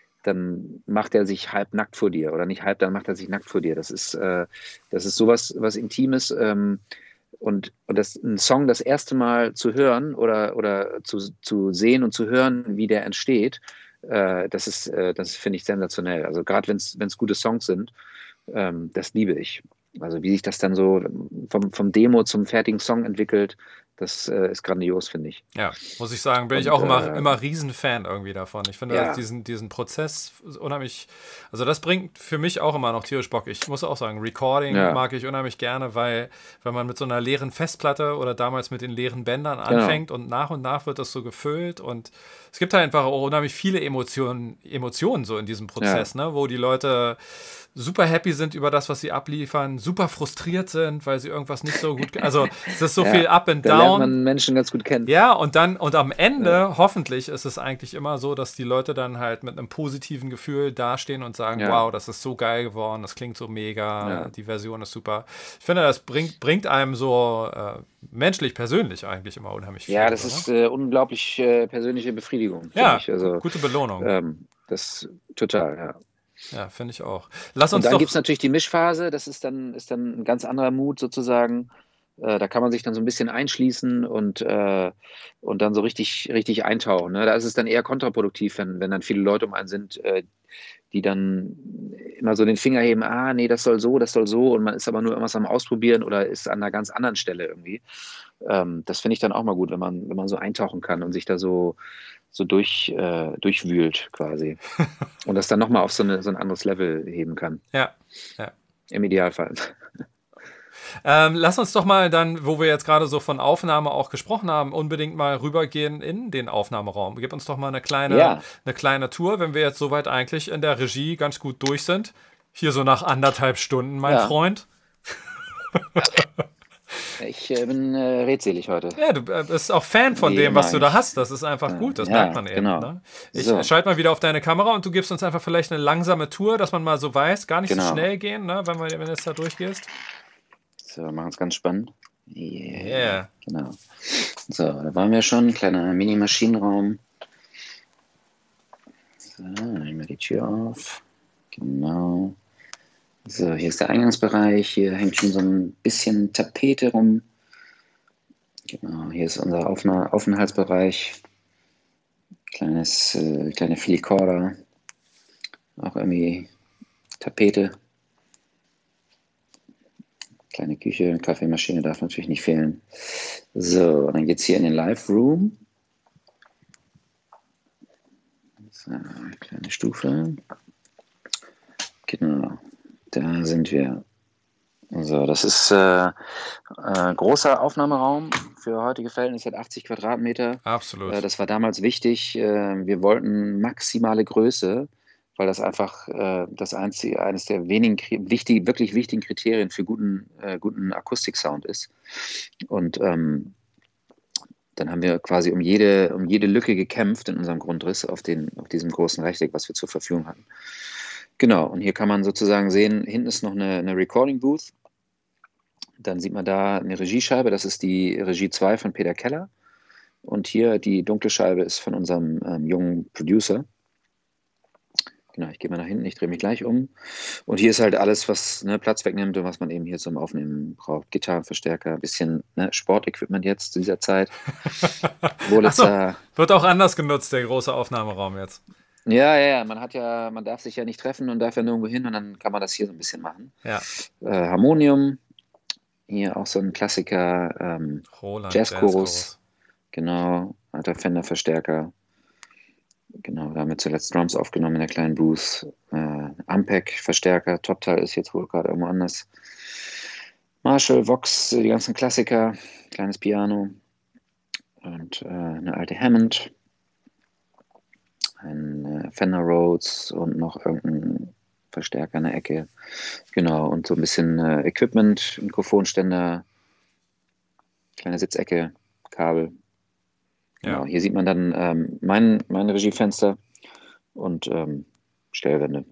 dann macht er sich halb nackt vor dir, oder nicht halb, dann macht er sich nackt vor dir. Das ist, äh, das ist sowas was Intimes. Ähm, Und, und das, einen Song das erste Mal zu hören oder, oder zu, zu sehen und zu hören, wie der entsteht, äh, das ist, äh, das finde ich sensationell. Also gerade wenn es gute Songs sind, ähm, das liebe ich. Also wie sich das dann so vom, vom Demo zum fertigen Song entwickelt, das äh, ist grandios, finde ich. Ja, muss ich sagen, bin ich Und, auch immer, äh, immer Riesenfan irgendwie davon. Ich finde Ja. das- diesen, diesen Prozess unheimlich, also das bringt für mich auch immer noch tierisch Bock. Ich muss auch sagen, Recording Ja. mag ich unheimlich gerne, weil wenn man mit so einer leeren Festplatte oder damals mit den leeren Bändern Genau. anfängt und nach und nach wird das so gefüllt, und es gibt halt einfach auch unheimlich viele Emotionen, Emotionen so in diesem Prozess, ne, wo die Leute super happy sind über das, was sie abliefern, super frustriert sind, weil sie irgendwas nicht so gut, also es ist so Ja, viel up and Da lernt down. man Menschen ganz gut kennen. Ja, und dann, und am Ende, hoffentlich, ist es eigentlich immer so, dass die Leute dann halt mit einem positiven Gefühl dastehen und sagen, Ja. wow, das ist so geil geworden, das klingt so mega, Ja. die Version ist super. Ich finde, das bringt, bringt einem so äh, menschlich, persönlich eigentlich immer unheimlich viel. Ja, das oder? ist äh, unglaublich äh, persönliche Befriedigung, finde ja, ich. Also, gute Belohnung. ähm, das total, ja. Ja, finde ich auch. Lass Und uns dann doch... gibt es natürlich die Mischphase, das ist dann, ist dann ein ganz anderer Mut sozusagen. Äh, da kann man sich dann so ein bisschen einschließen und, äh, und dann so richtig, richtig eintauchen. Ne? Da ist es dann eher kontraproduktiv, wenn, wenn dann viele Leute um einen sind, äh, die dann immer so den Finger heben, ah, nee, das soll so, das soll so, und man ist aber nur irgendwas am Ausprobieren oder ist an einer ganz anderen Stelle irgendwie. Ähm, das finde ich dann auch mal gut, wenn man, wenn man so eintauchen kann und sich da so, so durch, äh, durchwühlt quasi. Und das dann nochmal auf so, eine, so ein anderes Level heben kann. Ja, ja. Im Idealfall. Ähm, lass uns doch mal dann, wo wir jetzt gerade so von Aufnahme auch gesprochen haben, unbedingt mal rübergehen in den Aufnahmeraum. Gib uns doch mal eine kleine, Ja. eine kleine Tour, wenn wir jetzt soweit eigentlich in der Regie ganz gut durch sind. Hier so nach anderthalb Stunden, mein Ja. Freund. Ich äh, bin äh, redselig heute. Ja, du äh, bist auch Fan von Wie dem, was du immer da ich. hast. Das ist einfach gut, das Ja, merkt man eben. genau. Ne? Ich So. schalte mal wieder auf deine Kamera und du gibst uns einfach vielleicht eine langsame Tour, dass man mal so weiß, gar nicht so Genau. schnell gehen, ne? wenn, wir, wenn du jetzt da durchgehst. So, wir machen es ganz spannend. Yeah. Yeah. Genau. So, da waren wir schon. Kleiner Mini-Maschinenraum. So, nehmen wir die Tür auf. Genau. So, hier ist der Eingangsbereich. Hier hängt schon so ein bisschen Tapete rum. Genau, hier ist unser Aufna- Aufenthaltsbereich. Kleines, äh, kleine Filicorda. Auch irgendwie Tapete. Kleine Küche, Kaffeemaschine darf natürlich nicht fehlen. So, dann geht es hier in den Live-Room. So, kleine Stufe. Genau, sind wir. Also, das ist äh, äh, großer Aufnahmeraum für heutige Verhältnisse, hat achtzig Quadratmeter. Absolut. Äh, das war damals wichtig. Äh, wir wollten maximale Größe, weil das einfach äh, das einzige, eines der wenigen, wichtig, wirklich wichtigen Kriterien für guten, äh, guten Akustiksound ist. Und ähm, dann haben wir quasi um jede, um jede Lücke gekämpft in unserem Grundriss auf, den, auf diesem großen Rechteck, was wir zur Verfügung hatten. Genau, und hier kann man sozusagen sehen, hinten ist noch eine, eine Recording Booth. Dann sieht man da eine Regiescheibe, das ist die Regie zwei von Peter Keller. Und hier die dunkle Scheibe ist von unserem ähm, jungen Producer. Genau, ich gehe mal nach hinten, ich drehe mich gleich um. Und hier ist halt alles, was ne, Platz wegnimmt und was man eben hier zum Aufnehmen braucht. Gitarrenverstärker, ein bisschen ne, Sportequipment jetzt zu dieser Zeit. Achso, wird auch anders genutzt, der große Aufnahmeraum jetzt. Ja, ja, ja, man hat ja, man darf sich ja nicht treffen und darf ja nirgendwo hin und dann kann man das hier so ein bisschen machen. Ja. Äh, Harmonium. Hier auch so ein Klassiker, ähm, Jazzchorus. Genau, alter Fender-Verstärker. Genau, da haben wir zuletzt Drums aufgenommen in der kleinen Booth. Äh, Ampeg-Verstärker, Top-Teil ist jetzt wohl gerade irgendwo anders. Marshall, Vox, die ganzen Klassiker. Kleines Piano. Und äh, eine alte Hammond. Ein äh, Fender Rhodes und noch irgendein Verstärker in der Ecke. Genau, und so ein bisschen äh, Equipment, Mikrofonständer, kleine Sitzecke, Kabel. Genau, ja. Hier sieht man dann ähm, mein, mein Regiefenster und ähm, Stellwände.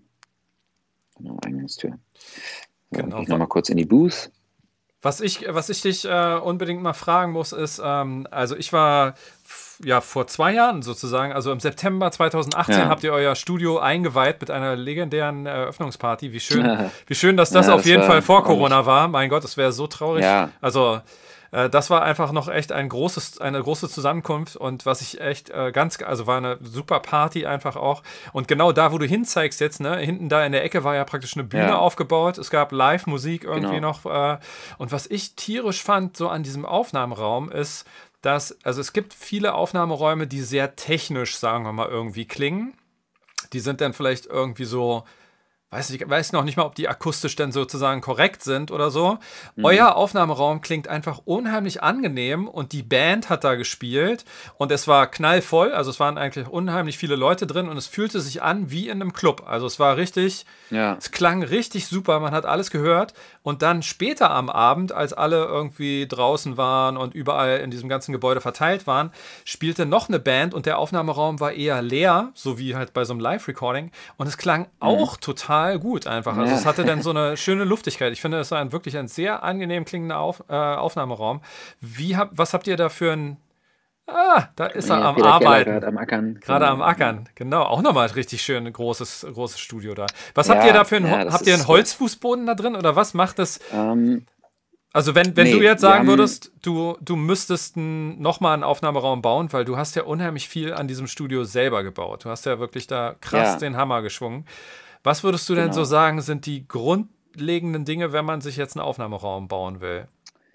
Genau, Eingangstür. So, genau. Ich nochmal kurz in die Booth. Was ich, was ich dich äh, unbedingt mal fragen muss, ist, ähm, also ich war ja vor zwei Jahren sozusagen, also im September zweitausendachtzehn ja. habt ihr euer Studio eingeweiht mit einer legendären Eröffnungsparty. Wie schön, ja. wie schön, dass das ja, auf das jeden Fall vor Corona war. Mein Gott, es wäre so traurig. Ja. Also äh, das war einfach noch echt ein großes, eine große Zusammenkunft und was ich echt äh, ganz, also war eine super Party einfach auch. Und genau da, wo du hinzeigst jetzt, ne, hinten da in der Ecke war ja praktisch eine Bühne ja. aufgebaut. Es gab Live-Musik irgendwie genau. noch. Äh, und was ich tierisch fand so an diesem Aufnahmeraum ist, dass, also es gibt viele Aufnahmeräume, die sehr technisch, sagen wir mal, irgendwie klingen. Die sind dann vielleicht irgendwie so, weiß ich weiß noch nicht mal, ob die akustisch dann sozusagen korrekt sind oder so. Mhm. Euer Aufnahmeraum klingt einfach unheimlich angenehm und die Band hat da gespielt und es war knallvoll, also es waren eigentlich unheimlich viele Leute drin und es fühlte sich an wie in einem Club. Also es war richtig, ja. es klang richtig super, man hat alles gehört und dann später am Abend, als alle irgendwie draußen waren und überall in diesem ganzen Gebäude verteilt waren, spielte noch eine Band und der Aufnahmeraum war eher leer, so wie halt bei so einem Live-Recording und es klang mhm. auch total gut einfach. Also ja. es hatte dann so eine schöne Luftigkeit. Ich finde, es war ein, wirklich ein sehr angenehm klingender Auf, äh, Aufnahmeraum. Wie hab, was habt ihr da für ein... Ah, da ist er ja, am Peter Arbeiten. Gerade am Ackern. Gerade am Ackern, genau. Auch nochmal richtig schön ein großes, großes Studio da. Was ja, habt ihr da für ein... Ja, habt ihr einen Holzfußboden da drin oder was macht das... Ähm, also wenn, wenn nee, du jetzt sagen haben, würdest, du, du müsstest nochmal einen Aufnahmeraum bauen, weil du hast ja unheimlich viel an diesem Studio selber gebaut. Du hast ja wirklich da krass ja. den Hammer geschwungen. Was würdest du denn genau. so sagen, sind die grundlegenden Dinge, wenn man sich jetzt einen Aufnahmeraum bauen will?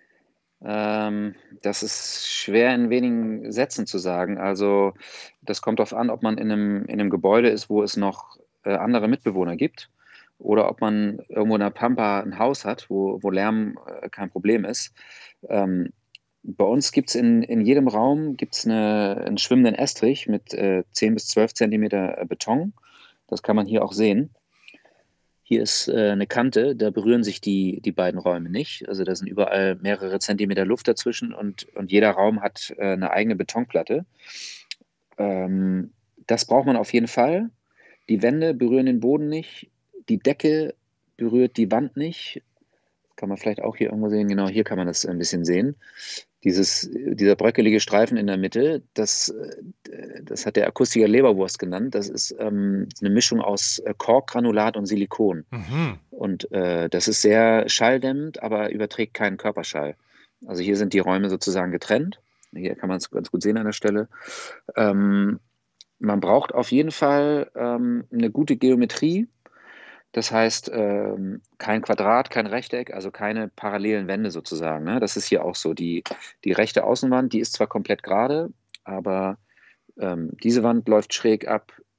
Ähm, das ist schwer in wenigen Sätzen zu sagen. Also das kommt darauf an, ob man in einem, in einem Gebäude ist, wo es noch äh, andere Mitbewohner gibt oder ob man irgendwo in der Pampa ein Haus hat, wo, wo Lärm äh, kein Problem ist. Ähm, bei uns gibt es in, in jedem Raum gibt's eine, einen schwimmenden Estrich mit äh, zehn bis zwölf Zentimeter Beton. Das kann man hier auch sehen. Hier ist äh, eine Kante, da berühren sich die, die beiden Räume nicht. Also da sind überall mehrere Zentimeter Luft dazwischen und, und jeder Raum hat äh, eine eigene Betonplatte. Ähm, das braucht man auf jeden Fall. Die Wände berühren den Boden nicht. Die Decke berührt die Wand nicht. Kann man vielleicht auch hier irgendwo sehen. Genau, hier kann man das ein bisschen sehen. Dieses, dieser bröckelige Streifen in der Mitte, das, das hat der Akustiker Leberwurst genannt. Das ist ähm, eine Mischung aus Korkgranulat und Silikon. Mhm. Und äh, das ist sehr schalldämmend, aber überträgt keinen Körperschall. Also hier sind die Räume sozusagen getrennt. Hier kann man es ganz gut sehen an der Stelle. Ähm, man braucht auf jeden Fall ähm, eine gute Geometrie. Das heißt, ähm, kein Quadrat, kein Rechteck, also keine parallelen Wände sozusagen. Ne? Das ist hier auch so. Die, die rechte Außenwand, die ist zwar komplett gerade, aber ähm, diese Wand läuft schräg ab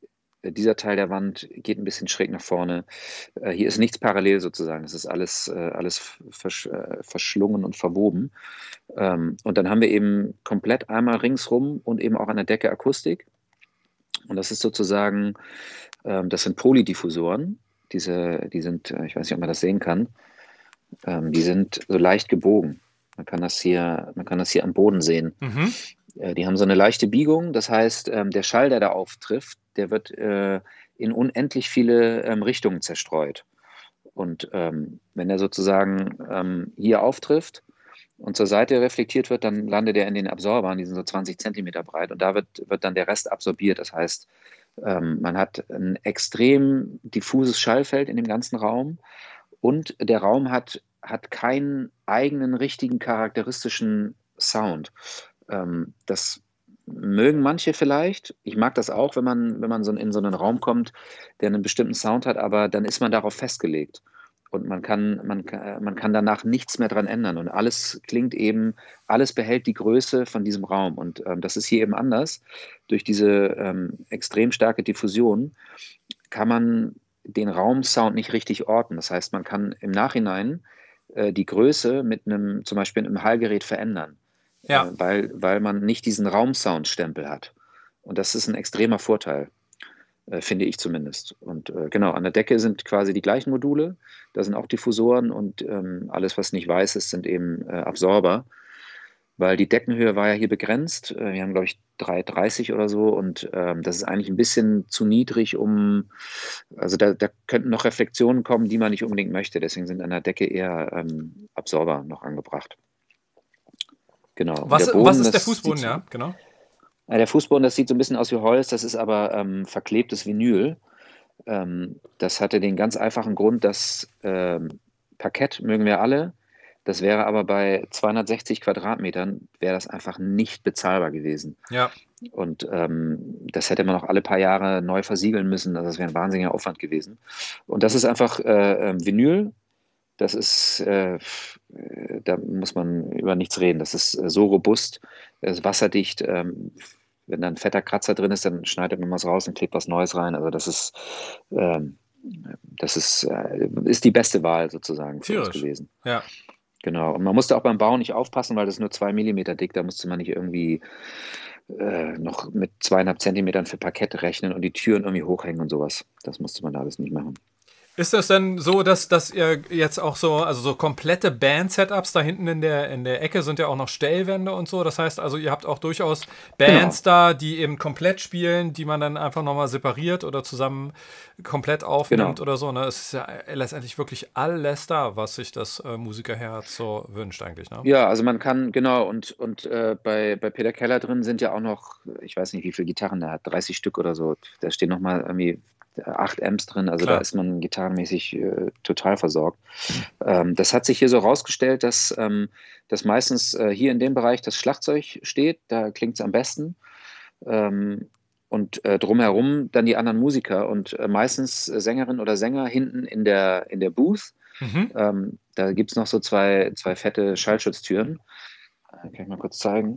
dieser Teil der Wand geht ein bisschen schräg nach vorne. Äh, hier ist nichts parallel sozusagen. Es ist alles, äh, alles versch äh, verschlungen und verwoben. Ähm, und dann haben wir eben komplett einmal ringsrum und eben auch an der Decke Akustik. Und das ist sozusagen, ähm, das sind Polydiffusoren. Diese, die sind, äh, ich weiß nicht, ob man das sehen kann, ähm, die sind so leicht gebogen. Man kann das hier, man kann das hier am Boden sehen. Mhm. Äh, die haben so eine leichte Biegung. Das heißt, ähm, der Schall, der da auftrifft, der wird äh, in unendlich viele ähm, Richtungen zerstreut. Und ähm, wenn er sozusagen ähm, hier auftrifft und zur Seite reflektiert wird, dann landet er in den Absorbern, die sind so zwanzig Zentimeter breit. Und da wird, wird dann der Rest absorbiert. Das heißt, ähm, man hat ein extrem diffuses Schallfeld in dem ganzen Raum. Und der Raum hat, hat keinen eigenen, richtigen, charakteristischen Sound. Ähm, das mögen manche vielleicht. Ich mag das auch, wenn man, wenn man so in so einen Raum kommt, der einen bestimmten Sound hat, aber dann ist man darauf festgelegt. Und man kann, man, man kann danach nichts mehr dran ändern. Und alles klingt eben, alles behält die Größe von diesem Raum. Und ähm, das ist hier eben anders. Durch diese ähm, extrem starke Diffusion kann man den Raumsound nicht richtig orten. Das heißt, man kann im Nachhinein äh, die Größe mit einem, zum Beispiel einem Hallgerät verändern. Ja. Äh, weil, weil man nicht diesen Raumsound-Stempel hat. Und das ist ein extremer Vorteil, äh, finde ich zumindest. Und äh, genau, an der Decke sind quasi die gleichen Module, da sind auch Diffusoren und ähm, alles, was nicht weiß ist, sind eben äh, Absorber, weil die Deckenhöhe war ja hier begrenzt. Äh, wir haben, glaube ich, drei Komma dreißig oder so und ähm, das ist eigentlich ein bisschen zu niedrig, um, also da, da könnten noch Reflexionen kommen, die man nicht unbedingt möchte. Deswegen sind an der Decke eher ähm, Absorber noch angebracht. Genau. Was, der Boden, was ist der das Fußboden, sieht, ja, genau. ja, der Fußboden, das sieht so ein bisschen aus wie Holz, das ist aber ähm, verklebtes Vinyl. Ähm, das hatte den ganz einfachen Grund, dass ähm, Parkett mögen wir alle, das wäre aber bei zweihundertsechzig Quadratmetern, wäre das einfach nicht bezahlbar gewesen. Ja. Und ähm, das hätte man auch alle paar Jahre neu versiegeln müssen, also das wäre ein wahnsinniger Aufwand gewesen. Und das ist einfach äh, äh, Vinyl. Das ist, äh, da muss man über nichts reden. Das ist äh, so robust, es ist wasserdicht. Ähm, wenn da ein fetter Kratzer drin ist, dann schneidet man was raus und klebt was Neues rein. Also das ist, ähm, das ist, äh, ist die beste Wahl sozusagen für uns Tierisch. gewesen. Ja. Genau. Und man musste auch beim Bau nicht aufpassen, weil das ist nur zwei Millimeter dick. Da musste man nicht irgendwie äh, noch mit zweieinhalb Zentimetern für Parkett rechnen und die Türen irgendwie hochhängen und sowas. Das musste man da alles nicht machen. Ist das denn so, dass, dass ihr jetzt auch so, also so komplette Band-Setups da hinten in der, in der Ecke sind ja auch noch Stellwände und so. Das heißt also, ihr habt auch durchaus Bands genau. da, die eben komplett spielen, die man dann einfach nochmal separiert oder zusammen komplett aufnimmt genau. oder so. Ne? Es ist ja letztendlich wirklich alles da, was sich das äh, Musikerherz so wünscht eigentlich. Ne? Ja, also man kann, genau, und, und äh, bei, bei Peter Keller drin sind ja auch noch, ich weiß nicht, wie viele Gitarren der hat, dreißig Stück oder so. Da stehen nochmal irgendwie acht Amps drin, also Klar. Da ist man gitarrenmäßig äh, total versorgt. Ähm, das hat sich hier so rausgestellt, dass, ähm, dass meistens äh, hier in dem Bereich das Schlagzeug steht, da klingt es am besten. Ähm, und äh, drumherum dann die anderen Musiker und äh, meistens Sängerin oder Sänger hinten in der, in der Booth. Mhm. Ähm, da gibt es noch so zwei, zwei fette Schallschutztüren. Äh, kann ich mal kurz zeigen.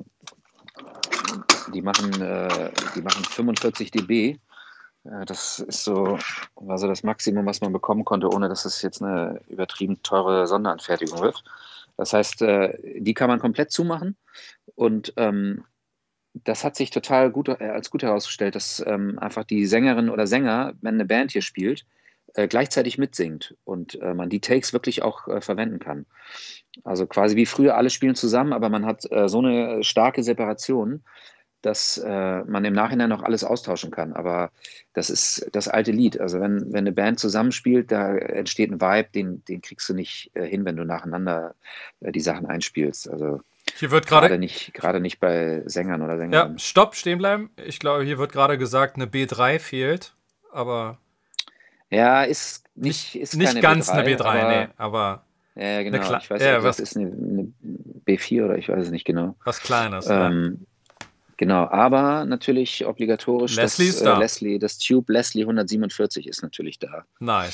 Die machen, äh, die machen fünfundvierzig Dezibel. Das ist so, war so das Maximum, was man bekommen konnte, ohne dass es jetzt eine übertrieben teure Sonderanfertigung wird. Das heißt, die kann man komplett zumachen und ähm, das hat sich total gut als gut herausgestellt, dass ähm, einfach die Sängerin oder Sänger, wenn eine Band hier spielt, äh, gleichzeitig mitsingt und äh, man die Takes wirklich auch äh, verwenden kann. Also quasi wie früher, alle spielen zusammen, aber man hat äh, so eine starke Separation, dass äh, man im Nachhinein noch alles austauschen kann. Aber das ist das alte Lied. Also wenn, wenn eine Band zusammenspielt, da entsteht ein Vibe, den, den kriegst du nicht äh, hin, wenn du nacheinander äh, die Sachen einspielst. Also hier wird gerade nicht, gerade nicht bei Sängern oder Sängerinnen. Ja, stopp, stehen bleiben. Ich glaube, hier wird gerade gesagt, eine B drei fehlt, aber ja, ist nicht, ist nicht keine ganz B drei, eine B drei, aber, nee, aber ja, genau. Kle- ich weiß ja, nicht, was, das ist eine, eine B vier oder ich weiß es nicht genau. Was Kleines. Ähm, ja. Genau, aber natürlich obligatorisch Leslie das, ist da. Äh, Leslie, das Tube Leslie hundertsiebenundvierzig ist natürlich da. Nice.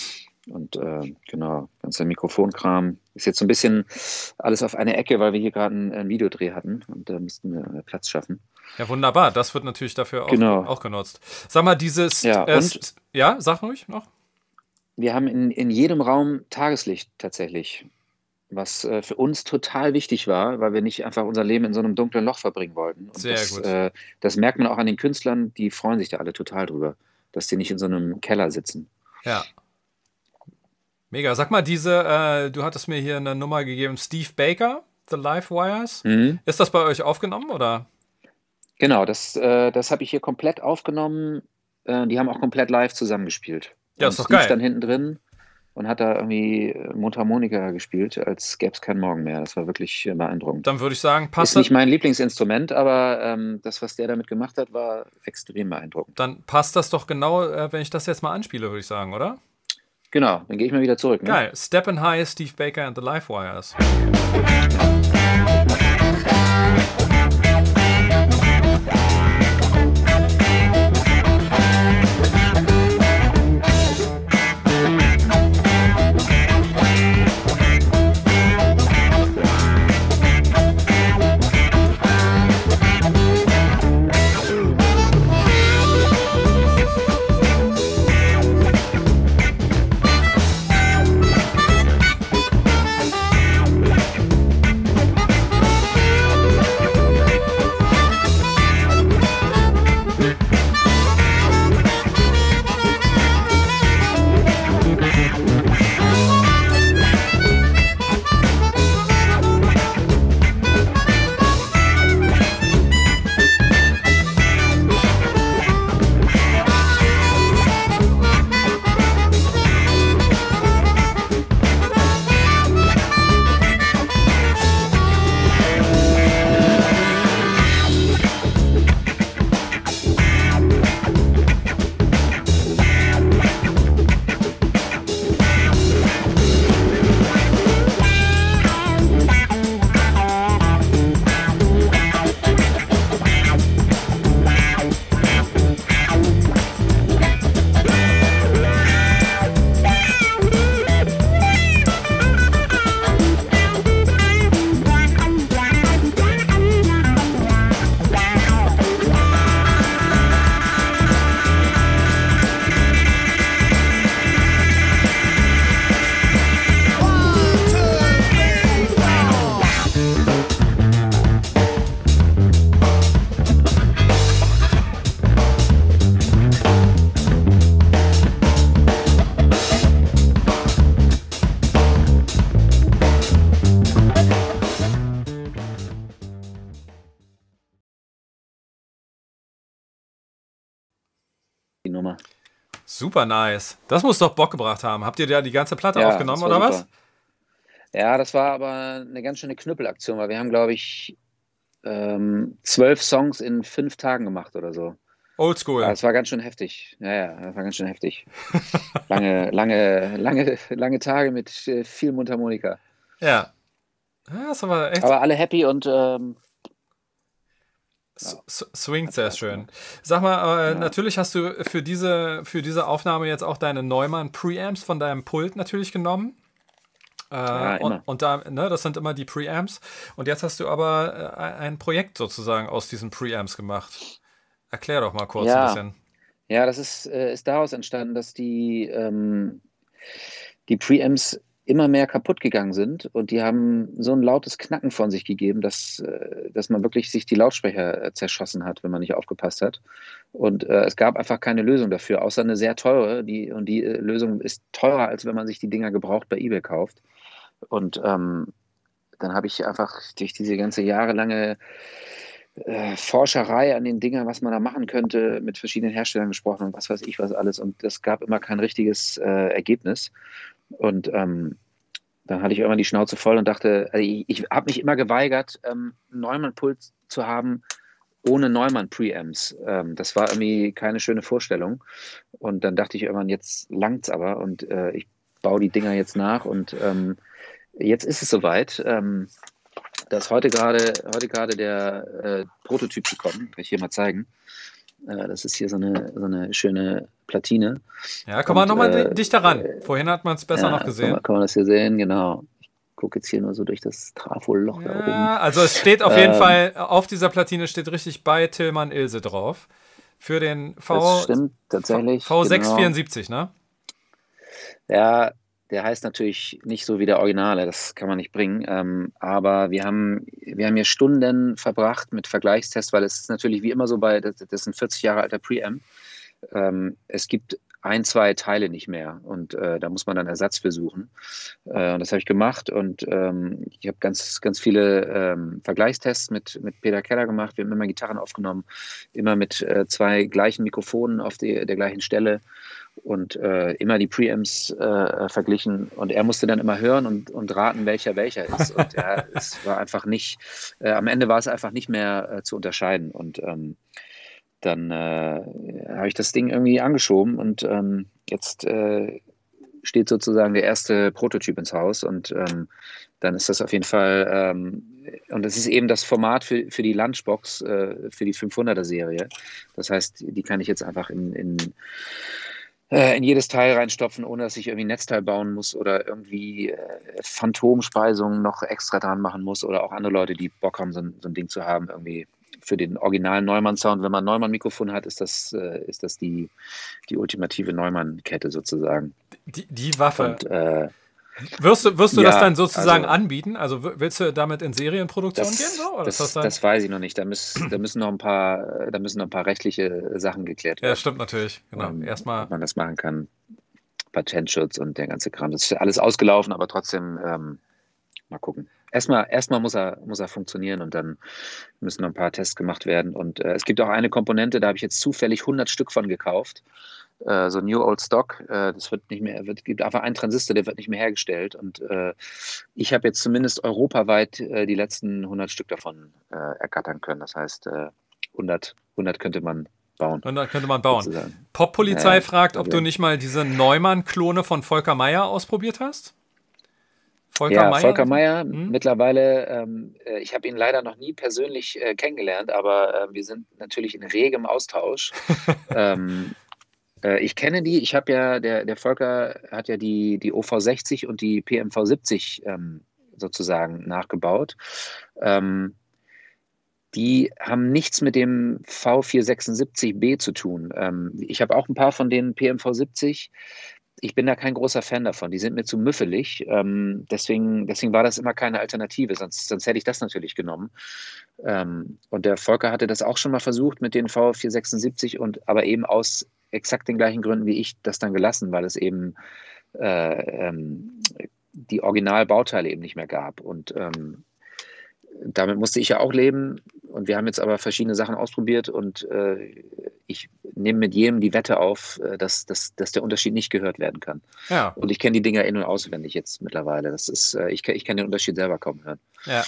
Und äh, genau, ganzer Mikrofonkram. Ist jetzt so ein bisschen alles auf eine Ecke, weil wir hier gerade einen, einen Videodreh hatten und da mussten wir Platz schaffen. Ja, wunderbar. Das wird natürlich dafür auch, Genau. auch genutzt. Sag mal, dieses. Ja, äh, und- s- ja, sag ruhig noch. Wir haben in, in jedem Raum Tageslicht tatsächlich, was äh, für uns total wichtig war, weil wir nicht einfach unser Leben in so einem dunklen Loch verbringen wollten. Und Sehr das, gut. Äh, das merkt man auch an den Künstlern, die freuen sich da alle total drüber, dass die nicht in so einem Keller sitzen. Ja. Mega. Sag mal, diese, äh, du hattest mir hier eine Nummer gegeben, Steve Baker, The Live Wires. Mhm. Ist das bei euch aufgenommen oder? Genau, das, äh, das habe ich hier komplett aufgenommen. Äh, die haben auch komplett live zusammengespielt. Ja, Und ist doch Steve geil. dann hinten drin und hat da irgendwie äh, Mundharmonika gespielt, als gäbe es keinen Morgen mehr. Das war wirklich äh, beeindruckend. Dann würde ich sagen, Ist passt, nicht mein Lieblingsinstrument, aber ähm, das, was der damit gemacht hat, war extrem beeindruckend. dann passt das doch genau, äh, wenn ich das jetzt mal anspiele, würde ich sagen, oder? Genau, dann gehe ich mal wieder zurück. Ne? Geil. Step and High, Steve Baker and the Live Wires. Die Nummer. Super nice. Das muss doch Bock gebracht haben. Habt ihr da die ganze Platte Ja, aufgenommen das war oder was? super. Ja, das war aber eine ganz schöne Knüppelaktion, weil wir haben, glaube ich, ähm, zwölf Songs in fünf Tagen gemacht oder so. Oldschool. Ja, das war ganz schön heftig. Ja, ja, das war ganz schön heftig. Lange, lange, lange, lange Tage mit äh, viel Mundharmonika. Ja. Ja, ist aber echt. Aber alle happy und ähm, S- s- Swingt sehr schön. Sag mal, äh, Ja. natürlich hast du für diese, für diese Aufnahme jetzt auch deine Neumann Preamps von deinem Pult natürlich genommen. Äh, Ja, und, immer. und da, ne, das sind immer die Preamps. Und jetzt hast du aber äh, ein Projekt sozusagen aus diesen Preamps gemacht. Erklär doch mal kurz Ja. ein bisschen. ja, das ist, äh, ist daraus entstanden, dass die, ähm, die Preamps immer mehr kaputt gegangen sind und die haben so ein lautes Knacken von sich gegeben, dass, äh, dass man wirklich sich die Lautsprecher äh, zerschossen hat, wenn man nicht aufgepasst hat. Und äh, es gab einfach keine Lösung dafür, außer eine sehr teure. Die, und die äh, Lösung ist teurer, als wenn man sich die Dinger gebraucht bei eBay kauft. Und ähm, dann habe ich einfach durch diese ganze jahrelange äh, Forscherei an den Dingern, was man da machen könnte, mit verschiedenen Herstellern gesprochen und was weiß ich was alles. Und es gab immer kein richtiges äh, Ergebnis. Und ähm, dann hatte ich irgendwann die Schnauze voll und dachte, also ich, ich habe mich immer geweigert, ähm, einen Neumann-Pult zu haben ohne Neumann-Preamps. Ähm, das war irgendwie keine schöne Vorstellung. Und dann dachte ich irgendwann, jetzt langt's aber und äh, ich baue die Dinger jetzt nach und ähm, jetzt ist es soweit. Ähm, da ist heute gerade heute gerade der äh, Prototyp gekommen, kann ich hier mal zeigen. Äh, das ist hier so eine, so eine schöne Platine. Ja, komm mal Und, nochmal äh, dichter ran. Vorhin hat man es besser ja, noch Kann gesehen. man, kann man das hier sehen, genau. Ich gucke jetzt hier nur so durch das Trafo-Loch da oben. Ja, also es steht auf jeden Ähm, Fall, auf dieser Platine steht richtig bei Tillmann Ilse drauf. Für den Das V, stimmt tatsächlich, V sechs genau. vierundsiebzig, ne? Ja, der heißt natürlich nicht so wie der Originale, das kann man nicht bringen. Ähm, aber wir haben, wir haben hier Stunden verbracht mit Vergleichstests, weil es ist natürlich wie immer so bei, das, das ist ein vierzig Jahre alter Preamp. Ähm, es gibt ein, zwei Teile nicht mehr und äh, da muss man dann Ersatz für suchen. Äh, und das habe ich gemacht und ähm, ich habe ganz, ganz viele ähm, Vergleichstests mit, mit Peter Keller gemacht. Wir haben immer Gitarren aufgenommen, immer mit äh, zwei gleichen Mikrofonen auf die, der gleichen Stelle und äh, immer die Preamps äh, verglichen und er musste dann immer hören und, und raten, welcher welcher ist. Und ja, es war einfach nicht, äh, am Ende war es einfach nicht mehr äh, zu unterscheiden und ähm, dann äh, habe ich das Ding irgendwie angeschoben und ähm, jetzt äh, steht sozusagen der erste Prototyp ins Haus und ähm, dann ist das auf jeden Fall, ähm, und das ist eben das Format für, für die Lunchbox, äh, für die fünfhunderter Serie. Das heißt, die kann ich jetzt einfach in, in, äh, in jedes Teil reinstopfen, ohne dass ich irgendwie ein Netzteil bauen muss oder irgendwie äh, Phantomspeisungen noch extra dran machen muss oder auch andere Leute, die Bock haben, so ein, so ein Ding zu haben, irgendwie für den originalen Neumann-Sound. Wenn man ein Neumann-Mikrofon hat, ist das, äh, ist das die, die ultimative Neumann-Kette sozusagen. Die, die Waffe. Und, äh, wirst du, wirst du ja, das dann sozusagen also- anbieten? Also w- willst du damit in Serienproduktion das, gehen? So? Oder ist das, das dann? das weiß ich noch nicht. Da, müß, da müssen noch ein paar, da müssen noch ein paar rechtliche Sachen geklärt Ja, werden. stimmt natürlich. Genau. Ähm, Erstmal. ob man das machen kann. Patentschutz und der ganze Kram. Das ist alles ausgelaufen, aber trotzdem ähm, mal gucken. Erstmal, erstmal muss er, muss er funktionieren und dann müssen noch ein paar Tests gemacht werden. Und äh, es gibt auch eine Komponente, da habe ich jetzt zufällig hundert Stück von gekauft. Äh, so New Old Stock. Äh, das wird nicht mehr, wird, gibt einfach einen Transistor, der wird nicht mehr hergestellt. Und äh, ich habe jetzt zumindest europaweit äh, die letzten hundert Stück davon äh, ergattern können. Das heißt, äh, hundert, hundert könnte man bauen. Und dann könnte man bauen. sozusagen. Pop-Polizei Ja, fragt, ob also- du nicht mal diese Neumann-Klone von Volker Meyer ausprobiert hast. Volker Ja, Meyer? Volker Meyer, Hm? mittlerweile, ähm, äh, ich habe ihn leider noch nie persönlich äh, kennengelernt, aber äh, wir sind natürlich in regem Austausch. ähm, äh, ich kenne die, ich habe ja, der, der Volker hat ja die, die O V sechzig und die P M V siebzig ähm, sozusagen nachgebaut. Ähm, die haben nichts mit dem V vierhundertsechsundsiebzig B zu tun. Ähm, ich habe auch ein paar von den P M V siebzig. Ich bin da kein großer Fan davon. Die sind mir zu müffelig. Ähm, deswegen, deswegen war das immer keine Alternative. Sonst, sonst hätte ich das natürlich genommen. Ähm, und der Volker hatte das auch schon mal versucht mit den V vierhundertsechsundsiebzig und aber eben aus exakt den gleichen Gründen wie ich das dann gelassen, weil es eben äh, ähm, die Originalbauteile eben nicht mehr gab. Und ähm, damit musste ich ja auch leben. Und wir haben jetzt aber verschiedene Sachen ausprobiert und äh, ich nehme mit jedem die Wette auf, äh, dass, dass, dass der Unterschied nicht gehört werden kann. Ja, Und ich kenne die Dinger in- und auswendig jetzt mittlerweile. Das ist, äh, ich, kann- ich kann den Unterschied selber kaum hören. ja.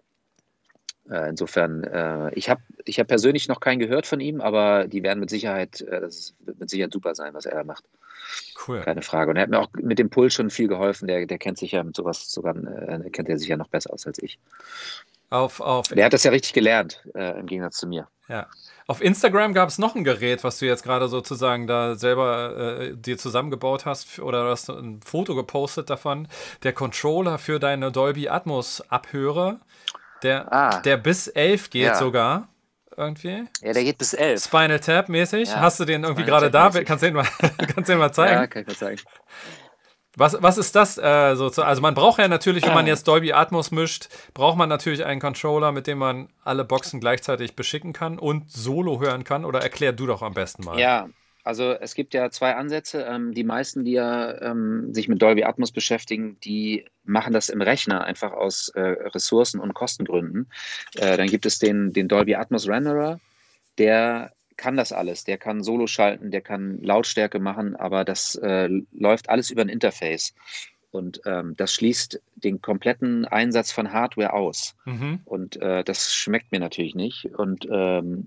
Äh, insofern, äh, ich habe ich hab persönlich noch keinen gehört von ihm, aber die werden mit Sicherheit, äh, das wird mit Sicherheit super sein, was er da macht. Cool. Keine Frage. Und er hat mir auch mit dem Puls schon viel geholfen. Der, der kennt sich ja mit sowas sogar, äh, kennt er sich ja noch besser aus als ich. Auf, auf, Der hat das ja richtig gelernt, äh, im Gegensatz zu mir. ja. Auf Instagram gab es noch ein Gerät, was du jetzt gerade sozusagen da selber äh, dir zusammengebaut hast oder hast du ein Foto gepostet davon. Der Controller für deine Dolby Atmos Abhörer, der, Ah. der bis elf geht Ja. sogar irgendwie. Ja, der geht bis elf. Spinal Tap mäßig. Ja, Hast du den irgendwie Spinal gerade Tap da? mäßig. Kannst du den mal, kannst du den mal zeigen? Ja, kann ich mal zeigen. Was, was ist das? Äh, so zu, also man braucht ja natürlich, wenn man jetzt Dolby Atmos mischt, braucht man natürlich einen Controller, mit dem man alle Boxen gleichzeitig beschicken kann und Solo hören kann. Oder erklär du doch am besten mal. Ja, also es gibt ja zwei Ansätze. Ähm, die meisten, die ja ähm, sich mit Dolby Atmos beschäftigen, die machen das im Rechner einfach aus äh, Ressourcen- und Kostengründen. Äh, dann gibt es den, den Dolby Atmos Renderer, der kann das alles. Der kann Solo schalten, der kann Lautstärke machen, aber das äh, läuft alles über ein Interface. Und ähm, das schließt den kompletten Einsatz von Hardware aus. Mhm. Und äh, das schmeckt mir natürlich nicht. Und ähm,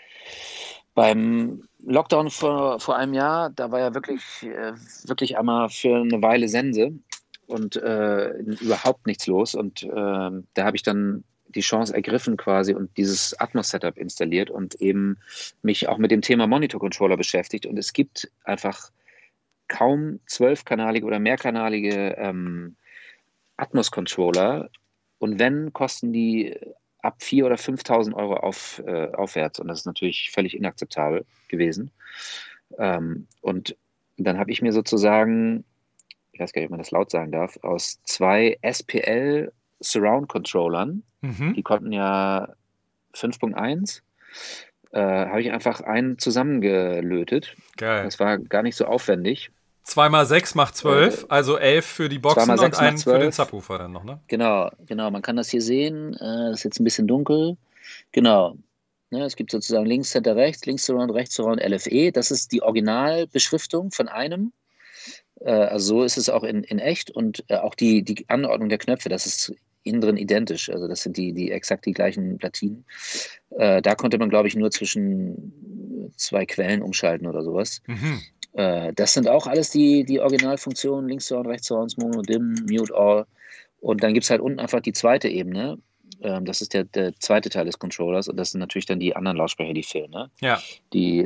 beim Lockdown vor, vor einem Jahr, da war ja wirklich, äh, wirklich einmal für eine Weile Sense und äh, überhaupt nichts los. Und äh, da habe ich dann die Chance ergriffen quasi und dieses Atmos-Setup installiert und eben mich auch mit dem Thema Monitor-Controller beschäftigt. Und es gibt einfach kaum zwölfkanalige oder mehrkanalige ähm, Atmos-Controller. Und wenn, kosten die ab viertausend oder fünftausend Euro auf, äh, aufwärts. Und das ist natürlich völlig inakzeptabel gewesen. Ähm, und dann habe ich mir sozusagen, ich weiß gar nicht, ob man das laut sagen darf, aus zwei S P L Surround-Controllern, Mhm. die konnten ja fünf Punkt eins, äh, habe ich einfach einen zusammengelötet. Geil. Das war gar nicht so aufwendig. zwei mal sechs macht zwölf, Äh, also elf für die Boxen zwei mal und sechs macht einen für den zwölf. Subwoofer dann noch, ne? Genau, genau, man kann das hier sehen. Äh, ist jetzt ein bisschen dunkel. Genau. Ne, es gibt sozusagen links, Center, rechts, links Surround, rechts Surround, L F E. Das ist die Originalbeschriftung von einem. Äh, also so ist es auch in, in echt und äh, auch die, die Anordnung der Knöpfe, das ist innen drin identisch. Also das sind die, die exakt die gleichen Platinen. Äh, da konnte man, glaube ich, nur zwischen zwei Quellen umschalten oder sowas. Mhm. Äh, das sind auch alles die, die Originalfunktionen, links Surround, rechts Surround, Mono, Dim, Mute, All. Und dann gibt es halt unten einfach die zweite Ebene. Ähm, das ist der, der zweite Teil des Controllers und das sind natürlich dann die anderen Lautsprecher, die fehlen. Ne? Ja. Die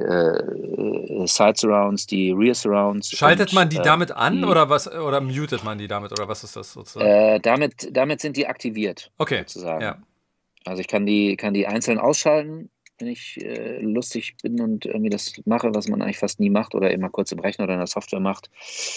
äh, Side Surrounds, die Rear Surrounds. Schaltet und, man die äh, damit an die, oder was oder mutet man die damit oder was ist das sozusagen? Äh, damit, damit sind die aktiviert, okay. sozusagen. Ja. Also ich kann die, kann die einzeln ausschalten, wenn ich äh, lustig bin und irgendwie das mache, was man eigentlich fast nie macht oder immer kurz im Rechner oder in der Software macht.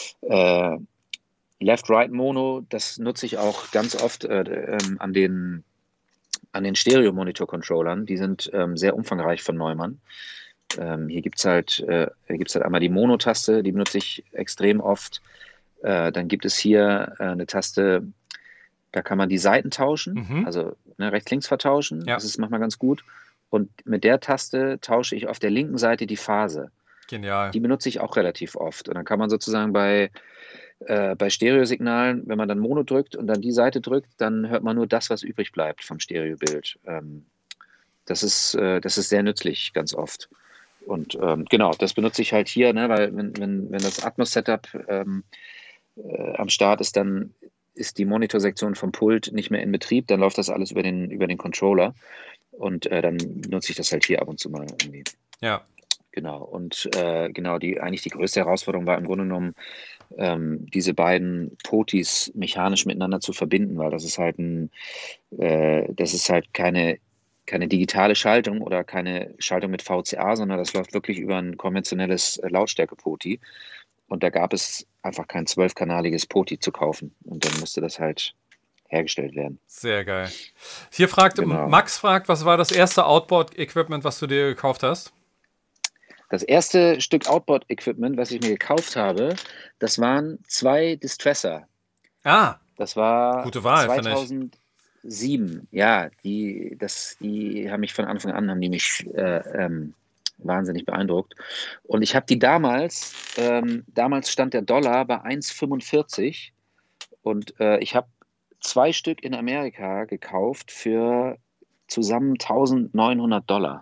Äh, Left-Right-Mono, das nutze ich auch ganz oft äh, ähm, an den, an den Stereo-Monitor-Controllern. Die sind ähm, sehr umfangreich von Neumann. Ähm, hier gibt es halt, äh, gibt's halt einmal die Mono-Taste, die benutze ich extrem oft. Äh, dann gibt es hier äh, eine Taste, da kann man die Seiten tauschen, Mhm. also ne, rechts-links vertauschen. Ja. Das ist manchmal ganz gut. Und mit der Taste tausche ich auf der linken Seite die Phase. Genial. Die benutze ich auch relativ oft. Und dann kann man sozusagen bei, äh, bei Stereosignalen, wenn man dann Mono drückt und dann die Seite drückt, dann hört man nur das, was übrig bleibt vom Stereobild. Ähm, das ist, äh, das ist sehr nützlich, ganz oft. Und ähm, genau, das benutze ich halt hier, ne, weil wenn, wenn, wenn das Atmos-Setup ähm, äh, am Start ist, dann ist die Monitorsektion vom Pult nicht mehr in Betrieb, dann läuft das alles über den, über den Controller und äh, dann nutze ich das halt hier ab und zu mal irgendwie. Ja. Genau, und äh, genau, die eigentlich die größte Herausforderung war im Grunde genommen, ähm, diese beiden Potis mechanisch miteinander zu verbinden, weil das ist halt ein, äh, das ist halt keine, keine digitale Schaltung oder keine Schaltung mit V C A, sondern das läuft wirklich über ein konventionelles äh, Lautstärke-Poti. Und da gab es einfach kein zwölfkanaliges Poti zu kaufen. Und dann musste das halt hergestellt werden. Sehr geil. Hier fragt, Genau. Max fragt, was war das erste Outboard-Equipment, was du dir gekauft hast? Das erste Stück Outboard-Equipment, was ich mir gekauft habe, das waren zwei Distresser. Ah, Das war gute Wahl, finde ich. zweitausendsieben. Ja, die, das, die haben mich von Anfang an, haben die mich äh, ähm, wahnsinnig beeindruckt. Und ich habe die damals, ähm, damals stand der Dollar bei eins Komma fünfundvierzig und äh, ich habe zwei Stück in Amerika gekauft für zusammen eintausendneunhundert Dollar.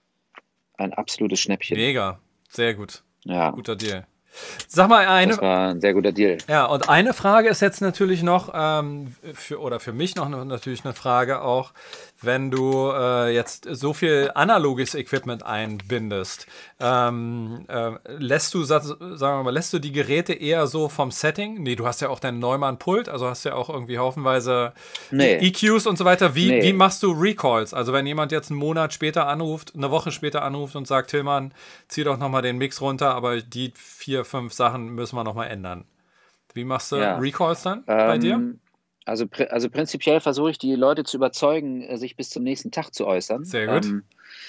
Ein absolutes Schnäppchen. Mega, sehr gut. Ja, Guter Deal. Sag mal eine. das war ein sehr guter Deal. Ja, und eine Frage ist jetzt natürlich noch, ähm, für, oder für mich noch natürlich eine Frage auch, wenn du äh, jetzt so viel analoges Equipment einbindest, ähm, äh, lässt du, sagen wir mal, lässt du die Geräte eher so vom Setting? Nee, du hast ja auch deinen Neumann-Pult, also hast ja auch irgendwie haufenweise Nee. E Qs und so weiter. Wie, Nee. wie machst du Recalls? Also wenn jemand jetzt einen Monat später anruft, eine Woche später anruft und sagt, Tillmann, zieh doch nochmal den Mix runter, aber die vier, fünf Sachen müssen wir nochmal ändern. Wie machst du Ja. Recalls dann bei Ähm, dir? Also, pr- also prinzipiell versuche ich die Leute zu überzeugen, äh, sich bis zum nächsten Tag zu äußern. Sehr gut. Ähm,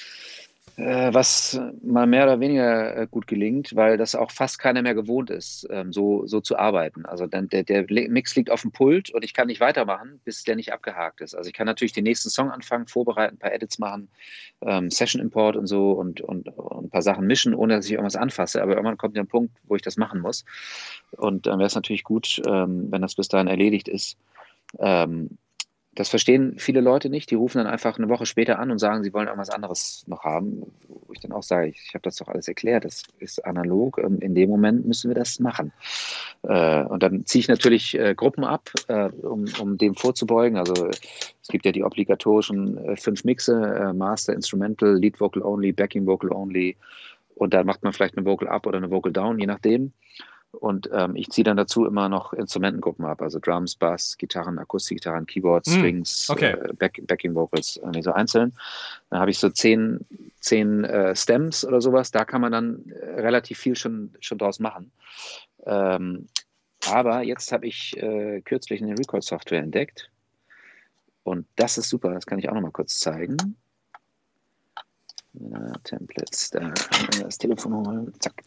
äh, was mal mehr oder weniger äh, gut gelingt, weil das auch fast keiner mehr gewohnt ist, ähm, so, so zu arbeiten. Also dann der, der Mix liegt auf dem Pult und ich kann nicht weitermachen, bis der nicht abgehakt ist. Also ich kann natürlich den nächsten Song anfangen, vorbereiten, ein paar Edits machen, ähm, Session Import und so und, und, und ein paar Sachen mischen, ohne dass ich irgendwas anfasse. Aber irgendwann kommt der Punkt, wo ich das machen muss. Und dann wäre es natürlich gut, ähm, wenn das bis dahin erledigt ist. Ähm, das verstehen viele Leute nicht. Die rufen dann einfach eine Woche später an und sagen, sie wollen irgendwas anderes noch haben. Wo ich dann auch sage, ich, ich habe das doch alles erklärt. Das ist analog. Und in dem Moment müssen wir das machen. Äh, und dann ziehe ich natürlich äh, Gruppen ab, äh, um, um dem vorzubeugen. Also es gibt ja die obligatorischen äh, fünf Mixe, äh, Master, Instrumental, Lead Vocal Only, Backing Vocal Only. Und dann macht man vielleicht eine Vocal Up oder eine Vocal Down, je nachdem. Und ähm, ich ziehe dann dazu immer noch Instrumentengruppen ab, also Drums, Bass, Gitarren, Akustikgitarren, Keyboards, Mm, Strings, okay. äh, Back, Backing Vocals, äh, nicht so einzeln. Dann habe ich so zehn, zehn äh, Stems oder sowas, da kann man dann äh, relativ viel schon, schon draus machen. Ähm, aber jetzt habe ich äh, kürzlich eine Record-Software entdeckt und das ist super, das kann ich auch noch mal kurz zeigen. Ja, Templates, da kann man das Telefon holen, zack.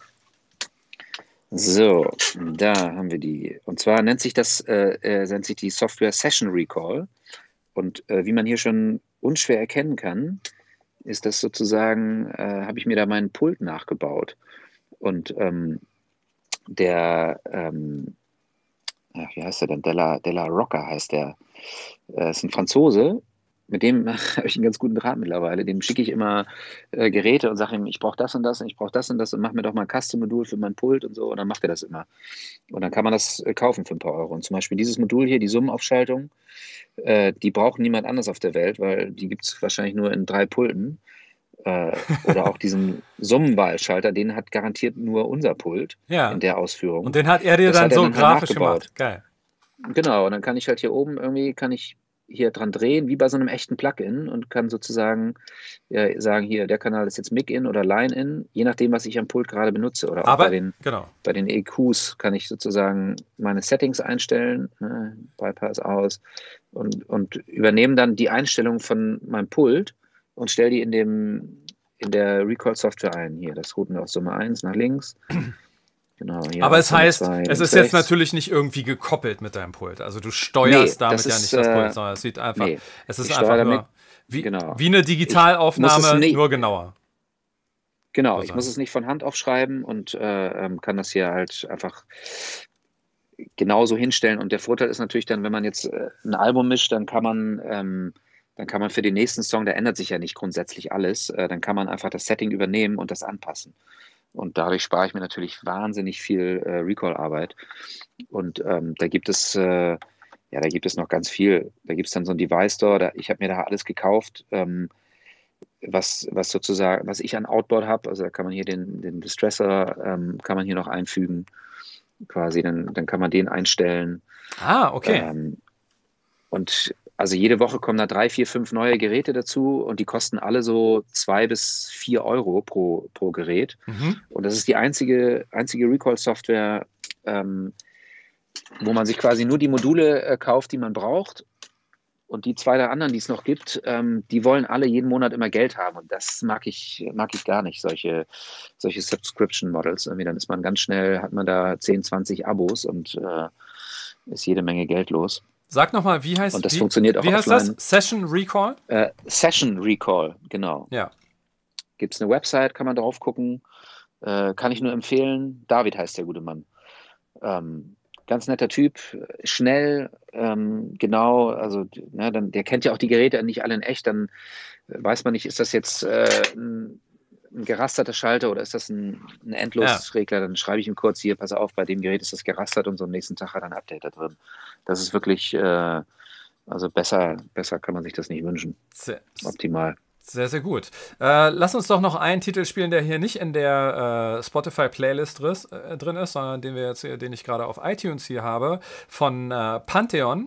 So, da haben wir die. Und zwar nennt sich das, äh, äh, nennt sich die Software Session Recall. Und äh, wie man hier schon unschwer erkennen kann, ist das sozusagen, äh, habe ich mir da meinen Pult nachgebaut. Und ähm, der, ähm, ach, wie heißt der denn? Della, Della Rocca heißt der. Äh, ist ein Franzose. Mit dem habe ich einen ganz guten Draht mittlerweile. Dem schicke ich immer äh, Geräte und sage ihm, ich brauche das und das und ich brauche das und das und mach mir doch mal ein Custom-Modul für mein Pult und so. Und dann macht er das immer. Und dann kann man das äh, kaufen für ein paar Euro. Und zum Beispiel dieses Modul hier, die Summenaufschaltung, äh, die braucht niemand anders auf der Welt, weil die gibt es wahrscheinlich nur in drei Pulten. Äh, oder auch diesen Summenwahlschalter, den hat garantiert nur unser Pult Ja. in der Ausführung. Und den hat er dir Das dann hat er so dann halt grafisch nachgebaut. gemacht. Geil. Genau, und dann kann ich halt hier oben irgendwie, kann ich hier dran drehen, wie bei so einem echten Plugin und kann sozusagen ja, sagen, hier, der Kanal ist jetzt Mic-In oder Line-In, je nachdem, was ich am Pult gerade benutze. Oder auch Aber, bei den, genau. bei den E Qs kann ich sozusagen meine Settings einstellen, ne, Bypass aus und, und übernehme dann die Einstellung von meinem Pult und stelle die in, dem, in der Recall-Software ein. Hier, das Routen aus Summe eins nach links. Genau, hier Aber aus es Summe heißt, zwei es links, ist jetzt rechts. natürlich nicht irgendwie gekoppelt mit deinem Pult. Also du steuerst Nee, damit das ja ist, nicht das äh, Pult, sondern es sieht einfach, nee, es ist ich einfach steuere nur damit, wie, genau. wie eine Ich muss Digitalaufnahme, es nie- nur genauer. Genau, So ich sagen. muss es nicht von Hand aufschreiben und äh, ähm, kann das hier halt einfach genauso hinstellen. Und der Vorteil ist natürlich dann, wenn man jetzt äh, ein Album mischt, dann kann man, ähm, dann kann man für den nächsten Song, da ändert sich ja nicht grundsätzlich alles, äh, dann kann man einfach das Setting übernehmen und das anpassen. Und dadurch spare ich mir natürlich wahnsinnig viel äh, Recall-Arbeit. Und ähm, da gibt es, äh, ja, da gibt es noch ganz viel. Da gibt es dann so ein Device Store, da, ich habe mir da alles gekauft, ähm, was, was sozusagen, was ich an Outboard habe. Also da kann man hier den, den Distressor, ähm, kann man hier noch einfügen, quasi, dann, dann kann man den einstellen. Ah, okay. Ähm, und also jede Woche kommen da drei, vier, fünf neue Geräte dazu und die kosten alle so zwei bis vier Euro pro, pro Gerät. Mhm. Und das ist die einzige, einzige Recall-Software, ähm, wo man sich quasi nur die Module äh, kauft, die man braucht. Und die zwei der anderen, die es noch gibt, ähm, die wollen alle jeden Monat immer Geld haben. Und das mag ich, mag ich gar nicht, solche, solche Subscription-Models. Irgendwie, dann ist man ganz schnell, hat man da zehn, zwanzig Abos und äh, ist jede Menge Geld los. Sag nochmal, wie heißt, Und das wie, funktioniert auch wie heißt offline. das? Session Recall? Äh, Session Recall, genau. Ja. Gibt es eine Website, kann man drauf gucken. Äh, kann ich nur empfehlen. David heißt der gute Mann. Ähm, ganz netter Typ, schnell, ähm, genau, also ne, dann, der kennt ja auch die Geräte nicht alle in echt, dann weiß man nicht, ist das jetzt äh, ein, ein gerasterter Schalter oder ist das ein, ein Endlosregler, dann schreibe ich ihm kurz hier, pass auf, bei dem Gerät ist das gerastert und so am nächsten Tag hat er ein Update da drin. Das ist wirklich, äh, also besser, besser kann man sich das nicht wünschen. Sehr, Optimal. sehr, sehr gut. Äh, lass uns doch noch einen Titel spielen, der hier nicht in der äh, Spotify-Playlist drin, äh, drin ist, sondern den, wir jetzt, den ich gerade auf iTunes hier habe, von äh, Pantheon.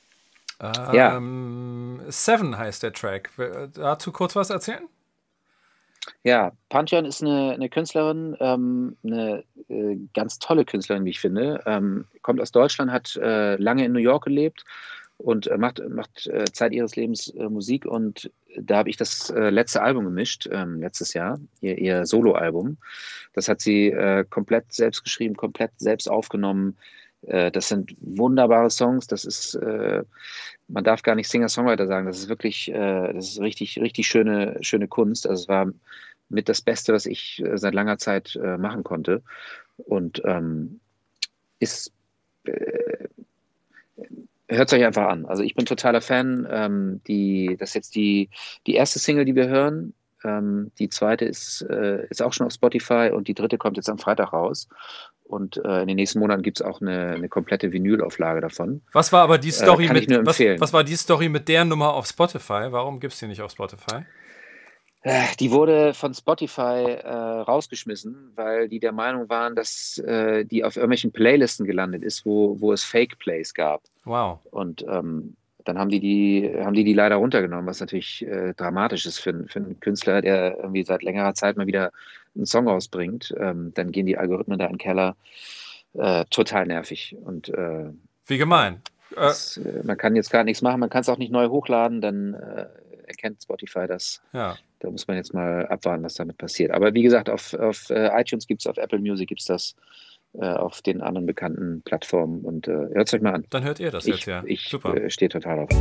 Ähm, ja. Seven heißt der Track. Dazu kurz was erzählen? Ja, Pantheon ist eine, eine Künstlerin, ähm, eine äh, ganz tolle Künstlerin, wie ich finde. Ähm, kommt aus Deutschland, hat äh, lange in New York gelebt und äh, macht, macht äh, Zeit ihres Lebens äh, Musik. Und da habe ich das äh, letzte Album gemischt, ähm, letztes Jahr, ihr, ihr Solo-Album. Das hat sie äh, komplett selbst geschrieben, komplett selbst aufgenommen. Äh, das sind wunderbare Songs. Das ist, äh, man darf gar nicht Singer-Songwriter sagen. Das ist wirklich, äh, das ist richtig, richtig schöne, schöne Kunst. Also es war mit das Beste, was ich äh, seit langer Zeit äh, machen konnte. Und ähm, ist äh, hört es euch einfach an. Also ich bin totaler Fan. Ähm, die, das ist jetzt die, die erste Single, die wir hören. Ähm, die zweite ist, äh, ist auch schon auf Spotify und die dritte kommt jetzt am Freitag raus. Und äh, in den nächsten Monaten gibt es auch eine, eine komplette Vinylauflage davon. Was war aber die Story äh, kann mit ich nur was, empfehlen. was war die Story mit der Nummer auf Spotify? Warum gibt es die nicht auf Spotify? Die wurde von Spotify äh, rausgeschmissen, weil die der Meinung waren, dass äh, die auf irgendwelchen Playlisten gelandet ist, wo, wo es Fake-Plays gab. Wow. Und ähm, dann haben die die, haben die die leider runtergenommen, was natürlich äh, dramatisch ist für, für einen Künstler, der irgendwie seit längerer Zeit mal wieder einen Song rausbringt. Ähm, dann gehen die Algorithmen da in den Keller. Äh, total nervig. Und äh, wie gemein. das, äh, man kann jetzt gar nichts machen, man kann es auch nicht neu hochladen, dann äh, erkennt Spotify das. Ja. Da muss man jetzt mal abwarten, was damit passiert. Aber wie gesagt, auf, auf äh, iTunes gibt es, auf Apple Music gibt es das, äh, auf den anderen bekannten Plattformen. Und äh, hört es euch mal an. Dann hört ihr das ich, jetzt, ja. Ich Super. Äh, stehe total auf.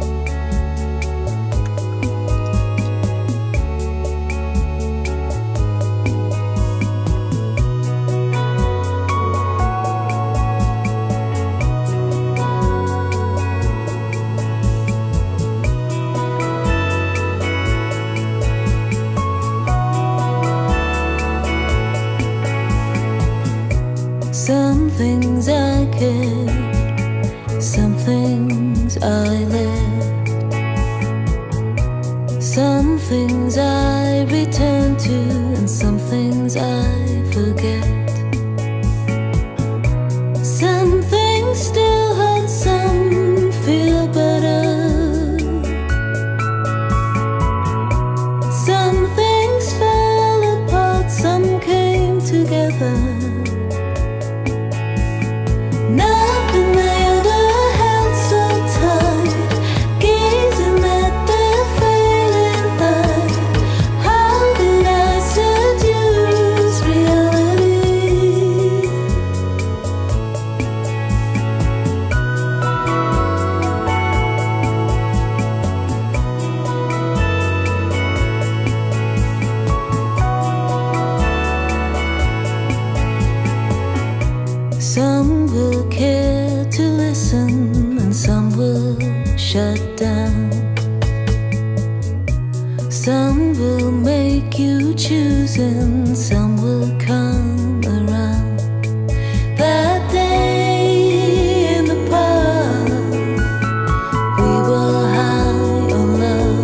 Some things I kept, some things I left, some things I return to, and some things I forget. Some things still hurt, some feel better. Some things fell apart, some came together. Nothing I ever held so tight, gazing at the failing light. How did I seduce reality? Some will care to listen, and some will shut down. Some will make you choose, and some will come around. That day in the park, we were high on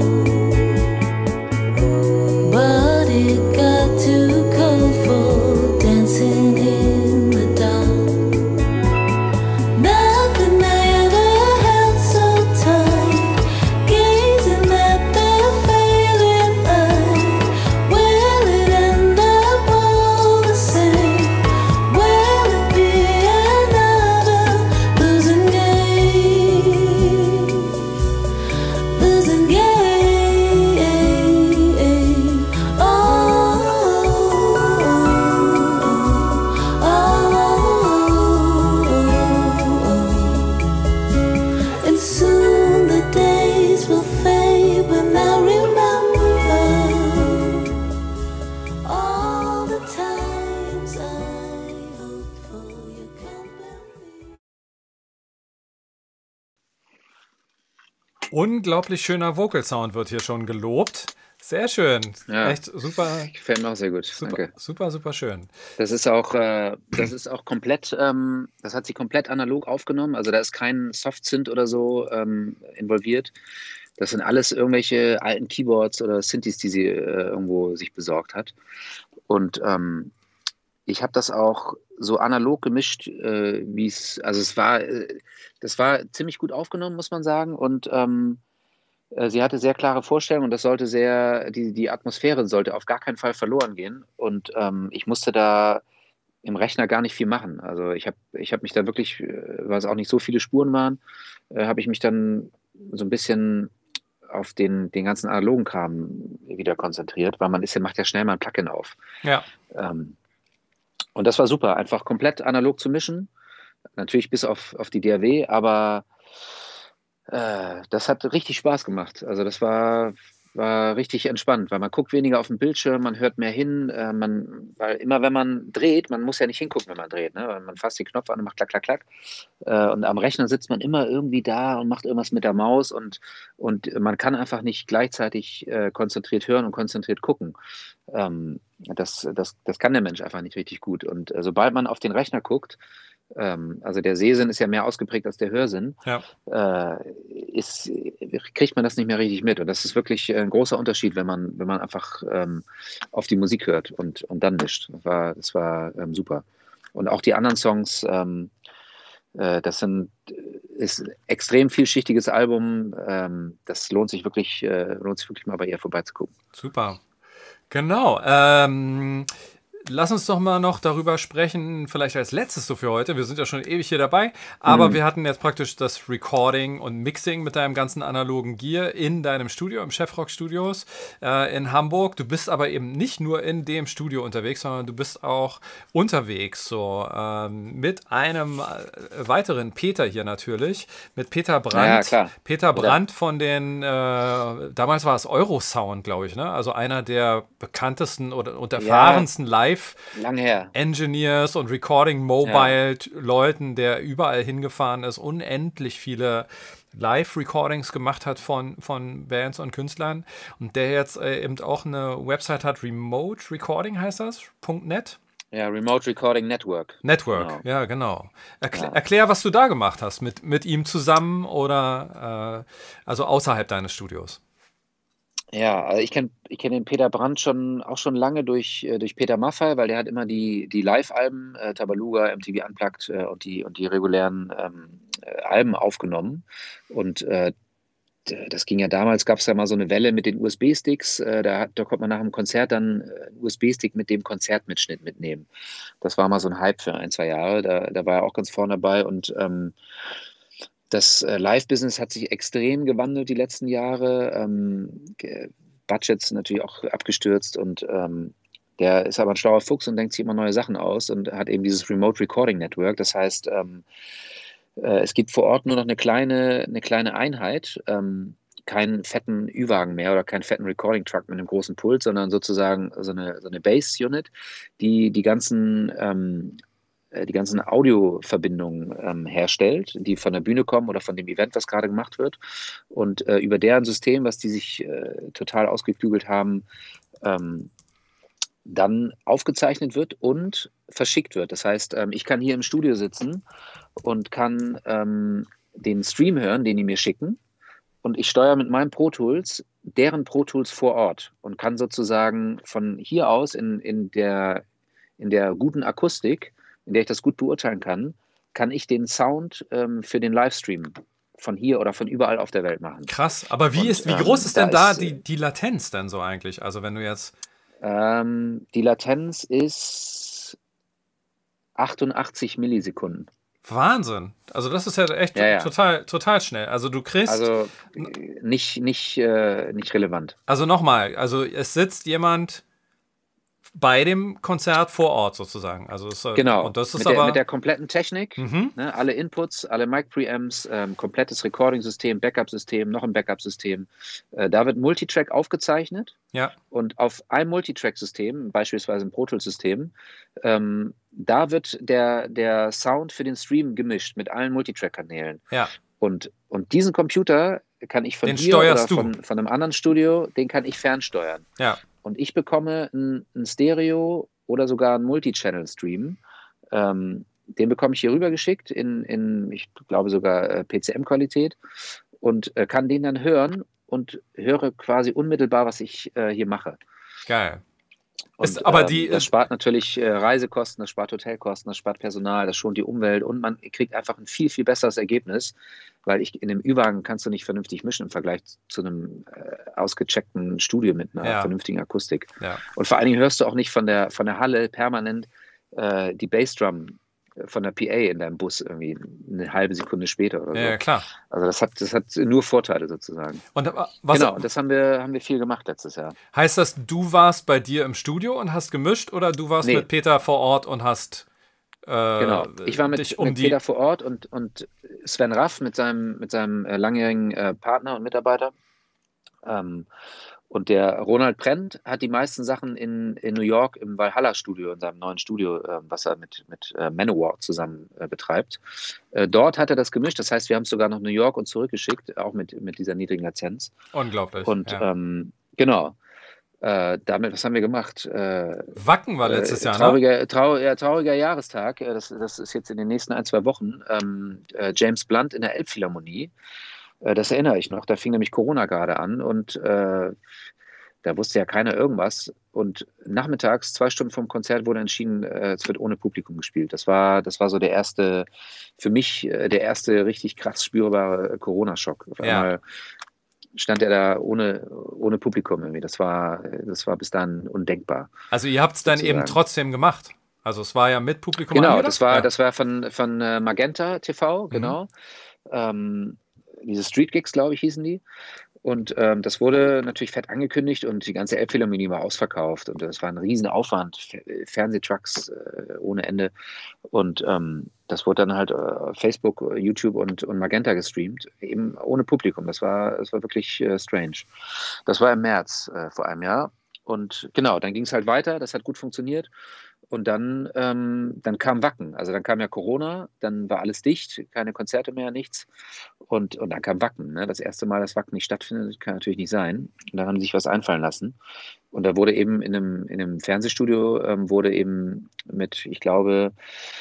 love, but it got too cold for dancing in the dark. Nothing I ever held so tight, gazing at the failing light. Will it end up all the same? Will it be another losing game? Losing game. Oh, oh, oh. And soon the days will fade, but now remember all the times I hoped for your company. Unglaublich schöner Vocal Sound wird hier schon gelobt. Sehr schön. Ja. Echt super, Gefällt mir auch sehr gut. super, Danke. super, super schön. Das ist auch, äh, das ist auch komplett, ähm, das hat sie komplett analog aufgenommen. Also da ist kein Soft-Synth oder so ähm, involviert. Das sind alles irgendwelche alten Keyboards oder Synthes, die sie äh, irgendwo sich besorgt hat. Und ähm, ich habe das auch so analog gemischt, äh, wie es, also es war, äh, das war ziemlich gut aufgenommen, muss man sagen. Und ähm, äh, sie hatte sehr klare Vorstellungen und das sollte sehr, die, die Atmosphäre sollte auf gar keinen Fall verloren gehen. Und ähm, ich musste da im Rechner gar nicht viel machen. Also ich habe ich hab mich da wirklich, äh, weil es auch nicht so viele Spuren waren, äh, habe ich mich dann so ein bisschen auf den, den ganzen analogen Kram wieder konzentriert, weil man ist ja, macht ja schnell mal ein Plugin auf. Ja. Ähm, und das war super, einfach komplett analog zu mischen. Natürlich bis auf, auf die D A W, aber äh, das hat richtig Spaß gemacht. Also das war, war richtig entspannt, weil man guckt weniger auf den Bildschirm, man hört mehr hin, äh, man, weil immer wenn man dreht, man muss ja nicht hingucken, wenn man dreht, ne? Weil man fasst den Knopf an und macht klack, klack, klack. Äh, und am Rechner sitzt man immer irgendwie da und macht irgendwas mit der Maus und, und man kann einfach nicht gleichzeitig äh, konzentriert hören und konzentriert gucken. Ähm, das, das, das kann der Mensch einfach nicht richtig gut. Und äh, sobald man auf den Rechner guckt, ähm, also der Sehsinn ist ja mehr ausgeprägt als der Hörsinn, Ja. äh, ist, kriegt man das nicht mehr richtig mit. Und das ist wirklich ein großer Unterschied, wenn man, wenn man einfach ähm, auf die Musik hört und, und dann mischt. Das war, das war ähm, super. Und auch die anderen Songs, ähm, äh, das sind, ist ein extrem vielschichtiges Album. Ähm, das lohnt sich wirklich, äh, lohnt sich wirklich mal bei ihr vorbeizugucken. Super. Genau. Ähm, lass uns doch mal noch darüber sprechen, vielleicht als letztes so für heute. Wir sind ja schon ewig hier dabei, aber Mhm. wir hatten jetzt praktisch das Recording und Mixing mit deinem ganzen analogen Gear in deinem Studio, im Chefrock Studios äh, in Hamburg. Du bist aber eben nicht nur in dem Studio unterwegs, sondern du bist auch unterwegs so ähm, mit einem äh, weiteren Peter hier natürlich, mit Peter Brandt. Ja, klar. Peter Brandt von den, äh, damals war es Eurosound, glaube ich, ne? Also einer der bekanntesten oder und erfahrensten Live Lang her. Engineers und Recording Mobile Leuten, der überall hingefahren ist, unendlich viele Live-Recordings gemacht hat von, von Bands und Künstlern und der jetzt äh, eben auch eine Website hat, Remote Recording heißt das, .net? Ja, Remote Recording Network. Network, Genau. ja, genau. Erklär, Ja. erklär, was du da gemacht hast, mit, mit ihm zusammen oder äh, also außerhalb deines Studios. Ja, also ich kenne ich kenn den Peter Brandt schon auch schon lange durch, äh, durch Peter Maffay, weil der hat immer die, die Live-Alben, äh, Tabaluga, M T V Unplugged äh, und, die, und die regulären ähm, äh, Alben aufgenommen. Und äh, d- das ging ja damals, gab es ja mal so eine Welle mit den U S B-Sticks. Äh, da, hat- da konnte man nach dem Konzert dann äh, einen U S B-Stick mit dem Konzertmitschnitt mitnehmen. Das war mal so ein Hype für ein, zwei Jahre. Da, da war er auch ganz vorne dabei und ähm, das äh, Live-Business hat sich extrem gewandelt die letzten Jahre. Ähm, ge- Budgets natürlich auch abgestürzt und ähm, der ist aber ein schlauer Fuchs und denkt sich immer neue Sachen aus und hat eben dieses Remote Recording Network. Das heißt, ähm, äh, es gibt vor Ort nur noch eine kleine, eine kleine Einheit, ähm, keinen fetten Ü-Wagen mehr oder keinen fetten Recording Truck mit einem großen Pult, sondern sozusagen so eine, so eine Base-Unit, die die ganzen ähm, äh, die ganzen Audioverbindungen ähm, herstellt, die von der Bühne kommen oder von dem Event, was gerade gemacht wird. Und äh, über deren System, was die sich äh, total ausgeklügelt haben, ähm, dann aufgezeichnet wird und verschickt wird. Das heißt, ähm, ich kann hier im Studio sitzen und kann ähm, den Stream hören, den die mir schicken. Und ich steuere mit meinen Pro Tools deren Pro Tools vor Ort und kann sozusagen von hier aus in, in, der, in der guten Akustik, in der ich das gut beurteilen kann, kann ich den Sound ähm, für den Livestream von hier oder von überall auf der Welt machen. Krass, aber wie, Und, ist, wie ähm, groß ist da denn da ist, die, die Latenz denn so eigentlich? Also wenn du jetzt, Ähm, die Latenz ist achtundachtzig Millisekunden. Wahnsinn. Also das ist ja echt Ja, ja. total, total schnell. Also du kriegst, also, Also äh, nicht, nicht, äh, nicht relevant. nochmal, also es sitzt jemand bei dem Konzert vor Ort sozusagen. Also es, äh, Genau, und das ist mit, der, aber, mit der kompletten Technik, Mhm. ne, alle Inputs, alle Mic-Preamps, ähm, komplettes Recording-System, Backup-System, noch ein Backup-System. Äh, da wird Multitrack aufgezeichnet ja, und auf einem Multitrack-System, beispielsweise ein Pro Tools-System, ähm, da wird der, der Sound für den Stream gemischt mit allen Multitrack-Kanälen. ja, Und, und diesen Computer kann ich von Den hier oder steuerst du. von, von einem anderen Studio, den kann ich fernsteuern. ja. Und ich bekomme ein, ein Stereo oder sogar einen Multichannel-Stream. Ähm, den bekomme ich hier rüber geschickt in, in ich glaube sogar äh, P C M-Qualität und äh, kann den dann hören und höre quasi unmittelbar, was ich äh, hier mache. Geil. Und, Ist aber ähm, die- das spart natürlich äh, Reisekosten, das spart Hotelkosten, das spart Personal, das schont die Umwelt und man kriegt einfach ein viel, viel besseres Ergebnis, weil ich in einem Ü-Wagen kannst du nicht vernünftig mischen im Vergleich zu einem äh, ausgecheckten Studio mit einer Ja. vernünftigen Akustik. Ja. Und vor allen Dingen hörst du auch nicht von der, von der Halle permanent äh, die Bassdrum von der P A in deinem Bus irgendwie eine halbe Sekunde später oder so. Ja, klar. Also das hat, das hat nur Vorteile sozusagen. Und äh, was genau, und das haben wir, haben wir viel gemacht letztes Jahr. heißt das, du warst bei dir im Studio und hast gemischt oder du warst Nee. mit Peter vor Ort und hast äh, Genau. Ich war mit, dich um mit die Peter vor Ort und, und Sven Raff mit seinem, mit seinem äh, langjährigen äh, Partner und Mitarbeiter. Ähm, Und der Ronald Prendt hat die meisten Sachen in, in New York im Valhalla-Studio, in seinem neuen Studio, äh, was er mit, mit äh, Manowar zusammen äh, betreibt. Äh, dort hat er das gemischt. Das heißt, wir haben es sogar nach New York und zurückgeschickt, auch mit, mit dieser niedrigen Latenz. Unglaublich. Und ja. ähm, genau. Äh, damit, was haben wir gemacht? Äh, Wacken war letztes äh, Jahr, trauriger, ne? Trau, ja, trauriger Jahrestag. Äh, das, das ist jetzt in den nächsten ein, zwei Wochen. Ähm, äh, James Blunt in der Elbphilharmonie. Äh, das erinnere ich noch. Da fing nämlich Corona gerade an und äh, da wusste ja keiner irgendwas. Und nachmittags, zwei Stunden vom Konzert, wurde entschieden, äh, es wird ohne Publikum gespielt. Das war, das war so der erste, für mich äh, der erste richtig krass spürbare Corona-Schock. Auf Ja. einmal stand er da ohne, ohne Publikum irgendwie. Das war, das war bis dahin undenkbar. Also ihr habt es dann sozusagen. eben trotzdem gemacht. Also es war ja mit Publikum Genau, angedacht? das war, ja. das war von, von äh, Magenta T V, genau. Mhm. Ähm, diese Street Gigs, glaube ich, hießen die. Und ähm, das wurde natürlich fett angekündigt und die ganze Elbphilharmonie war ausverkauft und das war ein riesen Aufwand, F- Fernsehtrucks äh, ohne Ende und ähm, das wurde dann halt äh, Facebook, YouTube und, und Magenta gestreamt, eben ohne Publikum. Das war, das war wirklich äh, strange. Das war im März äh, vor einem Jahr und genau, dann ging es halt weiter, das hat gut funktioniert. Und dann, ähm, dann kam Wacken. Also dann kam ja Corona, dann war alles dicht, keine Konzerte mehr, nichts. Und, und dann kam Wacken. Ne? Das erste Mal, dass Wacken nicht stattfindet, kann natürlich nicht sein. Und dann haben sie sich was einfallen lassen. Und da wurde eben in einem, in einem Fernsehstudio, ähm, wurde eben mit, ich glaube,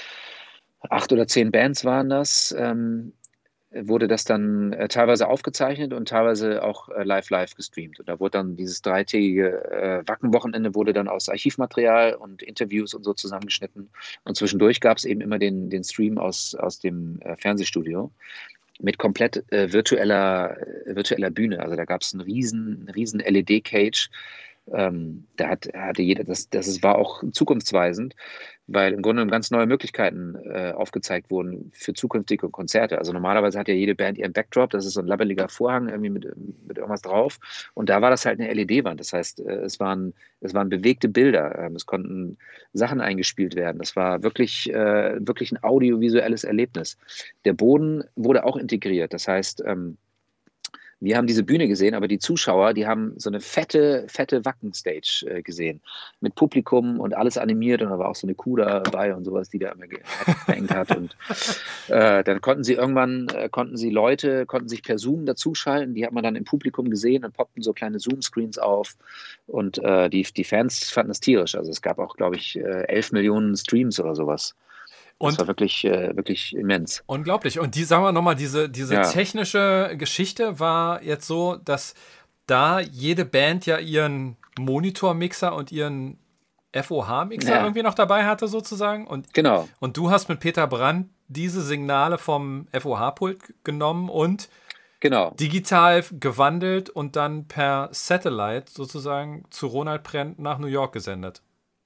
acht oder zehn Bands waren das, ähm, wurde das dann äh, teilweise aufgezeichnet und teilweise auch äh, live live gestreamt. Und da wurde dann dieses dreitägige äh, Wacken-Wochenende wurde dann aus Archivmaterial und Interviews und so zusammengeschnitten. Und zwischendurch gab es eben immer den, den Stream aus, aus dem äh, Fernsehstudio mit komplett äh, virtueller, äh, virtueller Bühne. Also da gab es einen riesen, einen riesen L E D-Cage. Ähm, da hat, hatte jeder, das, das ist, war auch zukunftsweisend, weil im Grunde genommen ganz neue Möglichkeiten äh, aufgezeigt wurden für zukünftige Konzerte. Also normalerweise hat ja jede Band ihren Backdrop, das ist so ein labbeliger Vorhang irgendwie mit, mit irgendwas drauf. Und da war das halt eine L E D-Wand. Das heißt, äh, es, waren, es waren bewegte Bilder, ähm, es konnten Sachen eingespielt werden. Das war wirklich, äh, wirklich ein audiovisuelles Erlebnis. Der Boden wurde auch integriert. Das heißt, ähm, wir haben diese Bühne gesehen, aber die Zuschauer, die haben so eine fette, fette Wacken-Stage äh, gesehen. Mit Publikum und alles animiert und da war auch so eine Kuh dabei und sowas, die da immer gehängt hat. Und äh, dann konnten sie irgendwann, äh, konnten sie Leute, konnten sich per Zoom dazuschalten, die hat man dann im Publikum gesehen, dann poppten so kleine Zoom-Screens auf und äh, die, die Fans fanden das tierisch. Also es gab auch, glaube ich, äh, elf Millionen Streams oder sowas. Das Und war wirklich, äh, wirklich immens. unglaublich. Und die, sagen wir nochmal, diese, diese Ja. technische Geschichte war jetzt so, dass da jede Band ja ihren Monitormixer und ihren F O H-Mixer Ja. irgendwie noch dabei hatte, sozusagen. Und, Genau. und du hast mit Peter Brandt diese Signale vom F O H-Pult genommen und Genau. digital gewandelt und dann per Satellite sozusagen zu Ronald Prendt nach New York gesendet.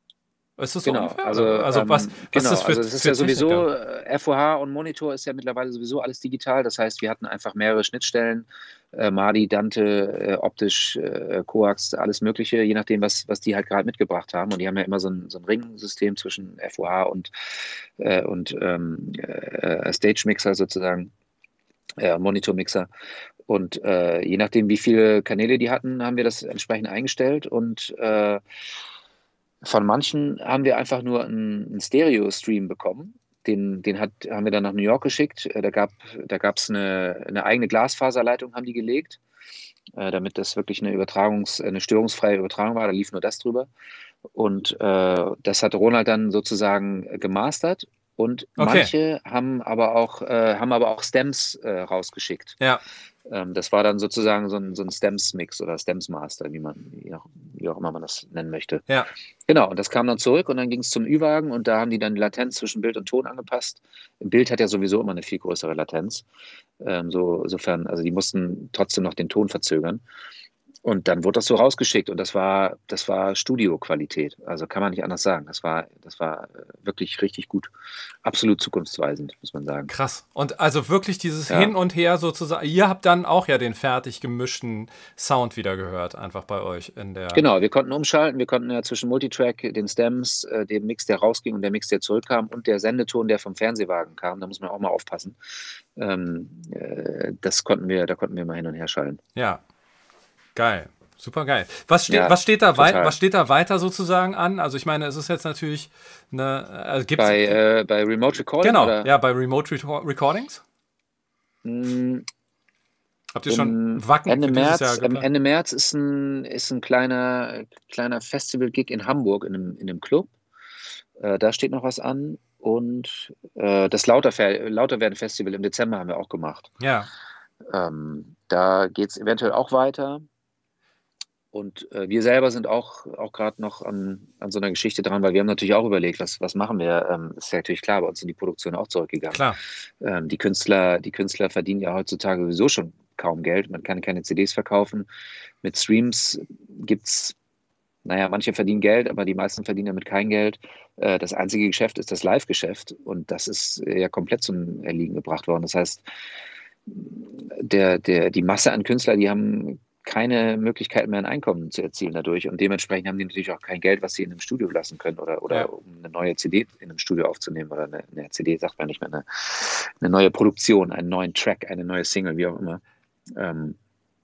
Ist das so Genau, ungefähr? also, also ähm, was, was genau, ist das für, also es ist für ja sowieso, Technik äh, F O H und Monitor ist ja mittlerweile sowieso alles digital. Das heißt, wir hatten einfach mehrere Schnittstellen, äh, Madi, Dante, äh, optisch, äh, Coax, alles Mögliche, je nachdem, was, was die halt gerade mitgebracht haben. Und die haben ja immer so ein, so ein Ringsystem zwischen F O H und, äh, und ähm, äh, Stage-Mixer sozusagen, äh, Monitor-Mixer. Und äh, je nachdem, wie viele Kanäle die hatten, haben wir das entsprechend eingestellt und äh, von manchen haben wir einfach nur einen, einen Stereo-Stream bekommen. Den, den hat, haben wir dann nach New York geschickt. Äh, Da gab da gab's eine, eine eigene Glasfaserleitung, haben die gelegt, äh, damit das wirklich eine Übertragungs-, eine störungsfreie Übertragung war. Da lief nur das drüber. Und äh, das hat Ronald dann sozusagen gemastert. Und Okay. manche haben aber auch, äh, haben aber auch Stems äh, rausgeschickt. Ja, Ähm, das war dann sozusagen so ein, so ein Stems-Mix oder Stems-Master, wie man, wie auch, wie auch immer man das nennen möchte. ja. Genau, und das kam dann zurück und dann ging es zum Ü-Wagen und da haben die dann die Latenz zwischen Bild und Ton angepasst. Ein Bild hat ja sowieso immer eine viel größere Latenz. Ähm, so, insofern, also die mussten trotzdem noch den Ton verzögern. Und dann wurde das so rausgeschickt und das war, das war Studioqualität. Also kann man nicht anders sagen. Das war, das war äh, wirklich richtig gut. Absolut zukunftsweisend, muss man sagen. Krass. Und also wirklich dieses Ja. Hin und Her sozusagen. Ihr habt dann auch ja den fertig gemischten Sound wieder gehört, einfach bei euch in der. Genau, wir konnten umschalten. Wir konnten ja zwischen Multitrack, den Stems, äh, dem Mix, der rausging und der Mix, der zurückkam und der Sendeton, der vom Fernsehwagen kam. Da muss man auch mal aufpassen. Ähm, äh, das konnten wir, da konnten wir mal hin und her schalten. Ja. Geil. Super geil. Was steht, Ja, was steht da wei total. was steht da weiter sozusagen an? Also ich meine, es ist jetzt natürlich eine, also gibt's, Bei, äh, bei Remote Recording? genau, Oder? ja, bei Remote Reco- Recordings. Mm, Habt ihr schon Im Wacken Ende für dieses März, Jahr im geplant? Ende März ist ein, ist ein kleiner, kleiner Festival-Gig in Hamburg in einem, in einem Club. Äh, da steht noch was an. Und äh, das Lauterfer Lauterwerden-Festival im Dezember haben wir auch gemacht. Ja, Ähm, da geht es eventuell auch weiter. Und äh, wir selber sind auch, auch gerade noch an, an so einer Geschichte dran, weil wir haben natürlich auch überlegt, was, was machen wir. Ähm, ist ja natürlich klar, bei uns sind die Produktionen auch zurückgegangen. klar. Ähm, die Künstler, die Künstler verdienen ja heutzutage sowieso schon kaum Geld. Man kann keine C Ds verkaufen. Mit Streams gibt es, naja, manche verdienen Geld, aber die meisten verdienen damit kein Geld. Äh, das einzige Geschäft ist das Live-Geschäft und das ist äh, ja komplett zum Erliegen gebracht worden. Das heißt, der, der, die Masse an Künstlern, die haben keine Möglichkeit mehr, ein Einkommen zu erzielen dadurch. Und dementsprechend haben die natürlich auch kein Geld, was sie in einem Studio lassen können oder, oder Ja. um eine neue C D in einem Studio aufzunehmen oder eine, eine C D, sagt man nicht mehr, eine, eine neue Produktion, einen neuen Track, eine neue Single, wie auch immer. Ähm,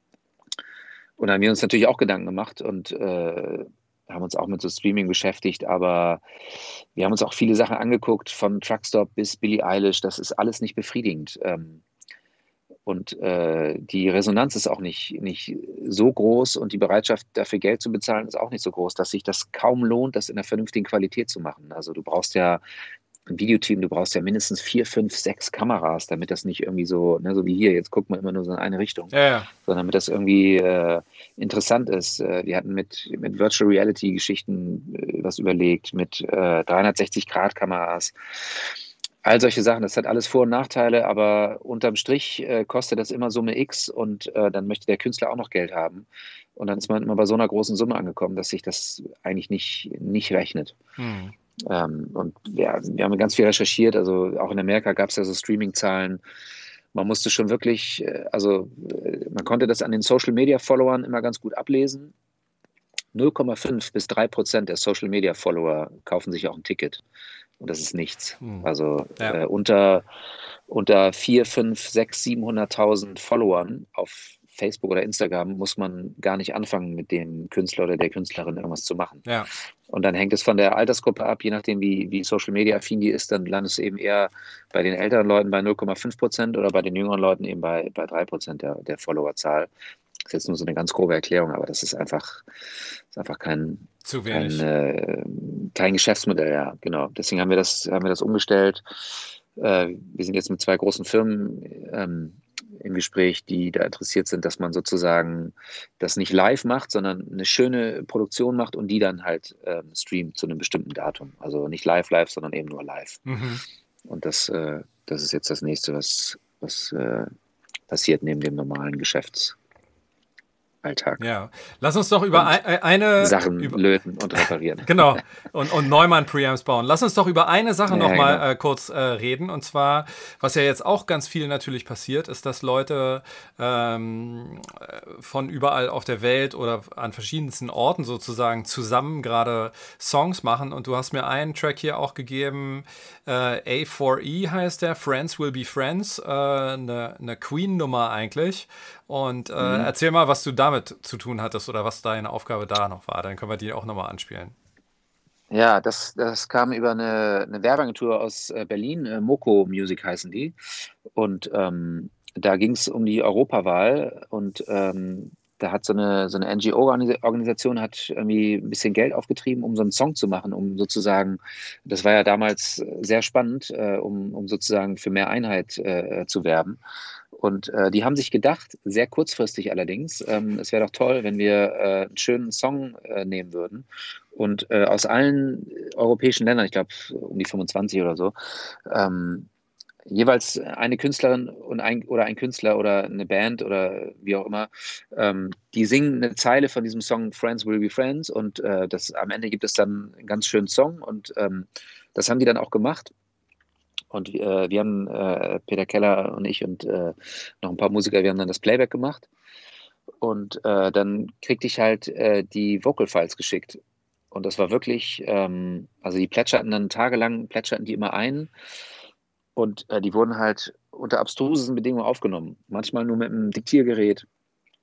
und da haben wir uns natürlich auch Gedanken gemacht und äh, haben uns auch mit so Streaming beschäftigt, aber wir haben uns auch viele Sachen angeguckt, von Truckstop bis Billie Eilish, das ist alles nicht befriedigend. Ähm, Und äh, die Resonanz ist auch nicht, nicht so groß und die Bereitschaft, dafür Geld zu bezahlen, ist auch nicht so groß, dass sich das kaum lohnt, das in einer vernünftigen Qualität zu machen. Also du brauchst ja ein Videoteam, du brauchst ja mindestens vier, fünf, sechs Kameras, damit das nicht irgendwie so, ne, so wie hier, jetzt guckt man immer nur so in eine Richtung, Ja, ja. sondern damit das irgendwie äh, interessant ist. Äh, wir hatten mit, mit Virtual Reality Geschichten äh, was überlegt, mit äh, dreihundertsechzig Grad Kameras. All solche Sachen, das hat alles Vor- und Nachteile, aber unterm Strich äh, kostet das immer Summe X und äh, dann möchte der Künstler auch noch Geld haben. Und dann ist man immer bei so einer großen Summe angekommen, dass sich das eigentlich nicht, nicht rechnet. Hm. Ähm, und ja, wir haben ganz viel recherchiert, also auch in Amerika gab es ja so Streaming-Zahlen. Man musste schon wirklich, äh, also äh, man konnte das an den Social-Media-Followern immer ganz gut ablesen. null Komma fünf bis drei Prozent der Social-Media-Follower kaufen sich auch ein Ticket. Und das ist nichts. Hm. Also Ja. äh, unter, unter vier, fünf, sechs, siebenhunderttausend Followern auf Facebook oder Instagram muss man gar nicht anfangen, mit dem Künstler oder der Künstlerin irgendwas zu machen. Ja. Und dann hängt es von der Altersgruppe ab, je nachdem, wie, wie Social Media affin die ist, dann landest du eben eher bei den älteren Leuten bei null Komma fünf Prozent oder bei den jüngeren Leuten eben bei, bei drei Prozent der, der Followerzahl. Das ist jetzt nur so eine ganz grobe Erklärung, aber das ist einfach, ist einfach kein, Zu kein, wenig. äh, kein Geschäftsmodell, ja, genau. Deswegen haben wir das, haben wir das umgestellt. Äh, wir sind jetzt mit zwei großen Firmen ähm, im Gespräch, die da interessiert sind, dass man sozusagen das nicht live macht, sondern eine schöne Produktion macht und die dann halt ähm, streamt zu einem bestimmten Datum. Also nicht live, live, sondern eben nur live. Mhm. Und das, äh, das ist jetzt das nächste, was, was äh, passiert neben dem normalen Geschäftsalltag. Ja. Lass uns doch über Und ein, eine Sachen über, löten und reparieren. Genau. Und, und Neumann-Preamps bauen. Lass uns doch über eine Sache Ja, nochmal genau. äh, kurz äh, reden. Und zwar, was ja jetzt auch ganz viel natürlich passiert, ist, dass Leute ähm, von überall auf der Welt oder an verschiedensten Orten sozusagen zusammen gerade Songs machen. Und du hast mir einen Track hier auch gegeben, äh, A vier E heißt der, Friends Will Be Friends, äh, eine, eine Queen-Nummer eigentlich. Und äh, Mhm. erzähl mal, was du damit zu tun hattest oder was deine Aufgabe da noch war. Dann können wir die auch nochmal anspielen. Ja, das, das kam über eine, eine Werbeagentur aus äh, Berlin, äh, Moco Music heißen die. Und ähm, da ging es um die Europawahl und ähm, da hat so eine, so eine N G O-Organisation hat irgendwie ein bisschen Geld aufgetrieben, um so einen Song zu machen, um sozusagen, das war ja damals sehr spannend, äh, um, um sozusagen für mehr Einheit äh, zu werben. Und äh, die haben sich gedacht, sehr kurzfristig allerdings, ähm, es wäre doch toll, wenn wir äh, einen schönen Song äh, nehmen würden und äh, aus allen europäischen Ländern, ich glaube um die fünfundzwanzig oder so, ähm, jeweils eine Künstlerin und ein, oder ein Künstler oder eine Band oder wie auch immer, ähm, die singen eine Zeile von diesem Song Friends Will Be Friends und äh, das, am Ende gibt es dann einen ganz schönen Song und ähm, das haben die dann auch gemacht. Und äh, wir haben, äh, Peter Keller und ich und äh, noch ein paar Musiker, wir haben dann das Playback gemacht. Und äh, dann kriegte ich halt äh, die Vocal Files geschickt. Und das war wirklich, ähm, also die plätscherten dann tagelang, plätscherten die immer ein. Und äh, die wurden halt unter abstrusen Bedingungen aufgenommen. Manchmal nur mit einem Diktiergerät,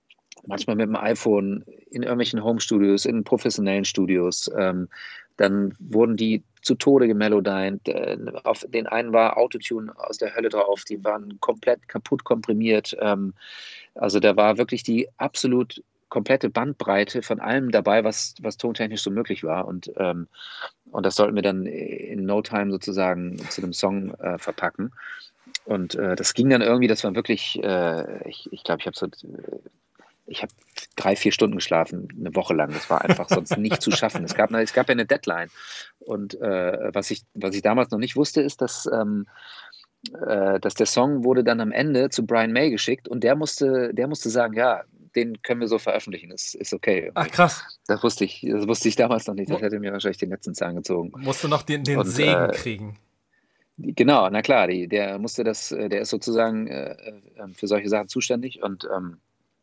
manchmal mit dem iPhone in irgendwelchen Home-Studios, in professionellen Studios. Ähm, dann wurden die zu Tode gemelodient. Äh, auf den einen war Autotune aus der Hölle drauf, die waren komplett kaputt komprimiert. Ähm, also da war wirklich die absolut komplette Bandbreite von allem dabei, was, was tontechnisch so möglich war. Und, ähm, und das sollten wir dann in no time sozusagen zu einem Song äh, verpacken. Und äh, das ging dann irgendwie, das war wirklich, äh, ich glaube, ich, glaub, ich habe so, ich habe drei, vier Stunden geschlafen, eine Woche lang. Das war einfach sonst nicht zu schaffen. Es gab, es gab ja eine Deadline. Und äh, was, ich, was ich damals noch nicht wusste, ist, dass, ähm, äh, dass der Song wurde dann am Ende zu Brian May geschickt und der musste, der musste sagen, ja, den können wir so veröffentlichen, ist, ist okay. Ach, krass. Das wusste ich, das wusste ich damals noch nicht. Das hätte mir wahrscheinlich den letzten Zahn gezogen. Musst du noch den, den und, Segen äh, kriegen. Genau, na klar, die, der musste das, der ist sozusagen äh, für solche Sachen zuständig und ähm,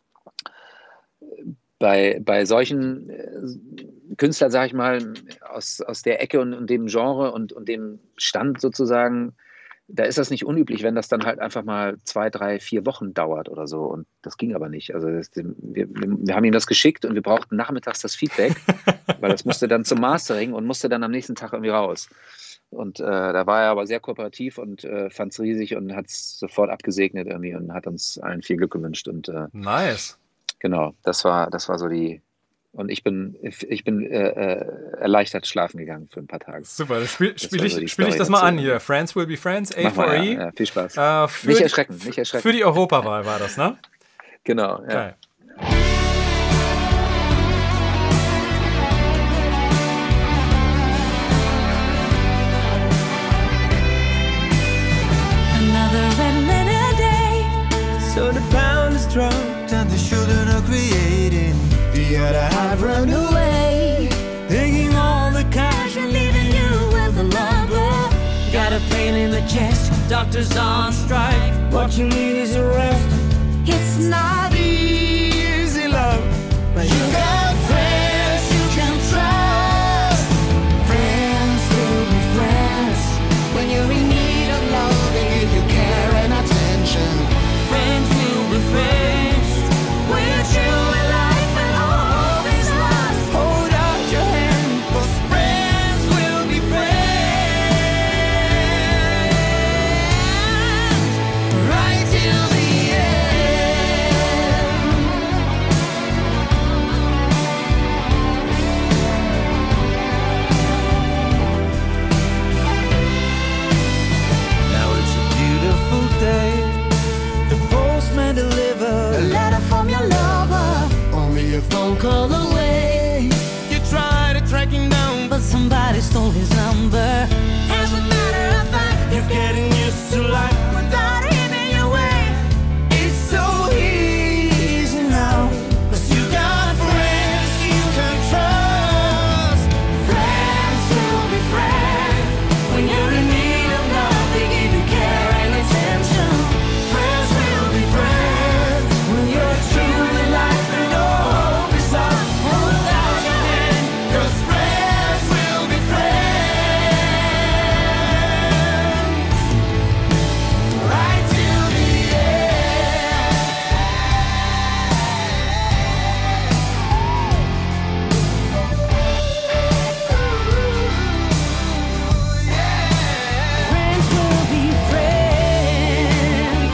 bei, bei solchen äh, Künstlern, sage ich mal, aus, aus der Ecke und, und dem Genre und, und dem Stand sozusagen, da ist das nicht unüblich, wenn das dann halt einfach mal zwei, drei, vier Wochen dauert oder so. Und das ging aber nicht. Also das, wir, wir haben ihm das geschickt und wir brauchten nachmittags das Feedback, weil das musste dann zum Mastering und musste dann am nächsten Tag irgendwie raus. Und äh, da war er aber sehr kooperativ und äh, fand es riesig und hat es sofort abgesegnet irgendwie und hat uns allen viel Glück gewünscht. Und, äh, nice. Genau, das war, das war so die. Und ich bin, ich bin äh, äh, erleichtert schlafen gegangen für ein paar Tage. Super, dann spiele spiel ich, so spiel ich das mal dazu. an hier. Friends will be friends, A Mach for mal, E. ja, ja, viel Spaß. Äh, für nicht die- erschrecken, nicht erschrecken. Für die Europawahl war das, ne? Genau, ja. Geil. Another red letter day. So the pound is dropped and the children are creating. The other half run away, taking all the cash and leaving you with a lover. Got a pain in the chest, doctors on strike. What you need is a rest. It's not Easy love, but you got friends you can trust. friends will be friends. When you're in need of love, they give you care and attention. Friends will be friends. With you in life and all hope is lost. Hold out your hand, 'cause friends will be friends Right till the end. Now it's a beautiful day. The postman A delivered. letter from your lover, only a phone call away. You try to track him down, but But somebody stole his number. As a matter of fact, you're getting used to life. without him in your way. It's so easy now, 'cause you got friends you can trust. Friends will be friends. When you're in need of love, they give you care and attention. Friends will be friends. When you're true in life and all hope is lost, hold out your hand, 'cause friends will be friends. Right till the end. Friends will be friends.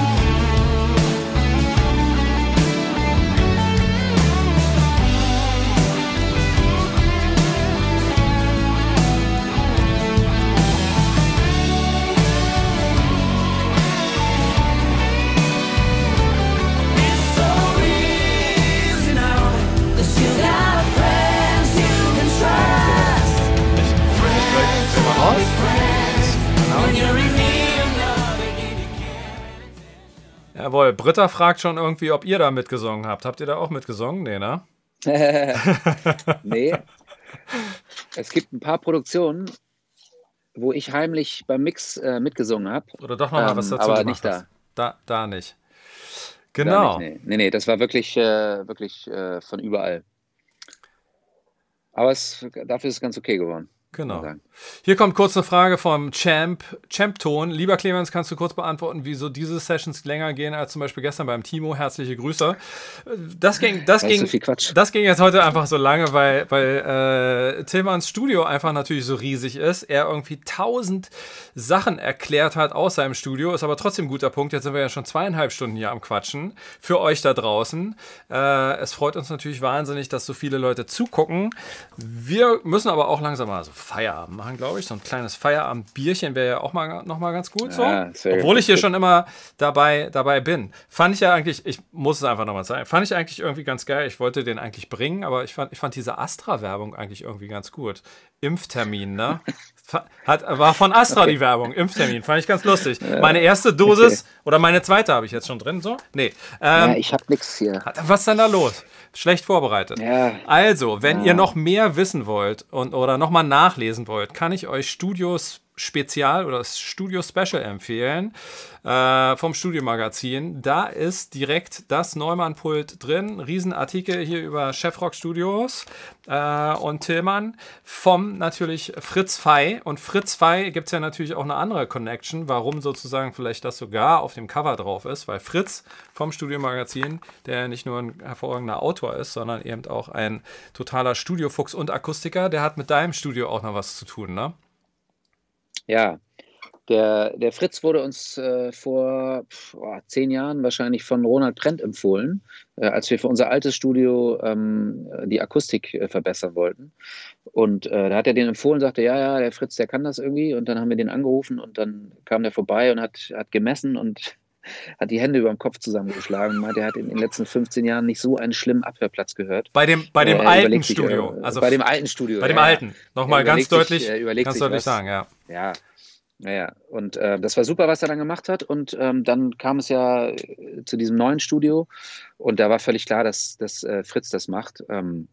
It's so easy now. 'Cause you got friends you can trust. Friends will be friends. When you're in need of love, they give you care. Jawohl, Britta fragt schon irgendwie, ob ihr da mitgesungen habt. Habt ihr da auch mitgesungen? Nee, ne? Nee. Es gibt ein paar Produktionen, wo ich heimlich beim Mix äh, mitgesungen habe. Oder doch noch mal Ähm, was dazu aber gemacht nicht da. hast? Da, da nicht. Gar Genau. nicht, nee. nee, nee, das war wirklich, äh, wirklich äh, von überall. Aber es, dafür ist es ganz okay geworden. Genau. sagen. Hier kommt kurz eine Frage vom Champ, Champ-Ton. Lieber Clemens, kannst du kurz beantworten, wieso diese Sessions länger gehen als zum Beispiel gestern beim Timo? Herzliche Grüße. Das ging, das Weil so ging, viel Quatsch. das ging jetzt heute einfach so lange, weil, weil äh, Tillmanns Studio einfach natürlich so riesig ist. Er irgendwie tausend Sachen erklärt hat aus seinem Studio. Ist aber trotzdem ein guter Punkt. Jetzt sind wir ja schon zweieinhalb Stunden hier am Quatschen. Für euch da draußen. Äh, es freut uns natürlich wahnsinnig, dass so viele Leute zugucken. Wir müssen aber auch langsam mal so Feierabend machen, glaube ich. So ein kleines Feierabendbierchen wäre ja auch mal noch mal ganz gut so. Ja, sehr Obwohl gut. ich hier schon immer dabei, dabei bin. Fand ich ja eigentlich, ich muss es einfach nochmal sagen, fand ich eigentlich irgendwie ganz geil. Ich wollte den eigentlich bringen, aber ich fand, ich fand diese Astra-Werbung eigentlich irgendwie ganz gut. Impftermin, ne? Hat, war von Astra Okay. die Werbung. Impftermin, fand ich ganz lustig. Meine erste Dosis okay. oder meine zweite habe ich jetzt schon drin, so? Nee. Ja, Ähm, ich hab nix hier. was ist denn da los? Schlecht vorbereitet. Ja. Also, wenn Ja. ihr noch mehr wissen wollt und, oder nochmal nachlesen wollt, kann ich euch Studios Spezial oder das Studio Special empfehlen äh, vom Studiomagazin. Da ist direkt das Neumann-Pult drin. Riesenartikel hier über Chefrock Studios äh, und Tillmann vom natürlich Fritz Fey. Und Fritz Fey gibt es ja natürlich auch eine andere Connection, warum sozusagen vielleicht das sogar auf dem Cover drauf ist, weil Fritz vom Studiomagazin, der nicht nur ein hervorragender Autor ist, sondern eben auch ein totaler Studiofuchs und Akustiker, der hat mit deinem Studio auch noch was zu tun, ne? Ja, der, der Fritz wurde uns äh, vor pf, oh, zehn Jahren wahrscheinlich von Ronald Prendt empfohlen, äh, als wir für unser altes Studio ähm, die Akustik äh, verbessern wollten. Und äh, da hat er den empfohlen, sagte, ja, ja, der Fritz, der kann das irgendwie. Und dann haben wir den angerufen und dann kam der vorbei und hat, hat gemessen und hat die Hände über dem Kopf zusammengeschlagen und meinte, er hat in den letzten fünfzehn Jahren nicht so einen schlimmen Abhörplatz gehört. Bei dem, bei dem Er alten überlegt sich, Studio. äh, Also bei dem alten Studio. bei dem ja, alten. Nochmal Er ganz überlegt sich, deutlich, er überlegt ganz sich deutlich was. sagen, ja. Ja, naja. Und äh, das war super, was er dann gemacht hat. Und ähm, dann kam es ja äh, zu diesem neuen Studio. Und da war völlig klar, dass, dass äh, Fritz das macht. Ähm,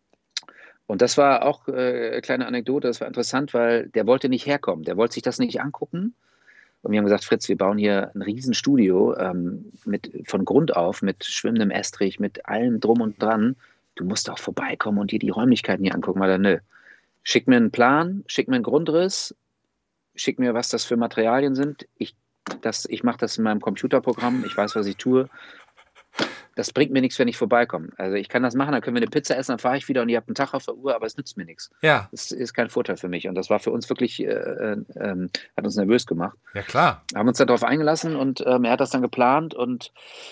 und das war auch äh, eine kleine Anekdote. Das war interessant, weil der wollte nicht herkommen. Der wollte sich das nicht angucken. Und wir haben gesagt, Fritz, wir bauen hier ein Riesenstudio ähm, mit, von Grund auf, mit schwimmendem Estrich, mit allem drum und dran. Du musst auch vorbeikommen und dir die Räumlichkeiten hier angucken. Weil er, nö, schick mir einen Plan, schick mir einen Grundriss, schick mir, was das für Materialien sind. Ich, das, ich mache das in meinem Computerprogramm. Ich weiß, was ich tue. Das bringt mir nichts, wenn ich vorbeikomme. Also ich kann das machen, dann können wir eine Pizza essen, dann fahre ich wieder und ihr habt einen Tag auf der Uhr, aber es nützt mir nichts. Ja, Das ist kein Vorteil für mich. Und das war für uns wirklich, äh, äh, ähm, hat uns nervös gemacht. ja klar. Haben uns darauf eingelassen und ähm, er hat das dann geplant und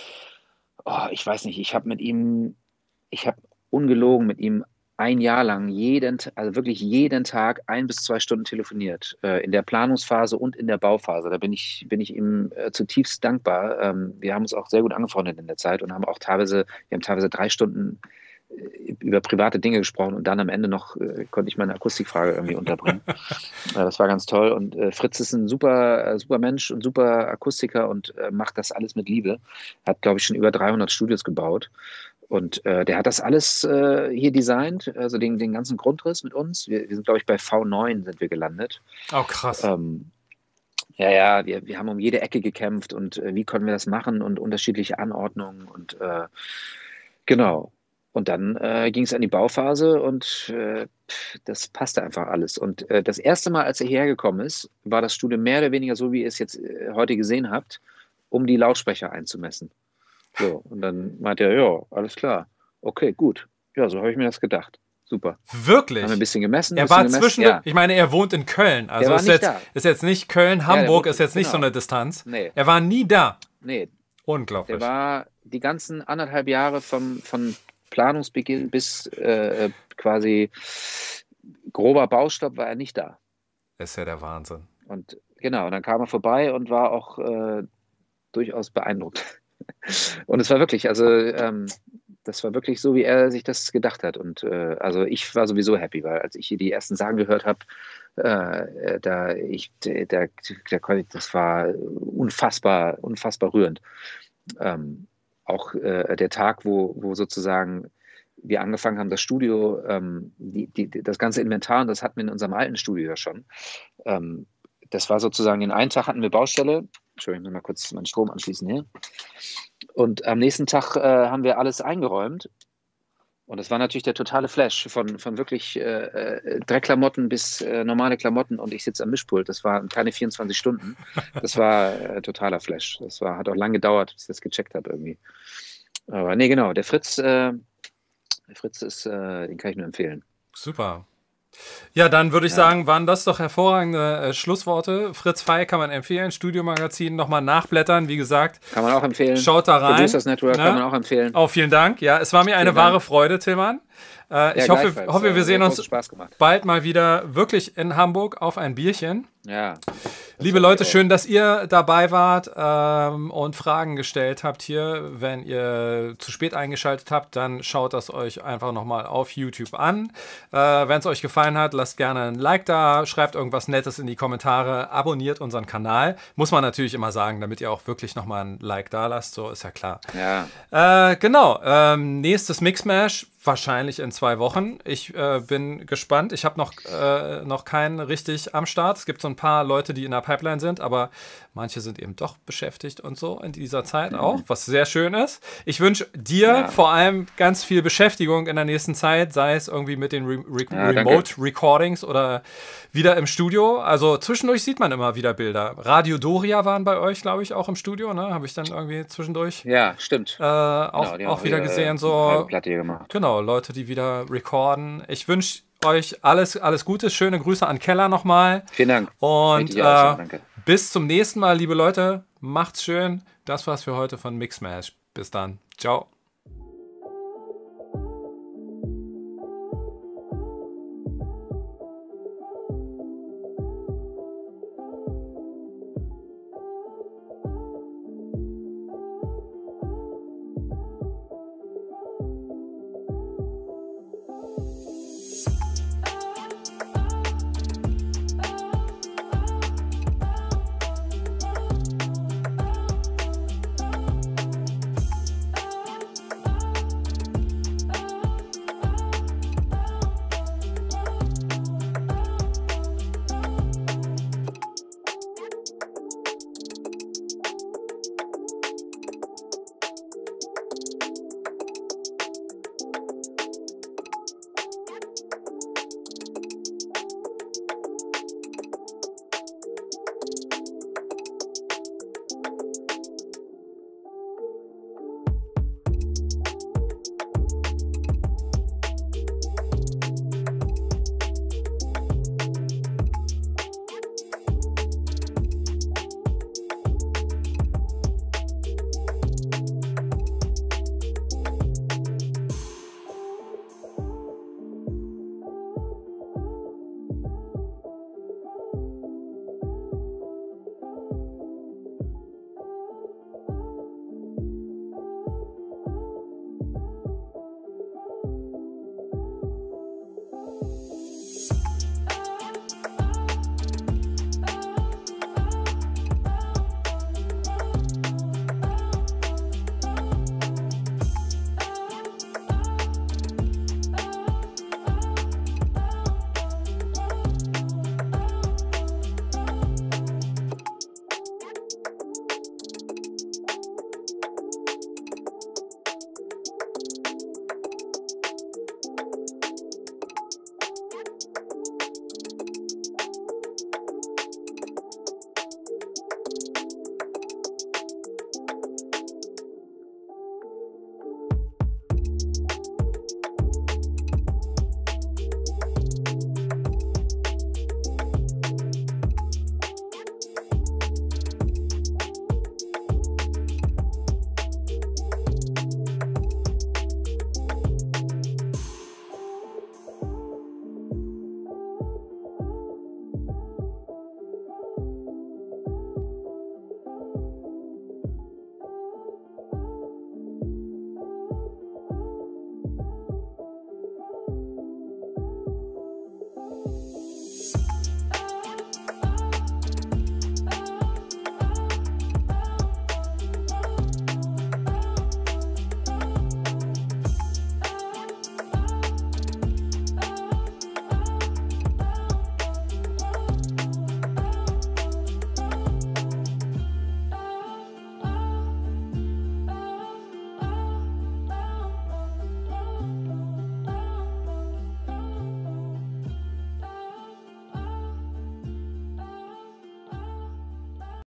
oh, ich weiß nicht, ich habe mit ihm, ich habe ungelogen mit ihm ein Jahr lang jeden, also wirklich jeden Tag ein bis zwei Stunden telefoniert, äh, in der Planungsphase und in der Bauphase. Da bin ich, bin ich ihm äh, zutiefst dankbar. Ähm, wir haben uns auch sehr gut angefreundet in der Zeit und haben auch teilweise, wir haben teilweise drei Stunden äh, über private Dinge gesprochen und dann am Ende noch äh, konnte ich meine Akustikfrage irgendwie unterbringen. äh, das war ganz toll und äh, Fritz ist ein super, äh, super Mensch und super Akustiker und äh, macht das alles mit Liebe. Hat, glaube ich, schon über dreihundert Studios gebaut. Und äh, der hat das alles äh, hier designt, also den, den ganzen Grundriss mit uns. Wir, wir sind, glaube ich, bei V neun sind wir gelandet. Oh, krass. Ähm, ja, ja, wir, wir haben um jede Ecke gekämpft und äh, wie konnten wir das machen und unterschiedliche Anordnungen und äh, genau. Und dann äh, ging es an die Bauphase und äh, pff, das passte einfach alles. Und äh, das erste Mal, als er hierher gekommen ist, war das Studio mehr oder weniger so, wie ihr es jetzt äh, heute gesehen habt, um die Lautsprecher einzumessen. So, und dann meinte er, ja, alles klar. Okay, gut. Ja, so habe ich mir das gedacht. Super. Wirklich? Haben wir ein bisschen gemessen. Er ein bisschen war gemessen. zwischen, Ja. ich meine, er wohnt in Köln. Also war ist, nicht jetzt, da. ist jetzt nicht Köln, Hamburg, wohnt- ist jetzt nicht so genau. eine Distanz. Nee, Er war nie da. nee. Unglaublich. Der war die ganzen anderthalb Jahre vom, von Planungsbeginn bis äh, quasi grober Baustopp war er nicht da. ist ja der Wahnsinn. Und genau, und dann kam er vorbei und war auch äh, durchaus beeindruckt. Und es war wirklich, also ähm, das war wirklich so, wie er sich das gedacht hat. Und äh, also ich war sowieso happy, weil als ich hier die ersten Sachen gehört habe, äh, da ich, da, da, das war unfassbar, unfassbar rührend. Ähm, auch äh, der Tag, wo, wo sozusagen wir angefangen haben, das Studio, ähm, die, die, das ganze Inventar, und das hatten wir in unserem alten Studio ja schon. Ähm, das war sozusagen, den einen Tag hatten wir Baustelle. Entschuldigung, ich muss mal kurz meinen Strom anschließen hier. Und am nächsten Tag äh, haben wir alles eingeräumt. Und das war natürlich der totale Flash von, von wirklich äh, äh, Dreckklamotten bis äh, normale Klamotten und ich sitze am Mischpult. Das waren keine vierundzwanzig Stunden. Das war äh, totaler Flash. Das war, hat auch lange gedauert, bis ich das gecheckt habe irgendwie. Aber nee, genau, der Fritz, äh, der Fritz ist, äh, den kann ich nur empfehlen. Super. Ja, dann würde ich Ja. sagen, waren das doch hervorragende äh, Schlussworte. Fritz Fey kann man empfehlen, Studiomagazin, nochmal nachblättern, wie gesagt. Kann man auch empfehlen. Schaut da rein. Producers Network Ne? kann man auch empfehlen. Oh, vielen Dank. Ja, es war mir eine Vielen Dank. wahre Freude, Tillmann. Äh, ich Ja, hoffe, gleichfalls. hoffe, wir Hat sehen großen uns Spaß gemacht. bald mal wieder wirklich in Hamburg auf ein Bierchen. Ja. Liebe Leute, schön, dass ihr dabei wart ähm, und Fragen gestellt habt hier. Wenn ihr zu spät eingeschaltet habt, dann schaut das euch einfach nochmal auf YouTube an. Äh, Wenn es euch gefallen hat, lasst gerne ein Like da, schreibt irgendwas Nettes in die Kommentare, abonniert unseren Kanal. Muss man natürlich immer sagen, damit ihr auch wirklich nochmal ein Like da lasst, so ist ja klar. Ja. Äh, genau, ähm, nächstes Mixmash wahrscheinlich in zwei Wochen. Ich äh, bin gespannt. Ich habe noch, äh, noch keinen richtig am Start. Es gibt so ein paar Leute, die in der Pipeline sind, aber manche sind eben doch beschäftigt und so in dieser Zeit auch, was sehr schön ist. Ich wünsche dir Ja. vor allem ganz viel Beschäftigung in der nächsten Zeit, sei es irgendwie mit den Re Re Ja, danke. Remote Recordings oder wieder im Studio. Also zwischendurch sieht man immer wieder Bilder. Radio Doria waren bei euch, glaube ich, auch im Studio, ne? Habe ich dann irgendwie zwischendurch Ja, stimmt. äh, auch, Genau, die haben auch wieder ihre gesehen. halbe So, Platte hier gemacht. genau, Leute, die wieder recorden. Ich wünsche euch alles, alles Gute. Schöne Grüße an Keller nochmal. Vielen Dank. Und Richtig aus, äh, danke. bis zum nächsten Mal, liebe Leute. Macht's schön. Das war's für heute von Mixmash. Bis dann. Ciao.